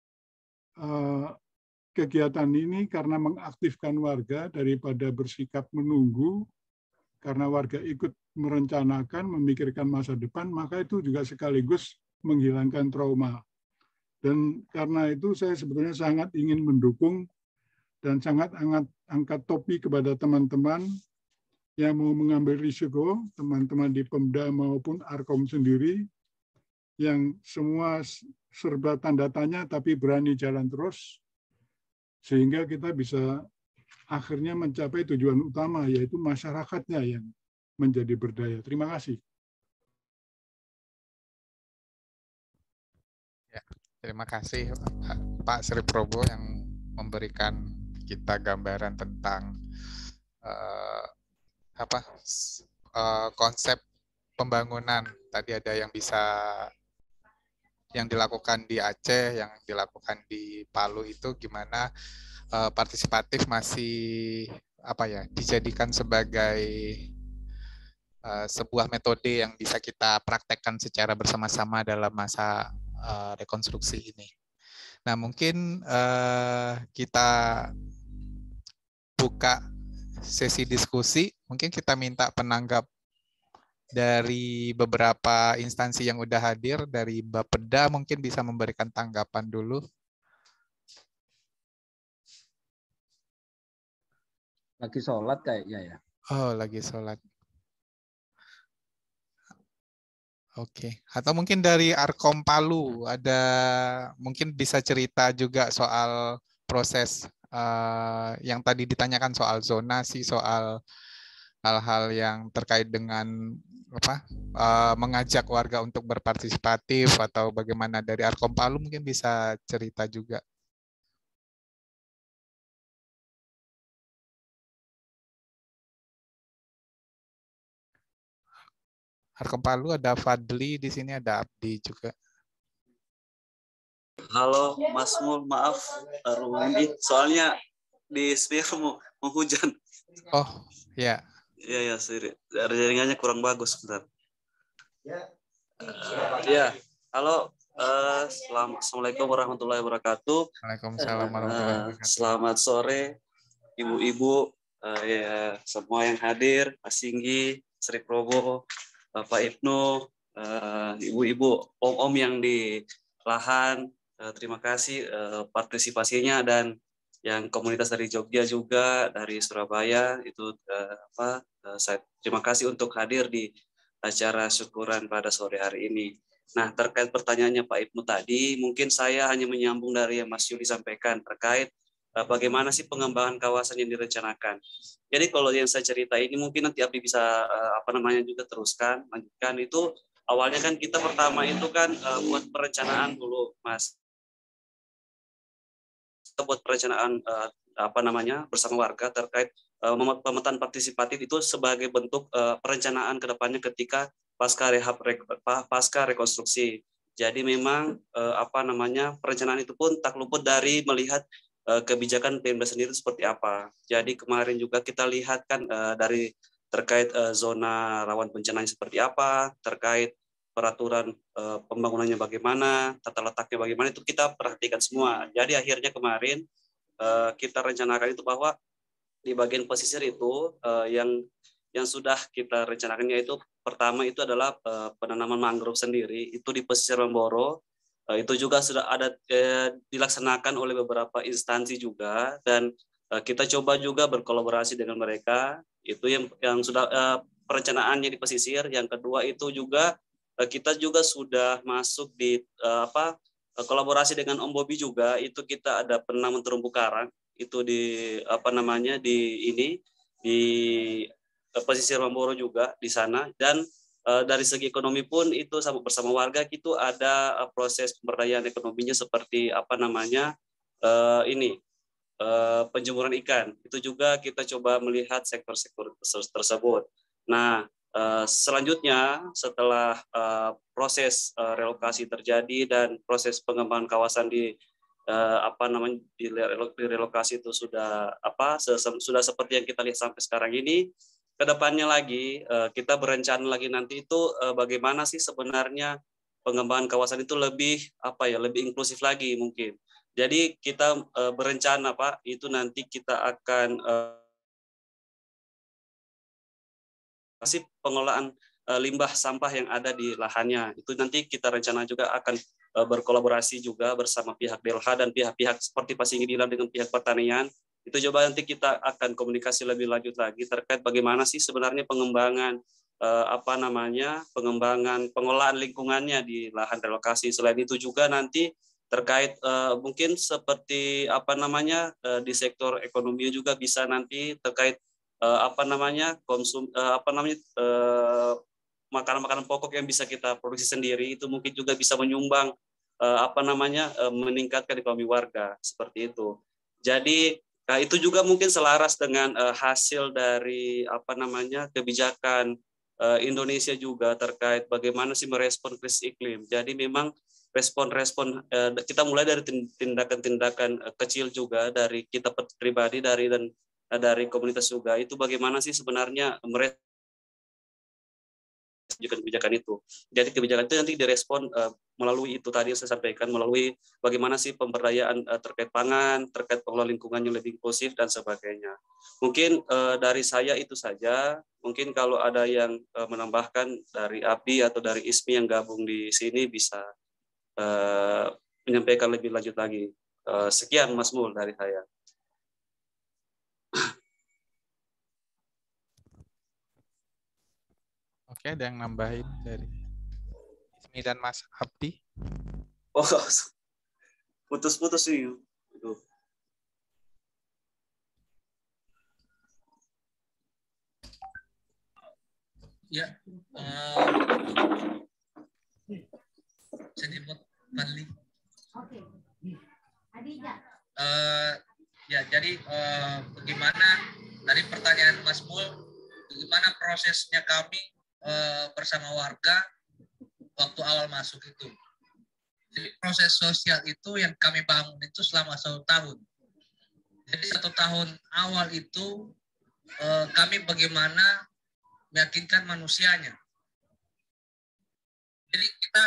kegiatan ini karena mengaktifkan warga daripada bersikap menunggu, karena warga ikut merencanakan, memikirkan masa depan, maka itu juga sekaligus menghilangkan trauma. Dan karena itu saya sebetulnya sangat ingin mendukung dan sangat angkat topi kepada teman-teman yang mau mengambil risiko, teman-teman di Pemda maupun Arkom sendiri, yang semua serba tanda tanya tapi berani jalan terus, sehingga kita bisa akhirnya mencapai tujuan utama, yaitu masyarakatnya yang menjadi berdaya. Terima kasih. Ya, terima kasih Pak Sri Probo yang memberikan kita gambaran tentang konsep pembangunan. Tadi ada yang dilakukan di Aceh, yang dilakukan di Palu itu gimana partisipatif masih dijadikan sebagai sebuah metode yang bisa kita praktekkan secara bersama-sama dalam masa rekonstruksi ini. Nah, mungkin kita buka sesi diskusi. Mungkin kita minta penanggap dari beberapa instansi yang udah hadir. Dari Bapeda mungkin bisa memberikan tanggapan dulu. Lagi sholat kayaknya ya. Oh, lagi sholat. Oke. Atau mungkin dari Arkom Palu, ada mungkin bisa cerita juga soal proses yang tadi ditanyakan soal zonasi, soal hal-hal yang terkait dengan mengajak warga untuk berpartisipatif, atau bagaimana dari Arkom Palu mungkin bisa cerita juga. Arkom Palu ada Fadli di sini, ada Abdi juga. Halo Mas Mul, maaf ini soalnya di sphere mau hujan. Oh, ya. Iya, jaringannya kurang bagus, bentar. Ya, halo. Assalamualaikum warahmatullahi wabarakatuh. Waalaikumsalam warahmatullahi wabarakatuh. Selamat sore, ibu-ibu, semua yang hadir, Pak Singgi, Sri Probo, Bapak Ibnu, ibu-ibu, om-om yang di lahan. Terima kasih partisipasinya, dan yang komunitas dari Jogja juga, dari Surabaya itu saya terima kasih untuk hadir di acara syukuran pada sore hari ini. Nah, terkait pertanyaannya Pak Ibnu tadi, mungkin saya hanya menyambung dari yang Mas Yuli sampaikan terkait bagaimana sih pengembangan kawasan yang direncanakan. Jadi kalau yang saya cerita ini mungkin nanti Abdi bisa juga teruskan, lanjutkan. Itu awalnya kan kita pertama itu kan buat perencanaan dulu, Mas. Kita buat perencanaan bersama warga terkait pemetaan partisipatif itu sebagai bentuk perencanaan ke depannya ketika pasca rekonstruksi. Jadi memang perencanaan itu pun tak luput dari melihat kebijakan Pemda sendiri seperti apa. Jadi kemarin juga kita lihat kan dari terkait zona rawan bencananya seperti apa, terkait peraturan pembangunannya bagaimana, tata letaknya bagaimana, itu kita perhatikan semua. Jadi akhirnya kemarin kita rencanakan itu bahwa di bagian pesisir itu yang sudah kita rencanakan, yaitu pertama itu adalah penanaman mangrove sendiri, itu di pesisir Mamboro. Itu juga sudah ada dilaksanakan oleh beberapa instansi juga, dan kita coba juga berkolaborasi dengan mereka. Itu yang sudah perencanaannya di pesisir. Yang kedua itu juga kita juga sudah masuk di kolaborasi dengan Om Bobi juga. Itu kita ada penanaman terumbu karang itu di di pesisir Mamboro juga di sana. Dan dari segi ekonomi pun itu bersama warga itu ada proses pemberdayaan ekonominya seperti penjemuran ikan. Itu juga kita coba melihat sektor-sektor tersebut. Nah, selanjutnya setelah proses relokasi terjadi dan proses pengembangan kawasan di apa namanya direlokasi itu sudah sudah seperti yang kita lihat sampai sekarang ini, kedepannya lagi kita berencana lagi nanti itu bagaimana sih sebenarnya pengembangan kawasan itu lebih lebih inklusif lagi mungkin. Jadi kita berencana Pak itu nanti kita akan pengelolaan limbah sampah yang ada di lahannya. Itu nanti kita rencana juga akan berkolaborasi juga bersama pihak DLH dan pihak-pihak seperti Pak Singgi bilang dengan pihak pertanian. Itu coba nanti kita akan komunikasi lebih lanjut lagi terkait bagaimana sih sebenarnya pengembangan pengembangan pengelolaan lingkungannya di lahan relokasi. Selain itu juga nanti terkait mungkin seperti di sektor ekonomi juga bisa nanti terkait makanan-makanan pokok yang bisa kita produksi sendiri itu mungkin juga bisa menyumbang meningkatkan ekonomi warga seperti itu. Jadi itu juga mungkin selaras dengan hasil dari kebijakan Indonesia juga terkait bagaimana sih merespon krisis iklim. Jadi memang respon-respon kita mulai dari tindakan-tindakan kecil juga dari kita pribadi dari komunitas juga itu bagaimana sih sebenarnya merespon kebijakan itu. Jadi kebijakan itu nanti direspon melalui itu tadi yang saya sampaikan, melalui bagaimana sih pemberdayaan terkait pangan, terkait pengelolaan lingkungan yang lebih inklusif dan sebagainya. Mungkin dari saya itu saja. Mungkin kalau ada yang menambahkan dari Abdi atau dari Ismi yang gabung di sini bisa menyampaikan lebih lanjut lagi. Sekian Mas Mul dari saya. Oke, ada yang nambahin dari Ismi dan Mas Abdi? Oh, putus-putus sih. Ya, jadi Fadli. Oke. Adija. Ya, jadi bagaimana tadi pertanyaan Mas Mul, bagaimana prosesnya kami bersama warga waktu awal masuk itu. Jadi proses sosial itu yang kami bangun itu selama 1 tahun. Jadi 1 tahun awal itu kami bagaimana meyakinkan manusianya. Jadi kita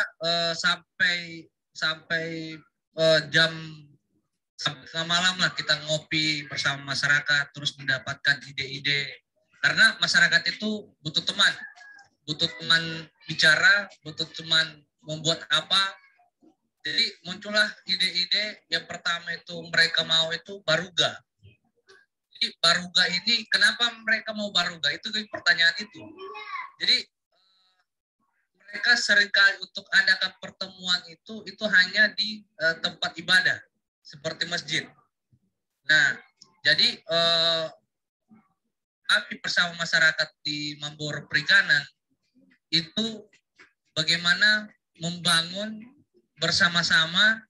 sampai jam sampai malam lah kita ngopi bersama masyarakat, terus mendapatkan ide-ide. Karena masyarakat itu butuh teman bicara, butuh teman membuat apa. Jadi muncullah ide-ide. Yang pertama itu mereka mau itu baruga. Jadi baruga ini kenapa mereka mau baruga? Itu pertanyaan itu. Jadi mereka seringkali untuk adakan pertemuan itu hanya di tempat ibadah seperti masjid. Nah, jadi kami bersama masyarakat di Mamboro Perikanan itu bagaimana membangun bersama-sama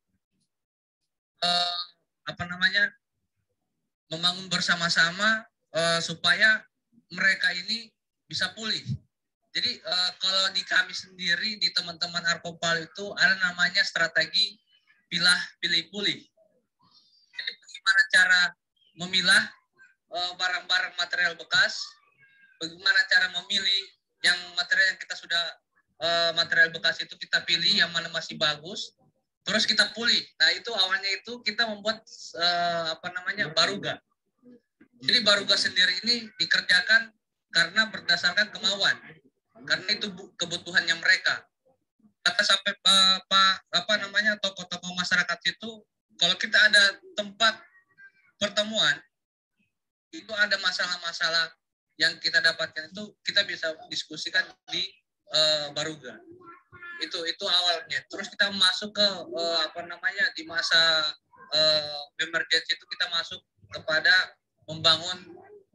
membangun bersama-sama supaya mereka ini bisa pulih. Jadi kalau di kami sendiri, di teman-teman Arkopal itu ada namanya strategi pilih-pulih. Jadi bagaimana cara memilah barang-barang material bekas, bagaimana cara memilih yang material yang kita sudah material bekas itu kita pilih yang mana masih bagus, terus kita pulih. Nah itu awalnya itu kita membuat baruga. Jadi baruga sendiri ini dikerjakan karena berdasarkan kemauan, karena itu kebutuhannya mereka. Kata sampai tokoh-tokoh masyarakat itu, kalau kita ada tempat pertemuan, itu ada masalah-masalah yang kita dapatkan itu kita bisa diskusikan di baruga. Itu awalnya. Terus kita masuk ke di masa emergency itu kita masuk kepada membangun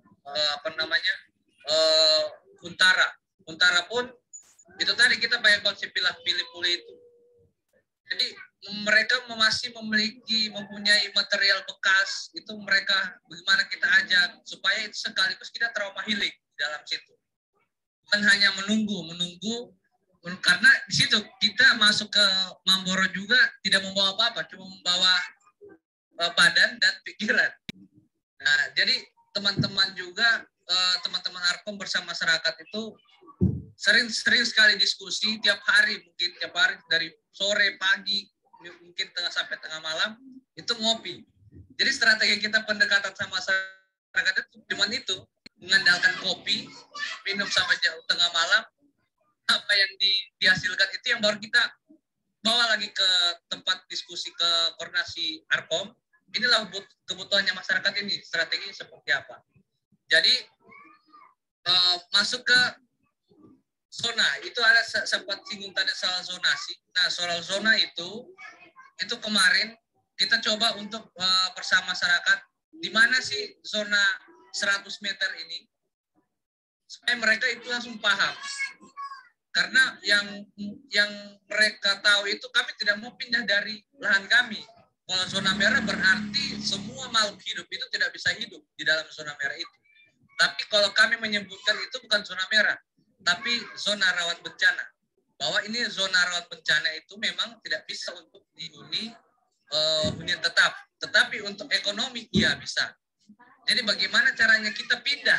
Huntara. Huntara pun itu tadi kita pakai konsep pilih-pulih itu. Jadi mereka masih mempunyai material bekas, itu mereka bagaimana kita ajak supaya itu sekaligus kita trauma healing di dalam situ. Bukan hanya menunggu Karena di situ kita masuk ke Mamboro juga tidak membawa apa-apa, cuma membawa badan dan pikiran. Nah, jadi teman-teman juga, teman-teman Arkom bersama masyarakat itu sering sekali diskusi tiap hari, mungkin tiap hari dari sore, pagi, mungkin sampai tengah malam itu ngopi. Jadi strategi kita pendekatan sama masyarakat itu cuma itu, mengandalkan kopi, minum sampai jauh tengah malam, apa yang dihasilkan itu yang baru kita bawa lagi ke tempat diskusi, ke koordinasi Arkom. Inilah kebutuhannya masyarakat ini, strategi seperti apa. Jadi masuk ke zona, itu ada sempat singgung tadi soal zonasi. Nah, soal zona itu kemarin kita coba untuk bersama masyarakat, di mana sih zona 100 meter ini, supaya mereka itu langsung paham. Karena yang mereka tahu itu kami tidak mau pindah dari lahan kami. Kalau zona merah berarti semua makhluk hidup itu tidak bisa hidup di dalam zona merah itu. Tapi kalau kami menyebutkan itu bukan zona merah, tapi zona rawan bencana. Bahwa ini zona rawan bencana itu memang tidak bisa untuk dihuni hunian tetap. Tetapi untuk ekonomi, iya bisa. Jadi bagaimana caranya kita pindah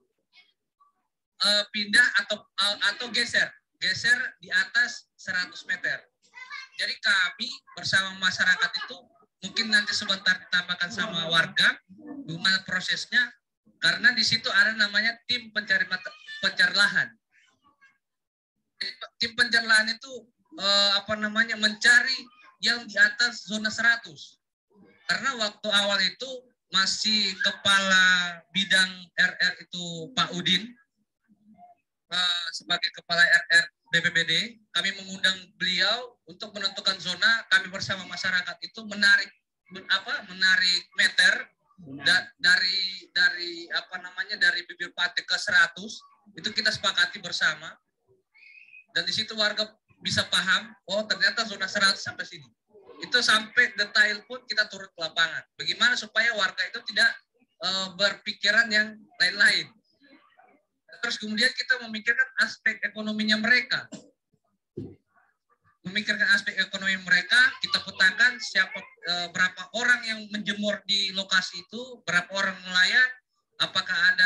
atau geser di atas 100 meter. Jadi kami bersama masyarakat itu mungkin nanti sebentar ditambahkan sama warga gimana prosesnya, karena di situ ada namanya tim pencari lahan. Tim pencari lahan itu mencari yang di atas zona 100. Karena waktu awal itu masih kepala bidang RR itu Pak Udin, sebagai kepala RR BPBD, kami mengundang beliau untuk menentukan zona. Kami bersama masyarakat itu menarik meter dari bibir pantai ke 100, itu kita sepakati bersama. Dan di situ warga bisa paham, oh ternyata zona 100 sampai sini. Itu sampai detail pun kita turun ke lapangan. Bagaimana supaya warga itu tidak berpikiran yang lain-lain. Terus kemudian kita memikirkan aspek ekonominya mereka. Memikirkan aspek ekonomi mereka, kita petakan berapa orang yang menjemur di lokasi itu, berapa orang nelayan, apakah ada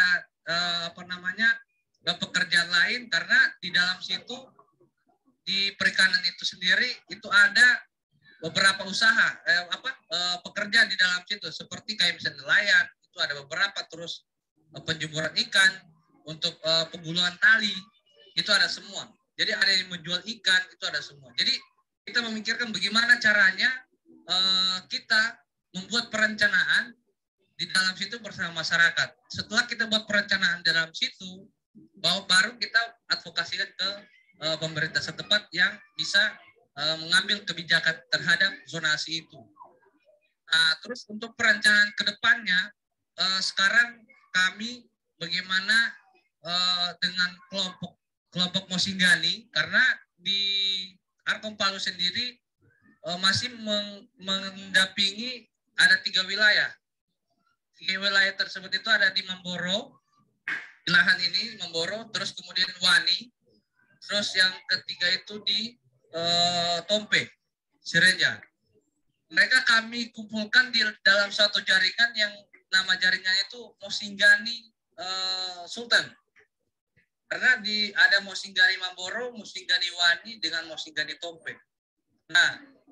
pekerjaan lain, karena di dalam situ di perikanan itu sendiri itu ada beberapa usaha pekerjaan di dalam situ, seperti kayak misalnya nelayan itu ada beberapa, terus penjemuran ikan, untuk pengguluan tali itu ada semua. Jadi ada yang menjual ikan itu ada semua. Jadi kita memikirkan bagaimana caranya kita membuat perencanaan di dalam situ bersama masyarakat. Setelah kita buat perencanaan dalam situ, baru kita advokasikan ke pemerintah setempat yang bisa mengambil kebijakan terhadap zonasi itu. Nah, terus untuk perencanaan ke depannya, sekarang kami bagaimana dengan kelompok Mosinggani, karena di Arkom Palu sendiri masih mendampingi ada 3 wilayah. 3 wilayah tersebut itu ada di Mamboro, di lahan ini Mamboro, terus kemudian Wani, terus yang ketiga itu di Tompe, Sirenja. Mereka kami kumpulkan di dalam suatu jaringan yang nama jaringannya itu Mosinggani Sultan. Karena ada Mosinggani Mamboro, Mosinggani Wani dengan Mosinggani Tompe. Nah,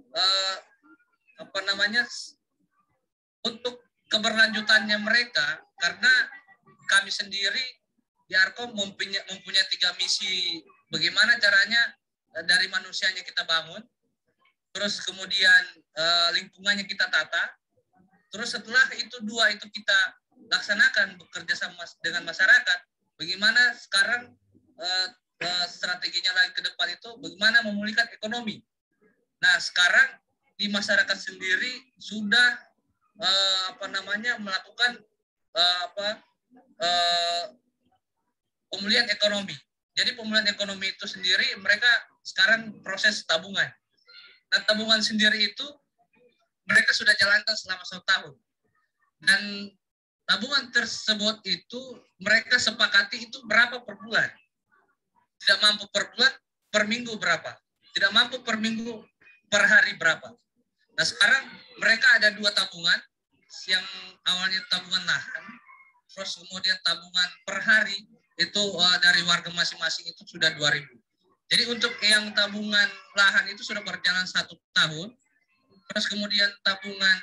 untuk keberlanjutannya mereka, karena kami sendiri di Arkom mempunyai 3 misi. Bagaimana caranya dari manusianya kita bangun, terus kemudian lingkungannya kita tata, terus setelah itu 2 itu kita laksanakan bekerja sama dengan masyarakat. Bagaimana sekarang strateginya lagi ke depan itu bagaimana memulihkan ekonomi. Nah, sekarang di masyarakat sendiri sudah melakukan pemulihan ekonomi. Jadi pemulihan ekonomi itu sendiri mereka sekarang proses tabungan. Nah, tabungan sendiri itu mereka sudah jalankan selama 1 tahun. Dan tabungan tersebut itu mereka sepakati itu berapa per bulan. Tidak mampu per bulan, per minggu berapa, tidak mampu per minggu, per hari berapa. Nah sekarang mereka ada 2 tabungan, yang awalnya tabungan lahan, terus kemudian tabungan per hari itu dari warga masing-masing itu sudah 2.000. Jadi untuk yang tabungan lahan itu sudah berjalan 1 tahun, terus kemudian tabungan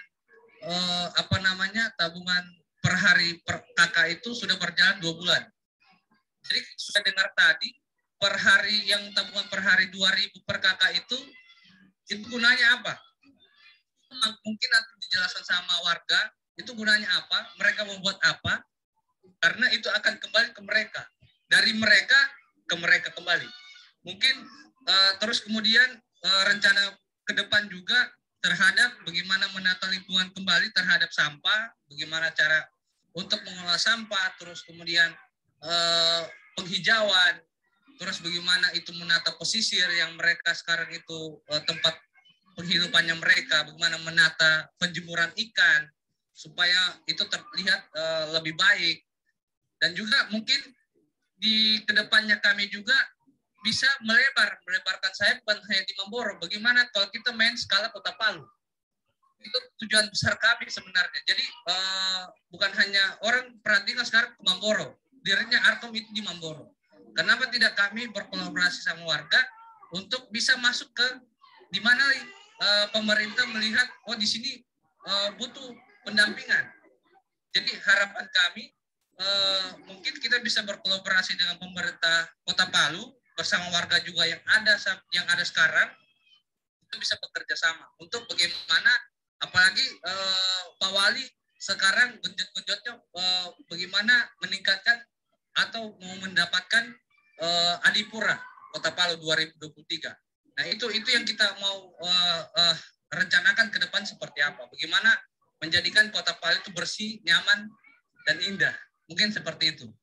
tabungan per hari per kakak itu sudah berjalan 2 bulan. Jadi sudah dengar tadi per hari yang tabungan per hari 2.000 per kakak itu gunanya apa? Mungkin nanti dijelaskan sama warga itu gunanya apa, mereka membuat apa, karena itu akan kembali ke mereka, dari mereka ke mereka kembali. Mungkin terus kemudian rencana ke depan juga terhadap bagaimana menata lingkungan kembali terhadap sampah, bagaimana cara untuk mengelola sampah, terus kemudian penghijauan, terus bagaimana itu menata pesisir yang mereka sekarang itu tempat penghidupannya mereka, bagaimana menata penjemuran ikan supaya itu terlihat lebih baik. Dan juga mungkin di kedepannya kami juga bisa melebarkan sayap bukan hanya di Mamboro. Bagaimana kalau kita main skala Kota Palu? Itu tujuan besar kami sebenarnya. Jadi bukan hanya orang perhatikan sekarang ke Mamboro, dirinya Arkom itu di Mamboro. Kenapa tidak kami berkolaborasi sama warga untuk bisa masuk ke di mana pemerintah melihat di sini butuh pendampingan. Jadi harapan kami mungkin kita bisa berkolaborasi dengan pemerintah Kota Palu bersama warga juga yang ada sekarang, itu bisa bekerja sama untuk bagaimana, apalagi Pak Wali sekarang genjot-genjotnya bagaimana meningkatkan atau mau mendapatkan Adipura Kota Palu 2023. Nah itu yang kita mau rencanakan ke depan seperti apa, bagaimana menjadikan Kota Palu itu bersih, nyaman, dan indah. Mungkin seperti itu.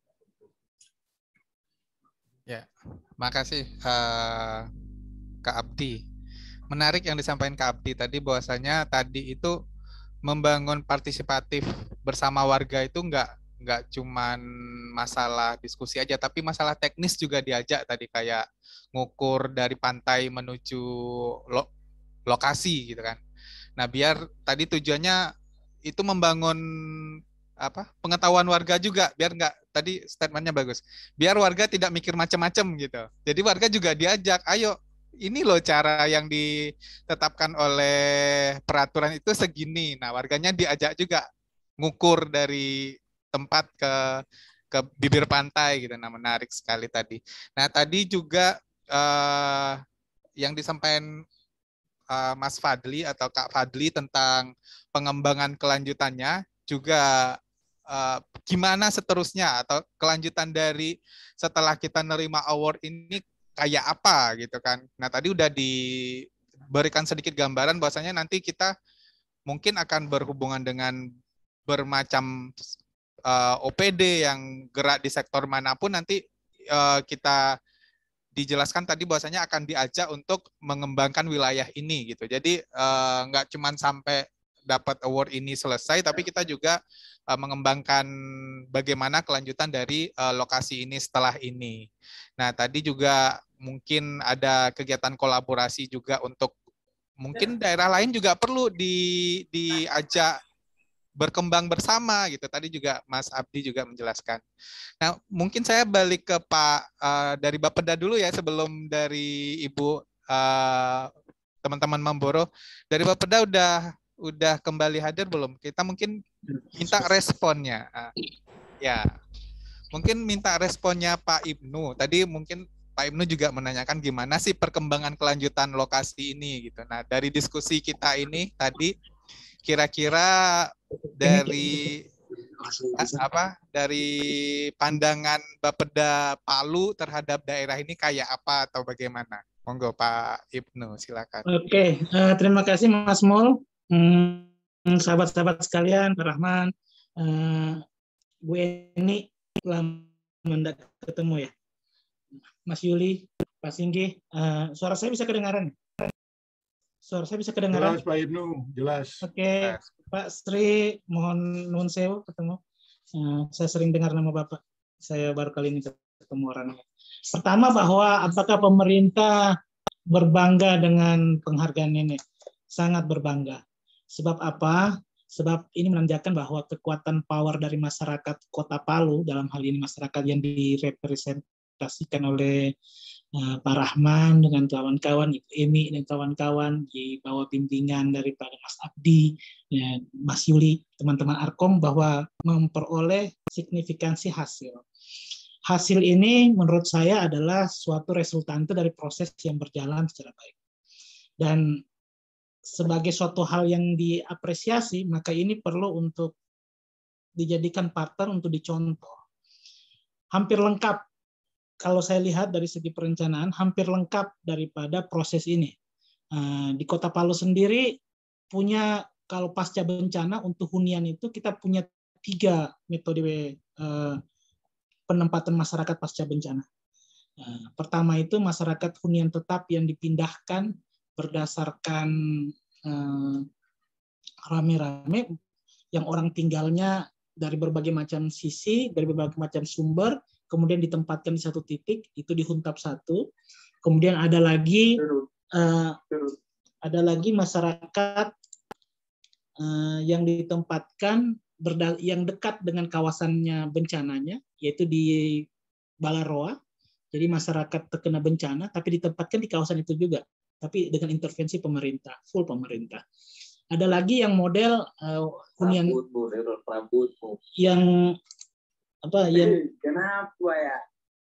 Ya, makasih Kak Abdi. Menarik yang disampaikan Kak Abdi tadi, bahwasanya tadi itu membangun partisipatif bersama warga itu nggak cuman masalah diskusi aja, tapi masalah teknis juga diajak tadi, kayak ngukur dari pantai menuju lokasi gitu kan. Nah, biar tadi tujuannya itu membangun pengetahuan warga juga, biar nggak, tadi statementnya bagus, biar warga tidak mikir macam-macam gitu. Jadi warga juga diajak, ayo ini loh cara yang ditetapkan oleh peraturan itu segini. Nah warganya diajak juga ngukur dari tempat ke bibir pantai gitu. Nah menarik sekali tadi. Nah tadi juga yang disampaikan Mas Fadli atau Kak Fadli tentang pengembangan kelanjutannya juga, gimana seterusnya atau kelanjutan dari setelah kita nerima award ini kayak apa gitu kan. Nah tadi udah diberikan sedikit gambaran bahwasanya nanti kita mungkin akan berhubungan dengan bermacam OPD yang gerak di sektor manapun, nanti kita dijelaskan tadi bahwasanya akan diajak untuk mengembangkan wilayah ini gitu. Jadi nggak cuma sampai dapat award ini selesai, tapi kita juga mengembangkan bagaimana kelanjutan dari lokasi ini setelah ini. Nah, tadi juga mungkin ada kegiatan kolaborasi juga untuk mungkin daerah lain juga perlu diajak berkembang bersama gitu. Tadi juga Mas Abdi juga menjelaskan. Nah, mungkin saya balik ke Pak dari Bapeda dulu ya, sebelum dari Ibu teman-teman Mamboro. Dari Bapeda udah kembali hadir belum? Kita mungkin minta responnya. Ya, mungkin minta responnya Pak Ibnu. Tadi mungkin Pak Ibnu juga menanyakan gimana sih perkembangan kelanjutan lokasi ini gitu. Nah, dari diskusi kita ini tadi kira-kira dari pandangan Bapeda Palu terhadap daerah ini kayak apa atau bagaimana? Monggo Pak Ibnu, silakan. Oke, terima kasih Mas Mul. Sahabat-sahabat sekalian, Pak Rahman, Bu Eni, lama ketemu ya. Mas Yuli, Pak Singgi, suara saya bisa kedengaran? Suara saya bisa kedengaran? Jelas Pak Ibnu, jelas. Oke, Pak Sri, mohon nuwun sewu ketemu. Saya sering dengar nama Bapak, saya baru kali ini ketemu. ketemu orangnya. Pertama, bahwa apakah pemerintah berbangga dengan penghargaan ini? Sangat berbangga. Sebab apa? Sebab ini menandakan bahwa kekuatan power dari masyarakat Kota Palu, dalam hal ini masyarakat yang direpresentasikan oleh Pak Rahman dengan kawan-kawan, Ibu Emi dan kawan-kawan, di bawah bimbingan daripada Mas Abdi, ya, Mas Yuli, teman-teman Arkom, bahwa memperoleh signifikansi hasil. Hasil ini menurut saya adalah suatu resultante dari proses yang berjalan secara baik. Dan sebagai suatu hal yang diapresiasi, maka ini perlu untuk dijadikan partner untuk dicontoh. Hampir lengkap, kalau saya lihat dari segi perencanaan, hampir lengkap daripada proses ini. Di Kota Palu sendiri punya, kalau pasca bencana untuk hunian itu kita punya 3 metode penempatan masyarakat pasca bencana. Pertama itu masyarakat hunian tetap yang dipindahkan berdasarkan rame-rame, yang orang tinggalnya dari berbagai macam sisi, dari berbagai macam sumber, kemudian ditempatkan di satu titik, itu di Huntap 1. Kemudian ada lagi masyarakat yang ditempatkan yang dekat dengan kawasannya bencananya, yaitu di Balaroa. Jadi masyarakat terkena bencana, tapi ditempatkan di kawasan itu juga, tapi dengan intervensi pemerintah, full pemerintah. Ada lagi yang model hunian yang apa yang kenapa ya?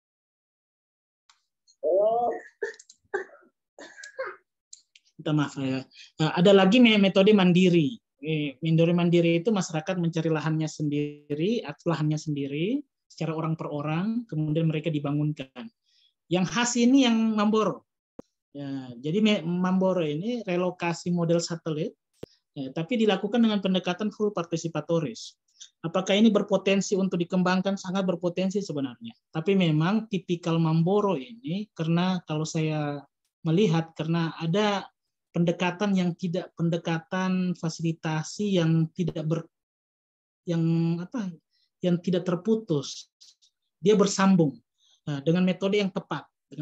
Minta maaf ya. Ada lagi metode mandiri. Metode mandiri itu masyarakat mencari lahannya sendiri, lahannya sendiri secara orang per orang, kemudian mereka dibangunkan. Yang khas ini yang Mamboro. Ya, jadi Mamboro ini relokasi model satelit, ya, tapi dilakukan dengan pendekatan full partisipatoris. Apakah ini berpotensi untuk dikembangkan? Sangat berpotensi sebenarnya. Tapi memang tipikal Mamboro ini, karena kalau saya melihat, karena ada pendekatan yang tidak, pendekatan fasilitasi yang tidak yang tidak terputus. Dia bersambung dengan metode yang tepat,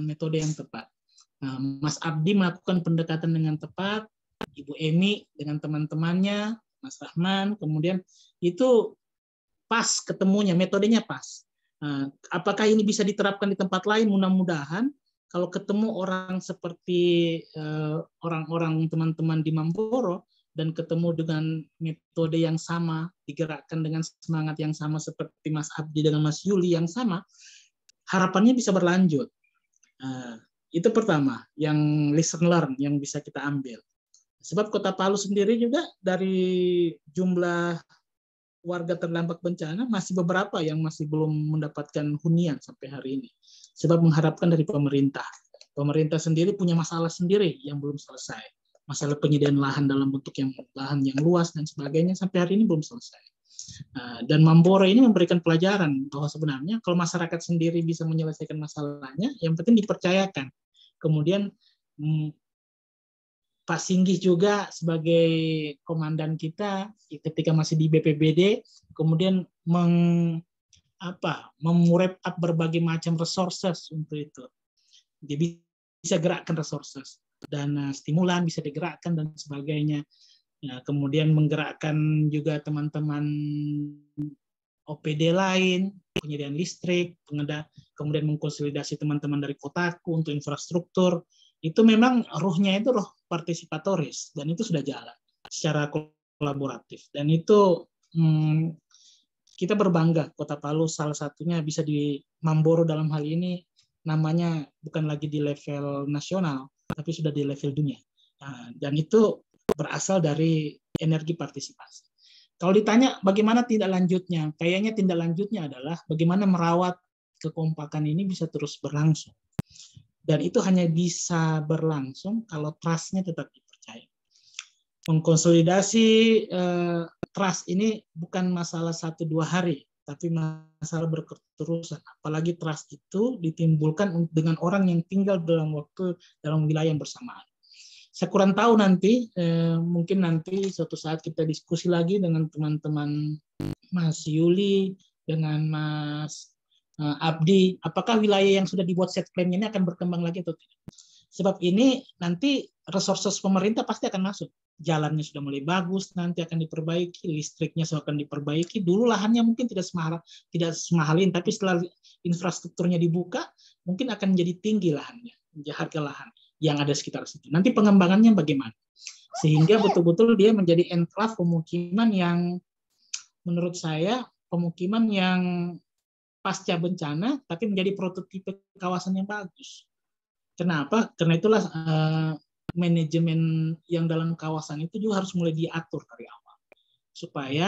Mas Abdi melakukan pendekatan dengan tepat, Ibu Emi dengan teman-temannya, Mas Rahman, kemudian itu pas ketemunya, metodenya pas. Apakah ini bisa diterapkan di tempat lain? Mudah-mudahan kalau ketemu orang seperti orang-orang teman-teman di Mamboro dan ketemu dengan metode yang sama, digerakkan dengan semangat yang sama seperti Mas Abdi dengan Mas Yuli yang sama, harapannya bisa berlanjut. Itu pertama, yang listen learn yang bisa kita ambil. Sebab Kota Palu sendiri juga dari jumlah warga terdampak bencana masih beberapa yang masih belum mendapatkan hunian sampai hari ini. Sebab mengharapkan dari pemerintah. Pemerintah sendiri punya masalah sendiri yang belum selesai. Masalah penyediaan lahan dalam bentuk lahan yang luas dan sebagainya sampai hari ini belum selesai. Dan Mamboro ini memberikan pelajaran bahwa sebenarnya kalau masyarakat sendiri bisa menyelesaikan masalahnya, yang penting dipercayakan. Kemudian Pak Singgih juga sebagai komandan kita ketika masih di BPBD, kemudian memurep up berbagai macam resources untuk itu. Dia bisa gerakkan resources, dana stimulan bisa digerakkan dan sebagainya. Ya, kemudian menggerakkan juga teman-teman OPD lain, penyediaan listrik, kemudian mengkonsolidasi teman-teman dari kotaku untuk infrastruktur. Itu memang ruhnya itu ruh partisipatoris, dan itu sudah jalan secara kolaboratif. Dan itu kita berbangga Kota Palu salah satunya bisa di Mamboro dalam hal ini, namanya bukan lagi di level nasional, tapi sudah di level dunia. Dan itu berasal dari energi partisipasi. Kalau ditanya bagaimana tindak lanjutnya, kayaknya tindak lanjutnya adalah bagaimana merawat kekompakan ini bisa terus berlangsung. Dan itu hanya bisa berlangsung kalau trust-nya tetap dipercaya. Mengkonsolidasi trust ini bukan masalah 1-2 hari, tapi masalah berketerusan. Apalagi trust itu ditimbulkan dengan orang yang tinggal dalam wilayah yang bersamaan. Saya kurang tahu nanti, mungkin nanti suatu saat kita diskusi lagi dengan teman-teman Mas Yuli, dengan Mas Abdi, apakah wilayah yang sudah dibuat set plan-nya ini akan berkembang lagi atau tidak? Sebab ini nanti resources pemerintah pasti akan masuk. Jalannya sudah mulai bagus, nanti akan diperbaiki, listriknya akan diperbaiki. Dulu lahannya mungkin tidak semahalin, tapi setelah infrastrukturnya dibuka, mungkin akan menjadi tinggi lahannya, harga lahan yang ada sekitar situ. Nanti pengembangannya bagaimana? Sehingga betul-betul dia menjadi enklave pemukiman yang menurut saya pemukiman yang pasca bencana, tapi menjadi prototipe kawasan yang bagus. Kenapa? Karena itulah manajemen yang dalam kawasan itu juga harus mulai diatur dari awal. Supaya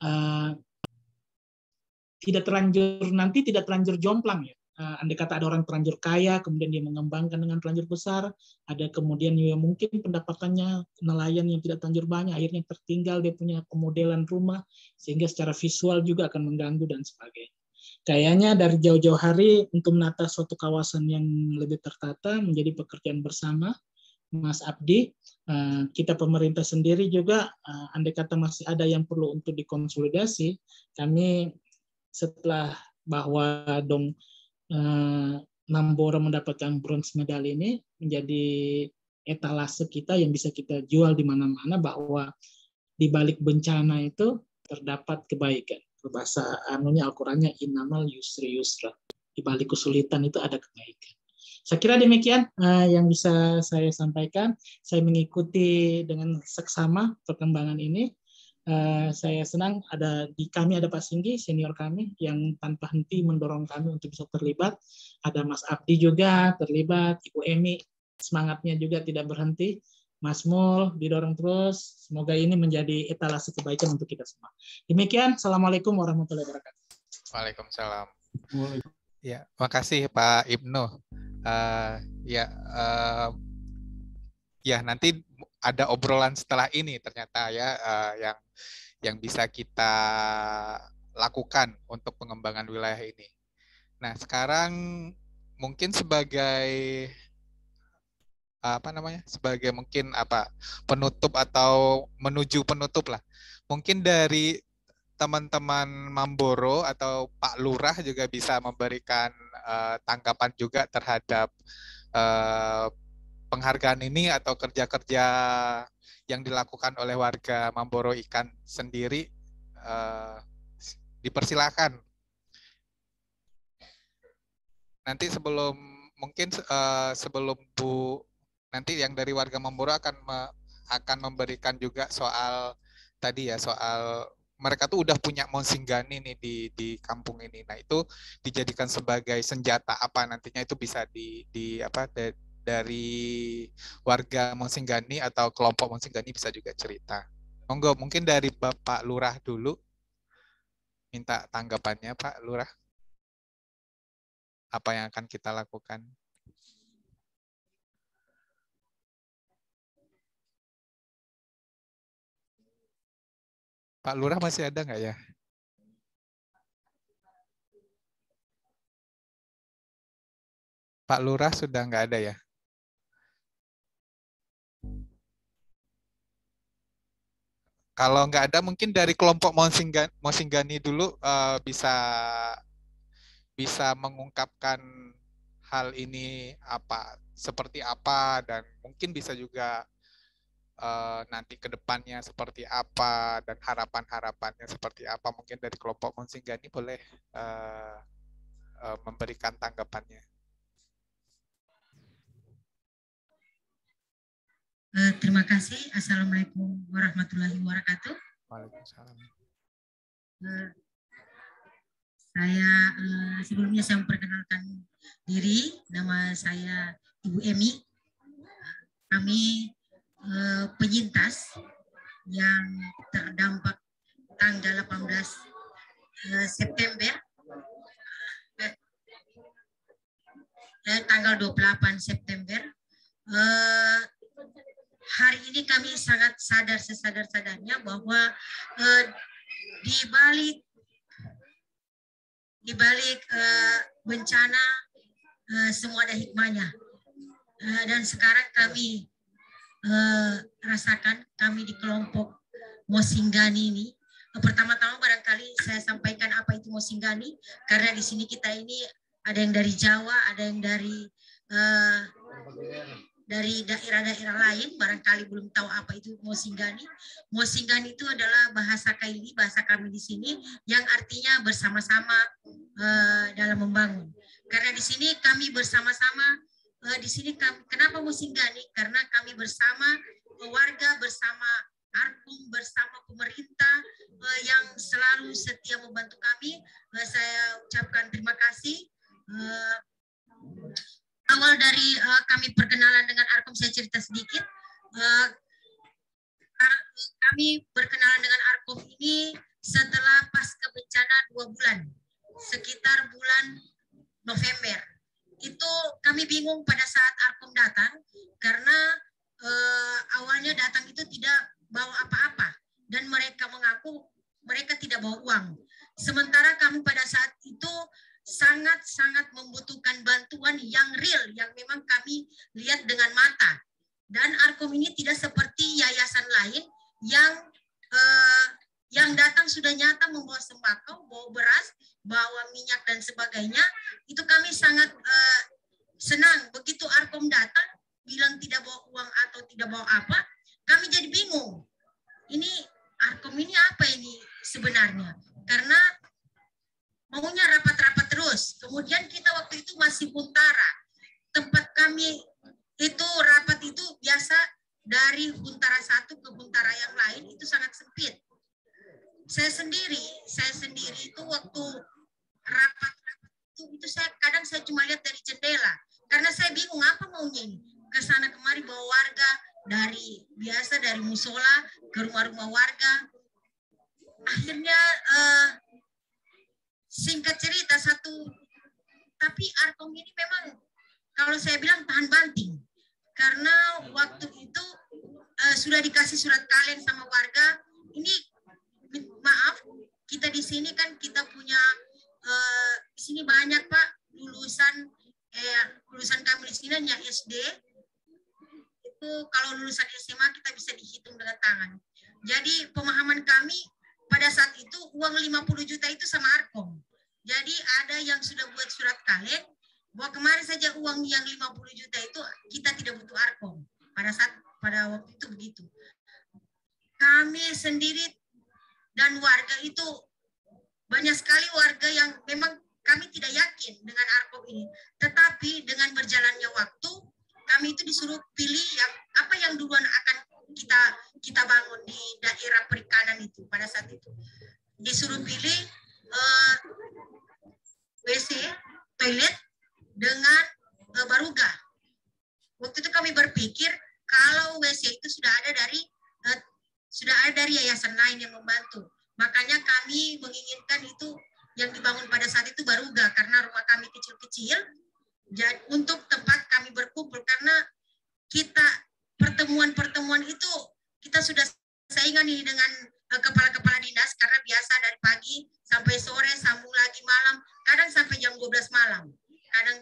tidak terlanjur jomplang ya. Andai kata ada orang terlanjur kaya, kemudian dia mengembangkan dengan terlanjur besar, ada kemudian juga mungkin pendapatannya nelayan yang tidak terlanjur banyak, akhirnya tertinggal dia punya pemodelan rumah, sehingga secara visual juga akan mengganggu dan sebagainya. Kayaknya dari jauh-jauh hari untuk menata suatu kawasan yang lebih tertata menjadi pekerjaan bersama, Mas Abdi. Kita pemerintah sendiri juga, andai kata masih ada yang perlu untuk dikonsolidasi, kami setelah bahwa Mambora mendapatkan bronze medal ini menjadi etalase kita yang bisa kita jual di mana-mana, bahwa di balik bencana itu terdapat kebaikan. Bahasa Al-Qurannya innamal yusri yusra. Di balik kesulitan itu ada kebaikan. Saya kira demikian yang bisa saya sampaikan. Saya mengikuti dengan seksama perkembangan ini. Saya senang kami ada Pak Singgi, senior kami, yang tanpa henti mendorong kami untuk bisa terlibat. Ada Mas Abdi juga terlibat, Ibu Emi semangatnya juga tidak berhenti. Mas Mul didorong terus. Semoga ini menjadi etalase kebaikan untuk kita semua. Demikian, Assalamualaikum warahmatullahi wabarakatuh. Waalaikumsalam. Ya, makasih Pak Ibnu. Ya nanti ada obrolan setelah ini ternyata ya yang bisa kita lakukan untuk pengembangan wilayah ini. Nah, sekarang mungkin sebagai mungkin penutup atau menuju penutup lah. Mungkin dari teman-teman Mamboro atau Pak Lurah juga bisa memberikan tanggapan juga terhadap penghargaan ini atau kerja-kerja yang dilakukan oleh warga Mamboro Ikan sendiri. Dipersilakan. Nanti sebelum nanti yang dari warga Mamboro akan memberikan juga soal tadi ya, soal mereka tuh udah punya Monsinggani nih di kampung ini. Nah, itu dijadikan sebagai senjata apa nantinya, itu bisa dari warga Monsinggani atau kelompok Monsinggani bisa juga cerita. Monggo, mungkin dari Bapak Lurah dulu. Minta tanggapannya Pak Lurah. Apa yang akan kita lakukan? Pak Lurah masih ada nggak ya? Pak Lurah sudah nggak ada ya? Kalau nggak ada, mungkin dari kelompok Monsinggani dulu bisa mengungkapkan hal ini seperti apa, dan mungkin bisa juga nanti ke depannya seperti apa dan harapan-harapannya seperti apa. Mungkin dari kelompok Monsinggani boleh memberikan tanggapannya. Terima kasih. Assalamualaikum warahmatullahi wabarakatuh. Waalaikumsalam. Sebelumnya saya memperkenalkan diri. Nama saya Ibu Emi. Kami penyintas yang terdampak tanggal 18 September dan tanggal 28 September. Hari ini kami sangat sadar sesadar-sadarnya bahwa di balik bencana semua ada hikmahnya, dan sekarang kami rasakan, kami di kelompok Monsinggani ini, pertama-tama barangkali saya sampaikan apa itu mau singgani, karena di sini kita ini ada yang dari Jawa, ada yang dari daerah-daerah lain, barangkali belum tahu apa itu mau singgani. Mau singgani itu adalah bahasa Kaili, bahasa kami di sini, yang artinya bersama-sama dalam membangun. Karena di sini kami bersama-sama, di sini kenapa mau singgani? Karena kami bersama warga, bersama Arkom, bersama pemerintah yang selalu setia membantu kami. Saya ucapkan terima kasih. Awal dari kami perkenalan dengan Arkom, saya cerita sedikit. Kami berkenalan dengan Arkom ini setelah pasca bencana 2 bulan, sekitar bulan November. Itu kami bingung pada saat Arkom datang, karena awalnya datang itu tidak bawa apa-apa, dan mereka mengaku mereka tidak bawa uang. Sementara kami pada saat itu sangat-sangat membutuhkan bantuan yang real, yang memang kami lihat dengan mata. Dan Arkom ini tidak seperti yayasan lain yang datang sudah nyata membawa sembako, bawa beras, bawa minyak dan sebagainya. Itu kami sangat senang. Begitu Arkom datang bilang tidak bawa uang atau tidak bawa apa, kami jadi bingung. Ini Arkom ini apa ini sebenarnya? Karena maunya rapat-rapat terus. Kemudian kita waktu itu masih Huntara. Tempat kami itu rapat itu biasa dari Huntara 1 ke Huntara yang lain itu sangat sempit. Saya sendiri itu waktu rapat itu saya kadang saya cuma lihat dari jendela, karena saya bingung apa maunya ini. Ke sana kemari bawa warga dari musola ke rumah-rumah warga. Akhirnya singkat cerita tapi Arkom ini memang kalau saya bilang tahan banting, karena waktu itu sudah dikasih surat kaleng sama warga. Ini maaf, kita di sini kan kita punya di sini banyak Pak lulusan kami di sini hanya SD. Itu kalau lulusan SMA kita bisa dihitung dengan tangan. Jadi pemahaman kami pada saat itu uang 50 juta itu sama Arkom. Jadi ada yang sudah buat surat kaleng bahwa kemarin saja uang yang 50 juta itu kita tidak butuh Arkom. Pada waktu itu begitu. Kami sendiri dan warga itu banyak sekali warga yang memang kami tidak yakin dengan Arkom ini. Tetapi dengan berjalannya waktu, kami itu disuruh pilih apa yang duluan akan kita bangun di daerah perikanan itu pada saat itu. Disuruh pilih WC, toilet dengan baruga. Waktu itu kami berpikir kalau WC itu sudah ada dari yayasan lain yang membantu. Makanya kami menginginkan itu yang dibangun pada saat itu baruga, karena rumah kami kecil-kecil. Untuk tempat kami berkumpul, karena kita pertemuan itu kita sudah saingan ini dengan kepala-kepala dinas, karena biasa dari pagi sampai sore, sambung lagi malam, kadang sampai jam 12 malam. Kadang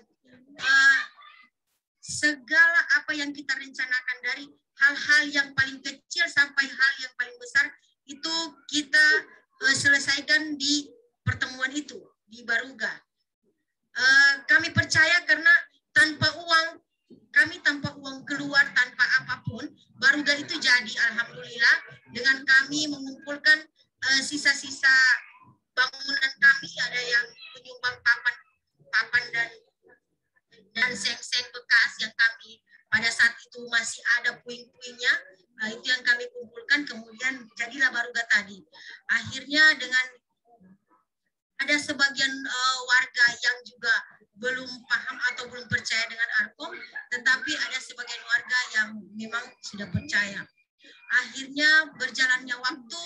segala apa yang kita rencanakan dari hal-hal yang paling kecil sampai hal yang paling besar itu kita selesaikan di pertemuan itu di baruga. Kami percaya karena tanpa uang keluar, tanpa apapun, baruga itu jadi. Alhamdulillah dengan kami mengumpulkan sisa-sisa bangunan kami, ada yang menyumbang papan dan seng-seng bekas yang kami pada saat itu masih ada puing-puingnya, itu yang kami kumpulkan, kemudian jadilah baruga tadi. Akhirnya dengan ada sebagian warga yang juga belum paham atau belum percaya dengan Arkom, tetapi ada sebagian warga yang memang sudah percaya. Akhirnya berjalannya waktu,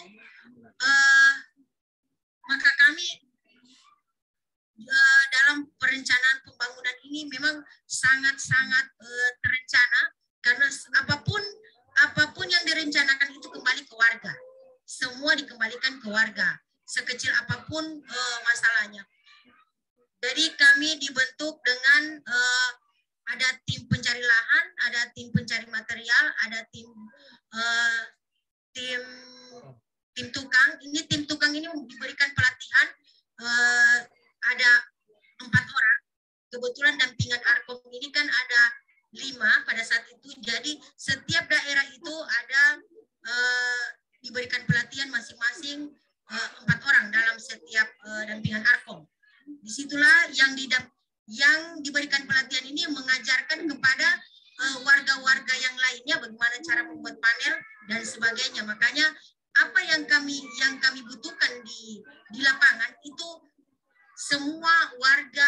maka kami dalam perencanaan pembangunan ini memang sangat-sangat terencana, karena apapun yang direncanakan itu kembali ke warga. Semua dikembalikan ke warga, sekecil apapun masalahnya. Jadi kami dibentuk dengan ada tim pencari lahan, ada tim pencari material, ada tim tukang. Ini tim tukang ini diberikan pelatihan ada 4 orang. Kebetulan dampingan Arkom ini kan ada 5 pada saat itu. Jadi setiap daerah itu ada diberikan pelatihan masing-masing 4 orang dalam setiap dampingan Arkom. Disitulah yang diberikan pelatihan ini mengajarkan kepada warga-warga yang lainnya bagaimana cara membuat panel dan sebagainya. Makanya apa yang kami butuhkan di lapangan itu semua warga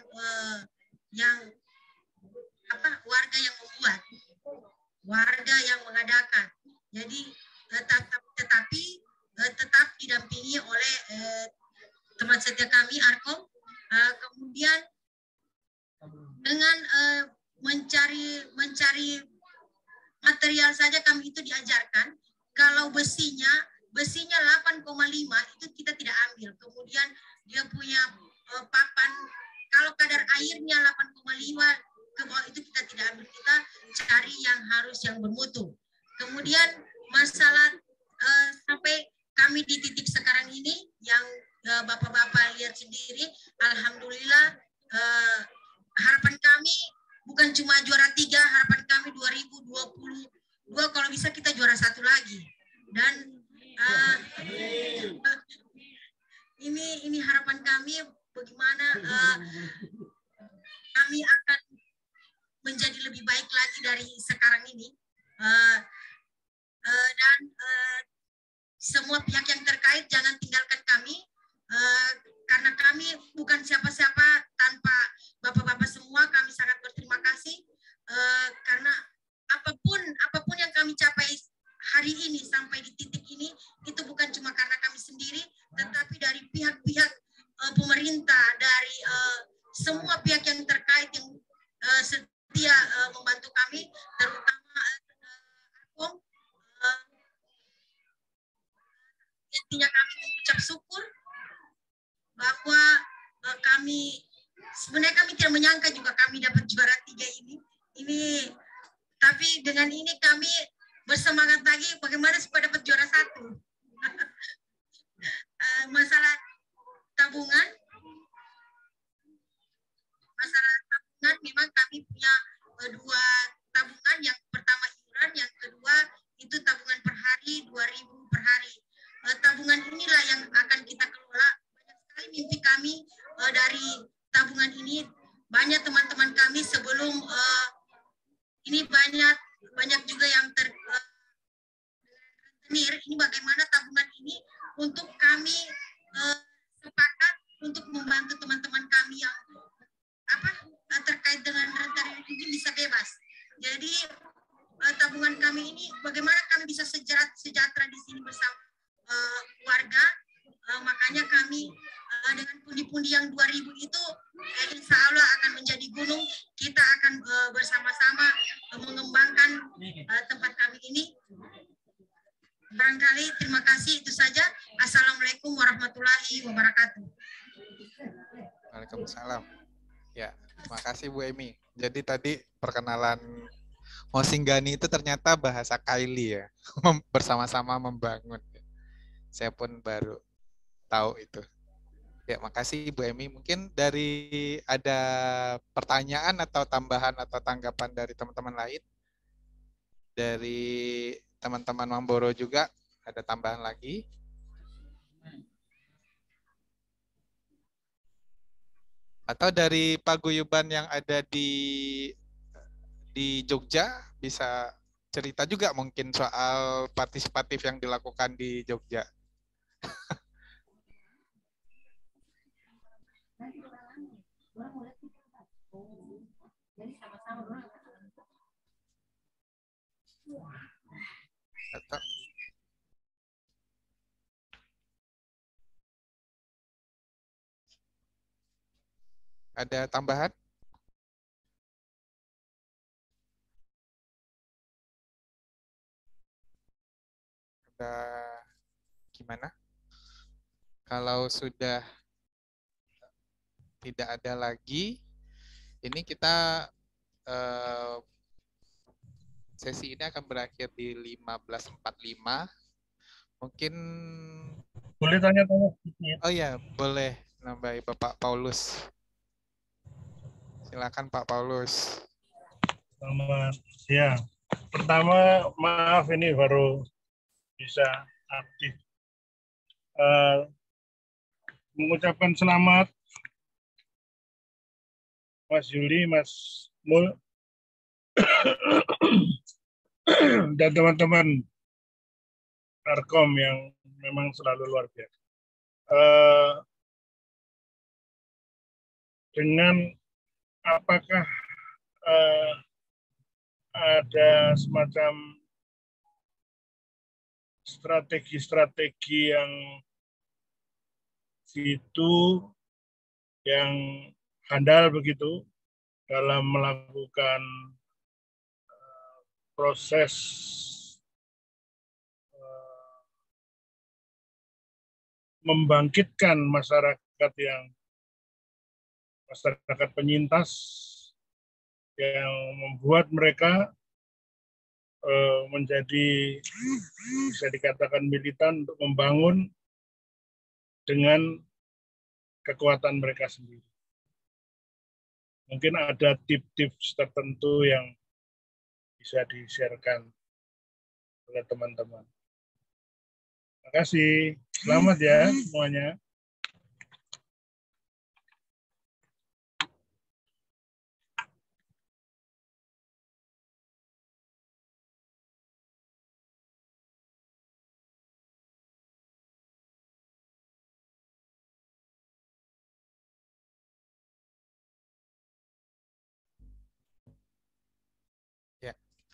warga yang membuat, warga yang mengadakan. Jadi tetapi tetap didampingi oleh teman setia kami Arkom. Kemudian dengan mencari material saja kami itu diajarkan. Kalau besinya 8,5 itu kita tidak ambil. Kemudian dia punya papan, kalau kadar airnya 8,5 ke bawah itu kita tidak ambil. Kita cari yang bermutu. Kemudian masalah sampai kami di titik sekarang ini yang Bapak-bapak lihat sendiri, alhamdulillah harapan kami bukan cuma juara 3, harapan kami 2022 kalau bisa kita juara 1 lagi. Dan ini harapan kami bagaimana kami akan menjadi lebih baik lagi dari sekarang ini. Dan semua pihak yang terkait jangan tinggalkan kami, karena kami bukan siapa-siapa tanpa bapak-bapak semua. Kami sangat berterima kasih karena apapun yang kami capai hari ini sampai di titik ini itu bukan cuma karena kami sendiri, tetapi dari pihak-pihak pemerintah, dari semua pihak yang terkait yang setia membantu kami, terutama Arkom. Intinya kami mengucap syukur bahwa kami sebenarnya kami tidak menyangka juga kami dapat juara 3 ini. Tapi dengan ini kami bersemangat lagi bagaimana supaya dapat juara 1. Masalah tabungan memang kami punya 2 tabungan. Yang pertama iuran, yang kedua itu tabungan per hari 2.000 per hari. Tabungan inilah yang akan kita kelola. Banyak sekali mimpi kami dari tabungan ini. Banyak teman-teman kami sebelum ini banyak juga yang rentenir. Ini bagaimana tabungan ini untuk kami sepakat untuk membantu teman-teman kami yang terkait dengan rentenir ini bisa bebas. Jadi tabungan kami ini bagaimana kami bisa sejahtera di sini bersama warga. Makanya kami dengan pundi-pundi yang 2.000 itu insya Allah akan menjadi gunung. Kita akan bersama-sama mengembangkan tempat kami ini. Barangkali terima kasih, itu saja. Assalamualaikum warahmatullahi wabarakatuh. Waalaikumsalam. Ya, terima kasih Bu Emi. Jadi tadi perkenalan Mosinggani itu ternyata bahasa Kaili ya, bersama-sama membangun. Saya pun baru tahu itu. Ya, makasih Bu Emi. Mungkin dari ada pertanyaan atau tambahan atau tanggapan dari teman-teman lain. Dari teman-teman Mamboro juga ada tambahan lagi. Atau dari paguyuban yang ada di Jogja bisa cerita juga mungkin soal partisipatif yang dilakukan di Jogja. Atau ada tambahan? Ada gimana? Kalau sudah tidak ada lagi, ini kita sesi ini akan berakhir di 15.45. Mungkin boleh tanya-tanya. Oh ya, boleh. nambahi Bapak Paulus. Silakan Pak Paulus. Selamat siang. Pertama, maaf ini baru bisa aktif. Mengucapkan selamat Mas Yuli, Mas Mul, dan teman-teman Arkom yang memang selalu luar biasa. Dengan apakah ada semacam strategi-strategi yang yang handal begitu dalam melakukan proses membangkitkan masyarakat penyintas yang membuat mereka menjadi bisa dikatakan militan untuk membangun dengan kekuatan mereka sendiri. Mungkin ada tips-tips tertentu yang bisa di-share-kan oleh teman-teman. Terima kasih. Selamat ya semuanya. Ya,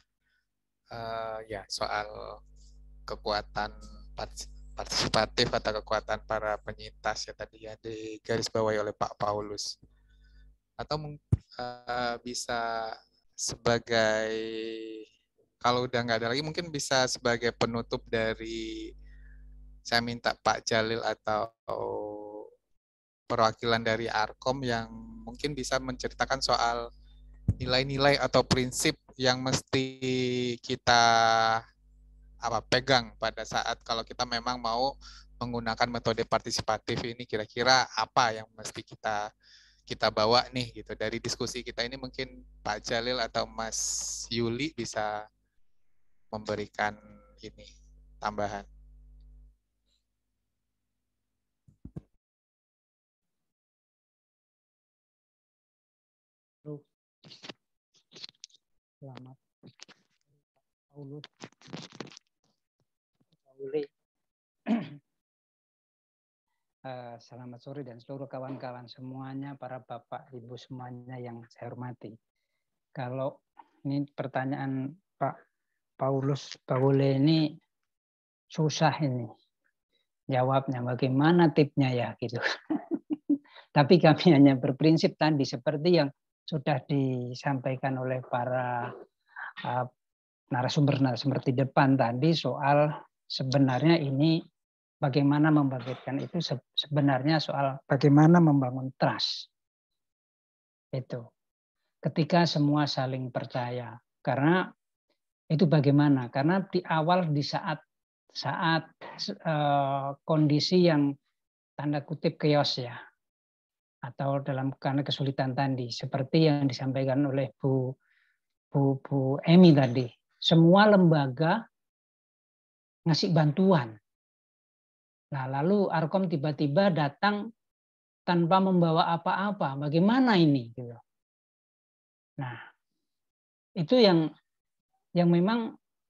ya soal kekuatan partisipatif atau kekuatan para penyintas ya tadi ya digarisbawahi oleh Pak Paulus. Atau bisa sebagai, kalau udah nggak ada lagi mungkin bisa sebagai penutup dari, saya minta Pak Jalil atau perwakilan dari Arkom yang mungkin bisa menceritakan soal nilai-nilai atau prinsip yang mesti kita pegang pada saat kalau kita memang mau menggunakan metode partisipatif ini, kira-kira apa yang mesti kita bawa nih gitu dari diskusi kita ini. Mungkin Pak Jalil atau Mas Yuli bisa memberikan ini tambahan. Selamat Paulus. Selamat sore dan seluruh kawan-kawan semuanya, para bapak, ibu semuanya yang saya hormati. Kalau ini pertanyaan Pak Paulus Bahule ini susah ini jawabnya, bagaimana tipsnya ya gitu. Tapi kami hanya berprinsip tadi seperti yang sudah disampaikan oleh para narasumber di depan tadi soal sebenarnya ini bagaimana membangkitkan itu, sebenarnya soal bagaimana membangun trust. Itu. Ketika semua saling percaya. Karena itu bagaimana? Karena di awal di saat kondisi yang tanda kutip chaos ya. Atau karena kesulitan tadi seperti yang disampaikan oleh Bu Emi tadi. Semua lembaga ngasih bantuan. Nah, lalu Arkom tiba-tiba datang tanpa membawa apa-apa. Bagaimana ini? Gitu. Nah, itu yang memang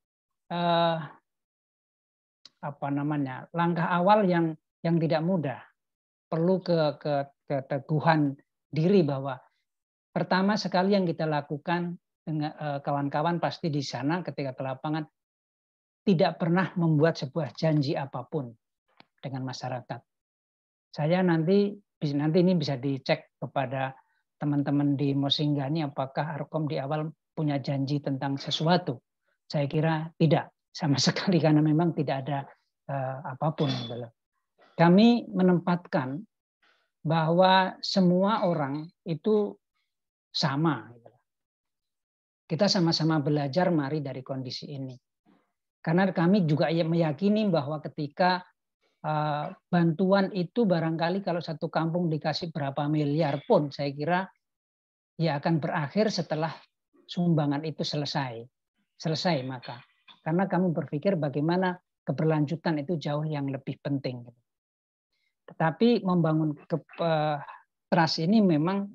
langkah awal yang tidak mudah. Perlu keteguhan diri bahwa pertama sekali yang kita lakukan dengan kawan-kawan pasti di sana ketika ke lapangan tidak pernah membuat sebuah janji apapun dengan masyarakat. Saya nanti ini bisa dicek kepada teman-teman di Mosinggani apakah Arkom di awal punya janji tentang sesuatu. Saya kira tidak sama sekali karena memang tidak ada apapun. Kami menempatkan bahwa semua orang itu sama. Kita sama-sama belajar mari dari kondisi ini. Karena kami juga meyakini bahwa ketika bantuan itu barangkali kalau satu kampung dikasih berapa miliar pun, saya kira ya akan berakhir setelah sumbangan itu selesai maka. Karena kamu berpikir bagaimana keberlanjutan itu jauh yang lebih penting. Tetapi membangun trust ini memang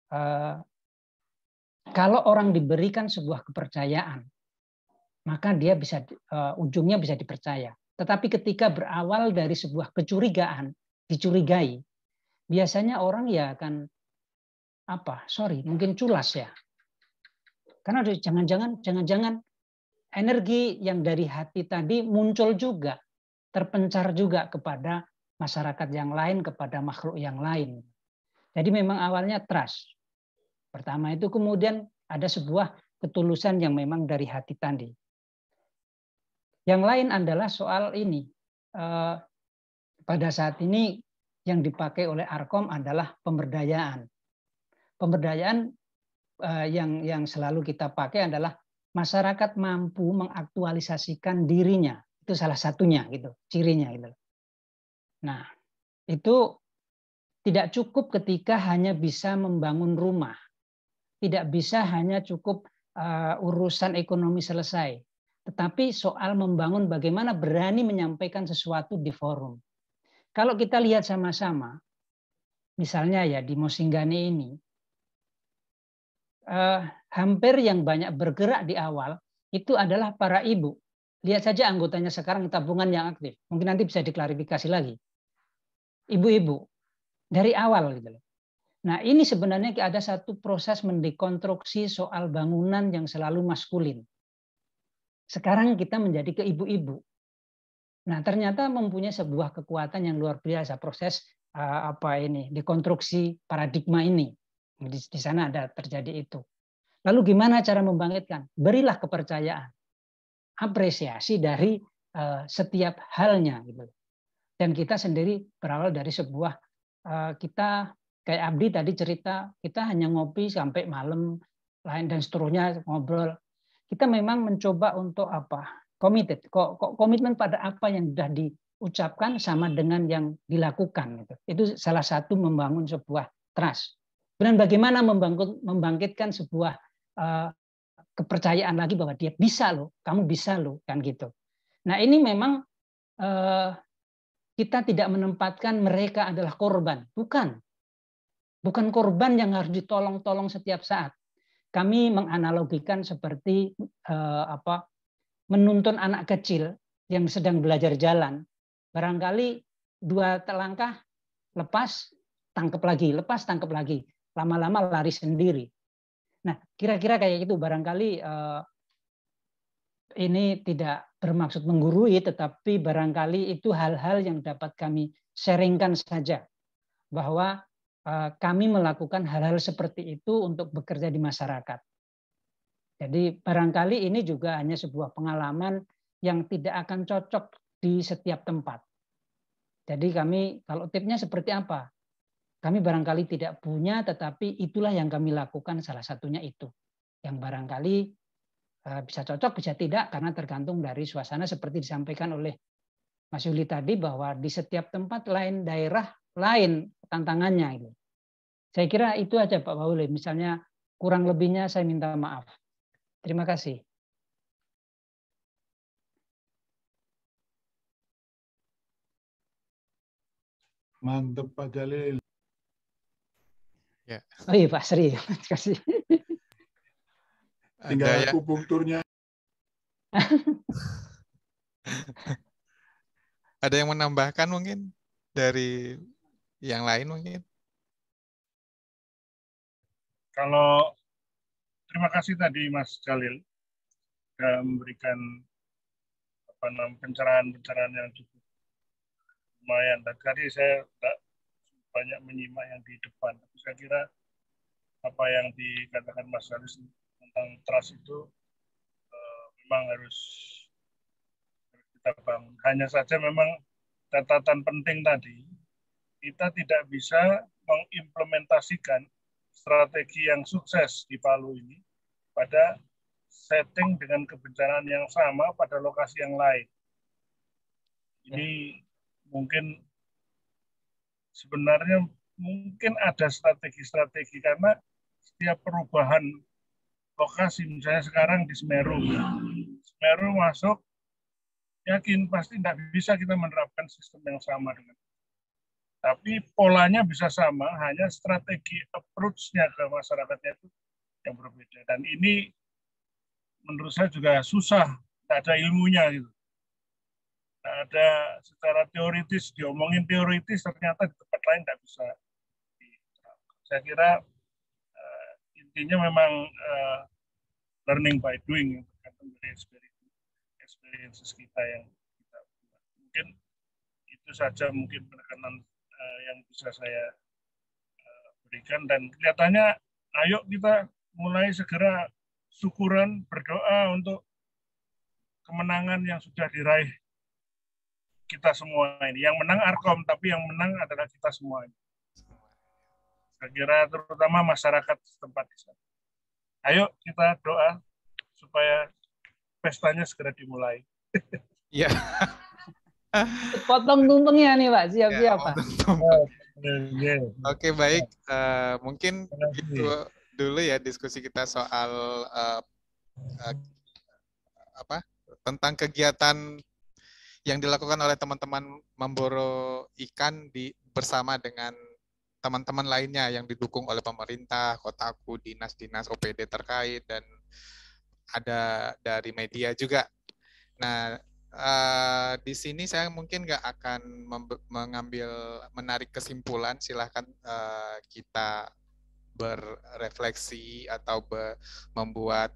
kalau orang diberikan sebuah kepercayaan, maka dia bisa ujungnya bisa dipercaya. Tetapi ketika berawal dari sebuah kecurigaan, dicurigai, biasanya orang ya akan mungkin culas ya. Karena jangan-jangan energi yang dari hati tadi muncul juga, terpencar juga kepada masyarakat yang lain, kepada makhluk yang lain. Jadi memang awalnya trust. Pertama itu kemudian ada sebuah ketulusan yang memang dari hati tadi. Yang lain adalah soal ini. Pada saat ini yang dipakai oleh Arkom adalah pemberdayaan. Pemberdayaan yang selalu kita pakai adalah masyarakat mampu mengaktualisasikan dirinya. Itu salah satunya gitu, cirinya gitu. Nah, itu tidak cukup ketika hanya bisa membangun rumah. Tidak bisa hanya cukup urusan ekonomi selesai. Tetapi soal membangun bagaimana berani menyampaikan sesuatu di forum. Kalau kita lihat sama-sama, misalnya ya di Mosinggane ini, hampir yang banyak bergerak di awal itu adalah para ibu. Lihat saja anggotanya sekarang tabungan yang aktif. Mungkin nanti bisa diklarifikasi lagi. Ibu-ibu dari awal gitu. Nah, ini sebenarnya ada satu proses mendekonstruksi soal bangunan yang selalu maskulin. Sekarang kita menjadi ke ibu-ibu. Nah, ternyata mempunyai sebuah kekuatan yang luar biasa proses dekonstruksi paradigma ini. Di sana ada terjadi itu. Lalu gimana cara membangkitkan? Berilah kepercayaan, apresiasi dari setiap halnya gitu. Dan kita sendiri berawal dari sebuah kita kayak Abdi tadi cerita, kita hanya ngopi sampai malam lain dan seterusnya ngobrol. Kita memang mencoba untuk komitmen pada apa yang sudah diucapkan sama dengan yang dilakukan. Itu salah satu membangun sebuah trust. Dan bagaimana membangkitkan sebuah kepercayaan lagi bahwa dia bisa loh, kamu bisa loh, kan gitu. Nah ini memang kita tidak menempatkan mereka adalah korban, bukan korban yang harus ditolong-tolong setiap saat. Kami menganalogikan seperti menuntun anak kecil yang sedang belajar jalan. Barangkali 2 langkah lepas, tangkap lagi, lepas, tangkap lagi. Lama-lama lari sendiri. Nah, kira-kira kayak gitu. Barangkali ini tidak bermaksud menggurui, tetapi barangkali itu hal-hal yang dapat kami sharingkan saja. Bahwa kami melakukan hal-hal seperti itu untuk bekerja di masyarakat. Jadi barangkali ini juga hanya sebuah pengalaman yang tidak akan cocok di setiap tempat. Jadi kami, kalau tipnya seperti apa? Kami barangkali tidak punya, tetapi itulah yang kami lakukan, salah satunya itu. Yang barangkali bisa cocok, bisa tidak, karena tergantung dari suasana seperti disampaikan oleh Mas Yuli tadi, bahwa di setiap tempat lain, daerah lain tantangannya. Itu. Saya kira itu aja Pak Pauli. Misalnya kurang lebihnya saya minta maaf. Terima kasih. Mantap Pak Jalil. Ya. Oh iya Pak Sri, terima kasih. Tinggal akupunkturnya. Ada yang menambahkan mungkin dari yang lain mungkin? Kalau terima kasih tadi Mas Jalil sudah memberikan pencerahan-pencerahan yang cukup lumayan. Tadi saya tidak banyak menyimak yang di depan. Saya kira apa yang dikatakan Mas Jalil tentang trust itu memang harus kita bangun. Hanya saja memang catatan penting tadi, kita tidak bisa mengimplementasikan strategi yang sukses di Palu ini pada setting dengan kebencanaan yang sama pada lokasi yang lain. Ini mungkin sebenarnya mungkin ada strategi-strategi karena setiap perubahan lokasi, misalnya sekarang di Semeru masuk, yakin pasti tidak bisa kita menerapkan sistem yang sama dengan. Tapi polanya bisa sama, hanya strategi approach-nya ke masyarakatnya itu yang berbeda. Dan ini menurut saya juga susah, tidak ada ilmunya gitu. Tidak ada secara teoritis, diomongin teoritis, ternyata di tempat lain tidak bisa. Saya kira intinya memang learning by doing, tergantung dari experiences kita yang kita buat. Mungkin itu saja mungkin penekanan yang bisa saya berikan, dan kelihatannya ayo kita mulai segera syukuran, berdoa untuk kemenangan yang sudah diraih kita semua ini. Yang menang Arkom, tapi yang menang adalah kita semua ini. Saya kira terutama masyarakat setempat di sana. Ayo kita doa supaya pestanya segera dimulai. Iya. Potong tuntungnya nih Pak, siap-siap Pak. Oke, baik. Mungkin itu dulu ya diskusi kita soal tentang kegiatan yang dilakukan oleh teman-teman memboro ikan bersama dengan teman-teman lainnya yang didukung oleh pemerintah, Kotaku, dinas-dinas OPD terkait, dan ada dari media juga. Nah, di sini saya mungkin nggak akan menarik kesimpulan. Silahkan kita berefleksi atau membuat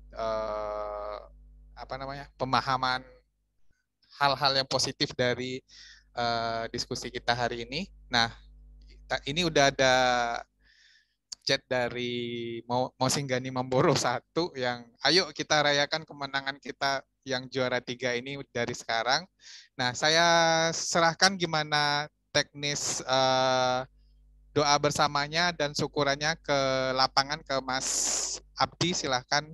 pemahaman hal-hal yang positif dari diskusi kita hari ini. Nah, ini udah ada chat dari Mosinggani Memboro 1 yang ayo kita rayakan kemenangan kita yang juara 3 ini dari sekarang. Nah, saya serahkan gimana teknis doa bersamanya dan syukurannya ke lapangan ke Mas Abdi. Silahkan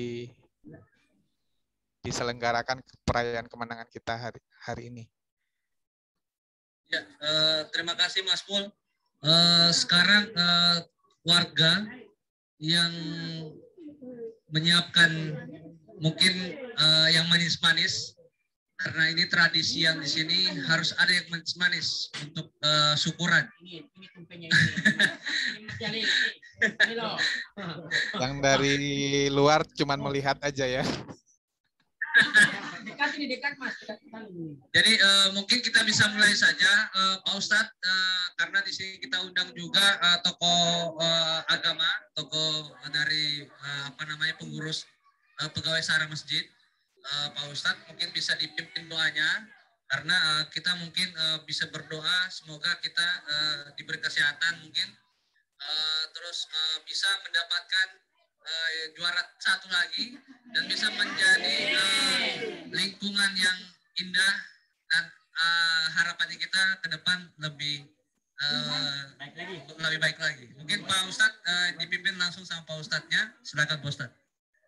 diselenggarakan perayaan kemenangan kita hari ini. Ya, terima kasih Mas Mul. Sekarang warga yang menyiapkan mungkin yang manis-manis, karena ini tradisi yang di sini harus ada yang manis-manis untuk syukuran. Yang dari luar cuman melihat aja ya. Jadi mungkin kita bisa mulai saja, Pak Ustadz, karena di sini kita undang juga tokoh agama, tokoh dari pengurus pegawai Syara Masjid. Pak Ustadz mungkin bisa dipimpin doanya, karena kita mungkin bisa berdoa semoga kita diberi kesehatan mungkin, terus bisa mendapatkan juara 1 lagi dan bisa menjadi lingkungan yang indah, dan harapannya kita ke depan lebih baik lagi. Mungkin Pak Ustadz dipimpin langsung sama Pak Ustadznya. Silakan Pak Ustadz.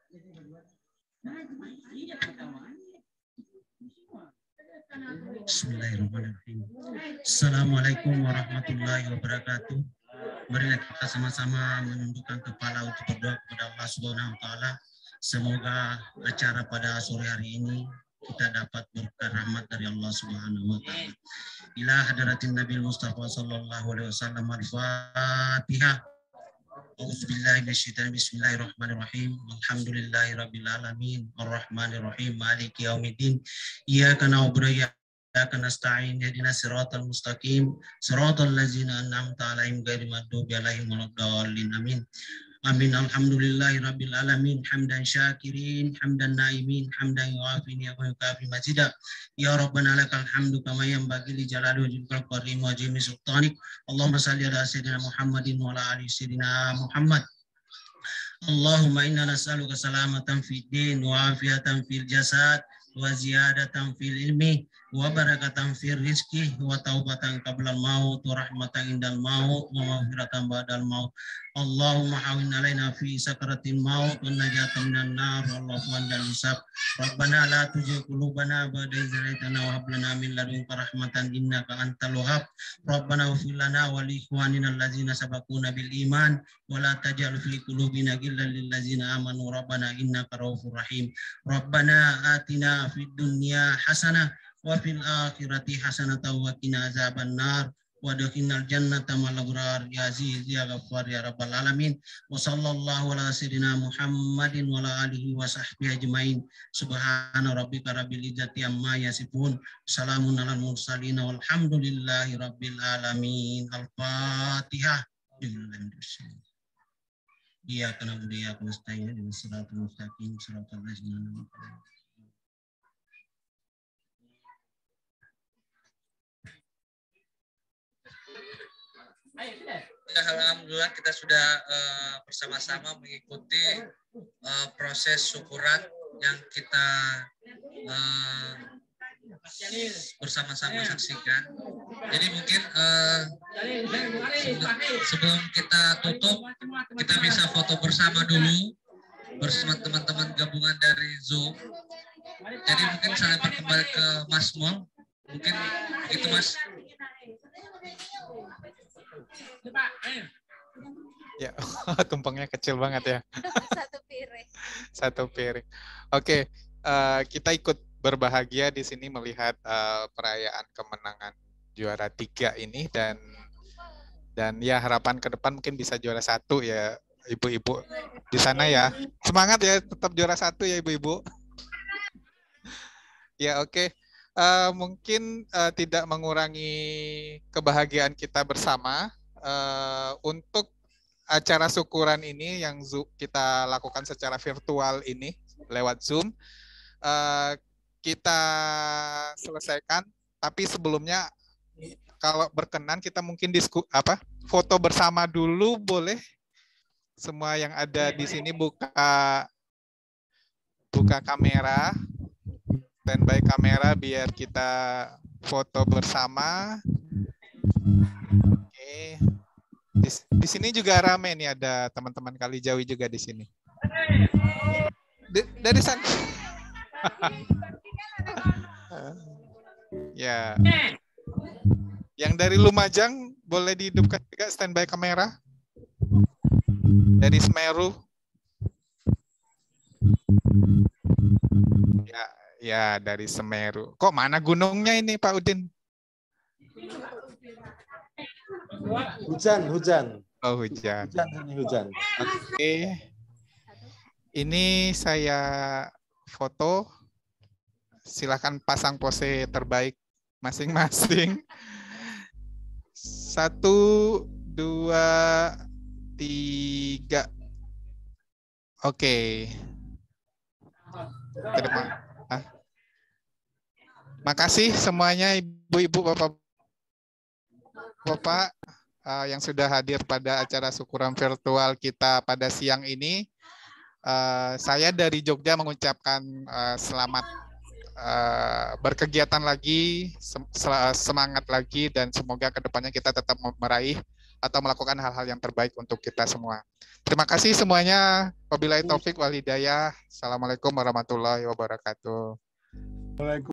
Bismillahirrahmanirrahim. Assalamualaikum warahmatullahi wabarakatuh. Marilah kita sama-sama menundukkan kepala untuk berdoa kepada Allah Subhanahu wa taala. Semoga acara pada sore hari ini kita dapat berkah rahmat dari Allah Subhanahu wa taala. Ila hadratin Nabi Mustafa sallallahu alaihi wasallam. Al-Fatihah. A'udzubillahi minasyaitonir rajim. Bismillahirrahmanirrahim. Alhamdulillahirabbil alamin. Arrahmanirrahim. Maliki yaumiddin. Iyyaka na'budu wa iyyaka nasta'in. Ihdinas siratal mustaqim. Siratal ladzina an'amta 'alaihim ghairil maghdubi 'alaihim waladdallin. Amin. Amin. Alhamdulillahi rabbil alamin. Hamdan syakirin, hamdan naimin, hamdan yu'afi ni'amahu kafi majidah. Ya Rabbana lakal hamdu kama yanbaghi li jalali wajhikal karim wa jami sultanik. Allahumma salli ala sayyidina Muhammadin wa ala ali sayyidina Muhammad. Allahumma inna nas'aluka salamatan fid din wa afiyatan fil jasad wa ziyadatan fil ilmi wa barakatan fir rizqi wa taubatan qablal maut wa rahmatan indal maut wa maghfiratan ba'dal maut. Allahumma hawin alaina fi sakaratil maut wa najatan minan nar wallahu anjal hisab. Rabbana la tuzigh qulubana ba'da idh hadaytana wa hab lana min ladunka rahmatan innaka antal wahhab. Rabbana ighfir lana wa li ikhwanina allazina sabaquna bil iman wa la taj'al fi qulubina ghillan lil ladzina amanu rabbana innaka ra'ufur rahim. Rabbana atina fid dunya hasanah wa fil akhirati hasanatan wa qina azabannar wa adkhilnal jannata ma'al abrar ya aziz ya ghaffar ya rabbal alamin. Wa sallallahu ala sayyidina Muhammadin wa ala alihi wa sahbihi ajmain. Subhana rabbika rabbil izzati amma yasifun. Salamun alal mursalin walhamdulillahi rabbil alamin. Al-Fatihah. Iyyaka na'budu wa iyyaka nasta'in ihdinas siratal mustaqim siratal ladzina an'amta 'alaihim. Alhamdulillah kita sudah bersama-sama mengikuti proses syukuran yang kita bersama-sama saksikan. Jadi mungkin sebelum kita tutup, kita bisa foto bersama dulu bersama teman-teman gabungan dari Zoom. Jadi mungkin saya kembali ke Mas Mol. Mungkin itu Mas. Ya, tumpengnya kecil banget ya. Satu piring. Satu piring. Oke, kita ikut berbahagia di sini melihat perayaan kemenangan juara 3 ini dan ya harapan ke depan mungkin bisa juara 1 ya ibu-ibu di sana ya. Semangat ya, tetap juara 1 ya ibu-ibu. Ya oke. Mungkin tidak mengurangi kebahagiaan kita bersama. Untuk acara syukuran ini yang kita lakukan secara virtual ini lewat Zoom, kita selesaikan. Tapi sebelumnya, kalau berkenan kita mungkin foto bersama dulu boleh. Semua yang ada di sini buka kamera. Standby kamera biar kita foto bersama. Oke. Di sini juga rame nih, ada teman-teman Kalijawi juga di sini. Dari sana. Ya. Yang dari Lumajang boleh dihidupkan juga standby kamera. Dari Semeru. Ya, dari Semeru. Kok mana gunungnya ini, Pak Udin? Hujan. Oh, hujan. Hujan. Oke. Ini saya foto. Silakan pasang pose terbaik masing-masing. 1, 2, 3. Oke. Ke depan. Makasih semuanya ibu-ibu, bapak-bapak yang sudah hadir pada acara syukuran virtual kita pada siang ini. Saya dari Jogja mengucapkan selamat berkegiatan lagi, semangat lagi, dan semoga kedepannya kita tetap meraih atau melakukan hal-hal yang terbaik untuk kita semua. Terima kasih semuanya. Wabillahi taufik wal hidayah. Assalamualaikum warahmatullahi wabarakatuh.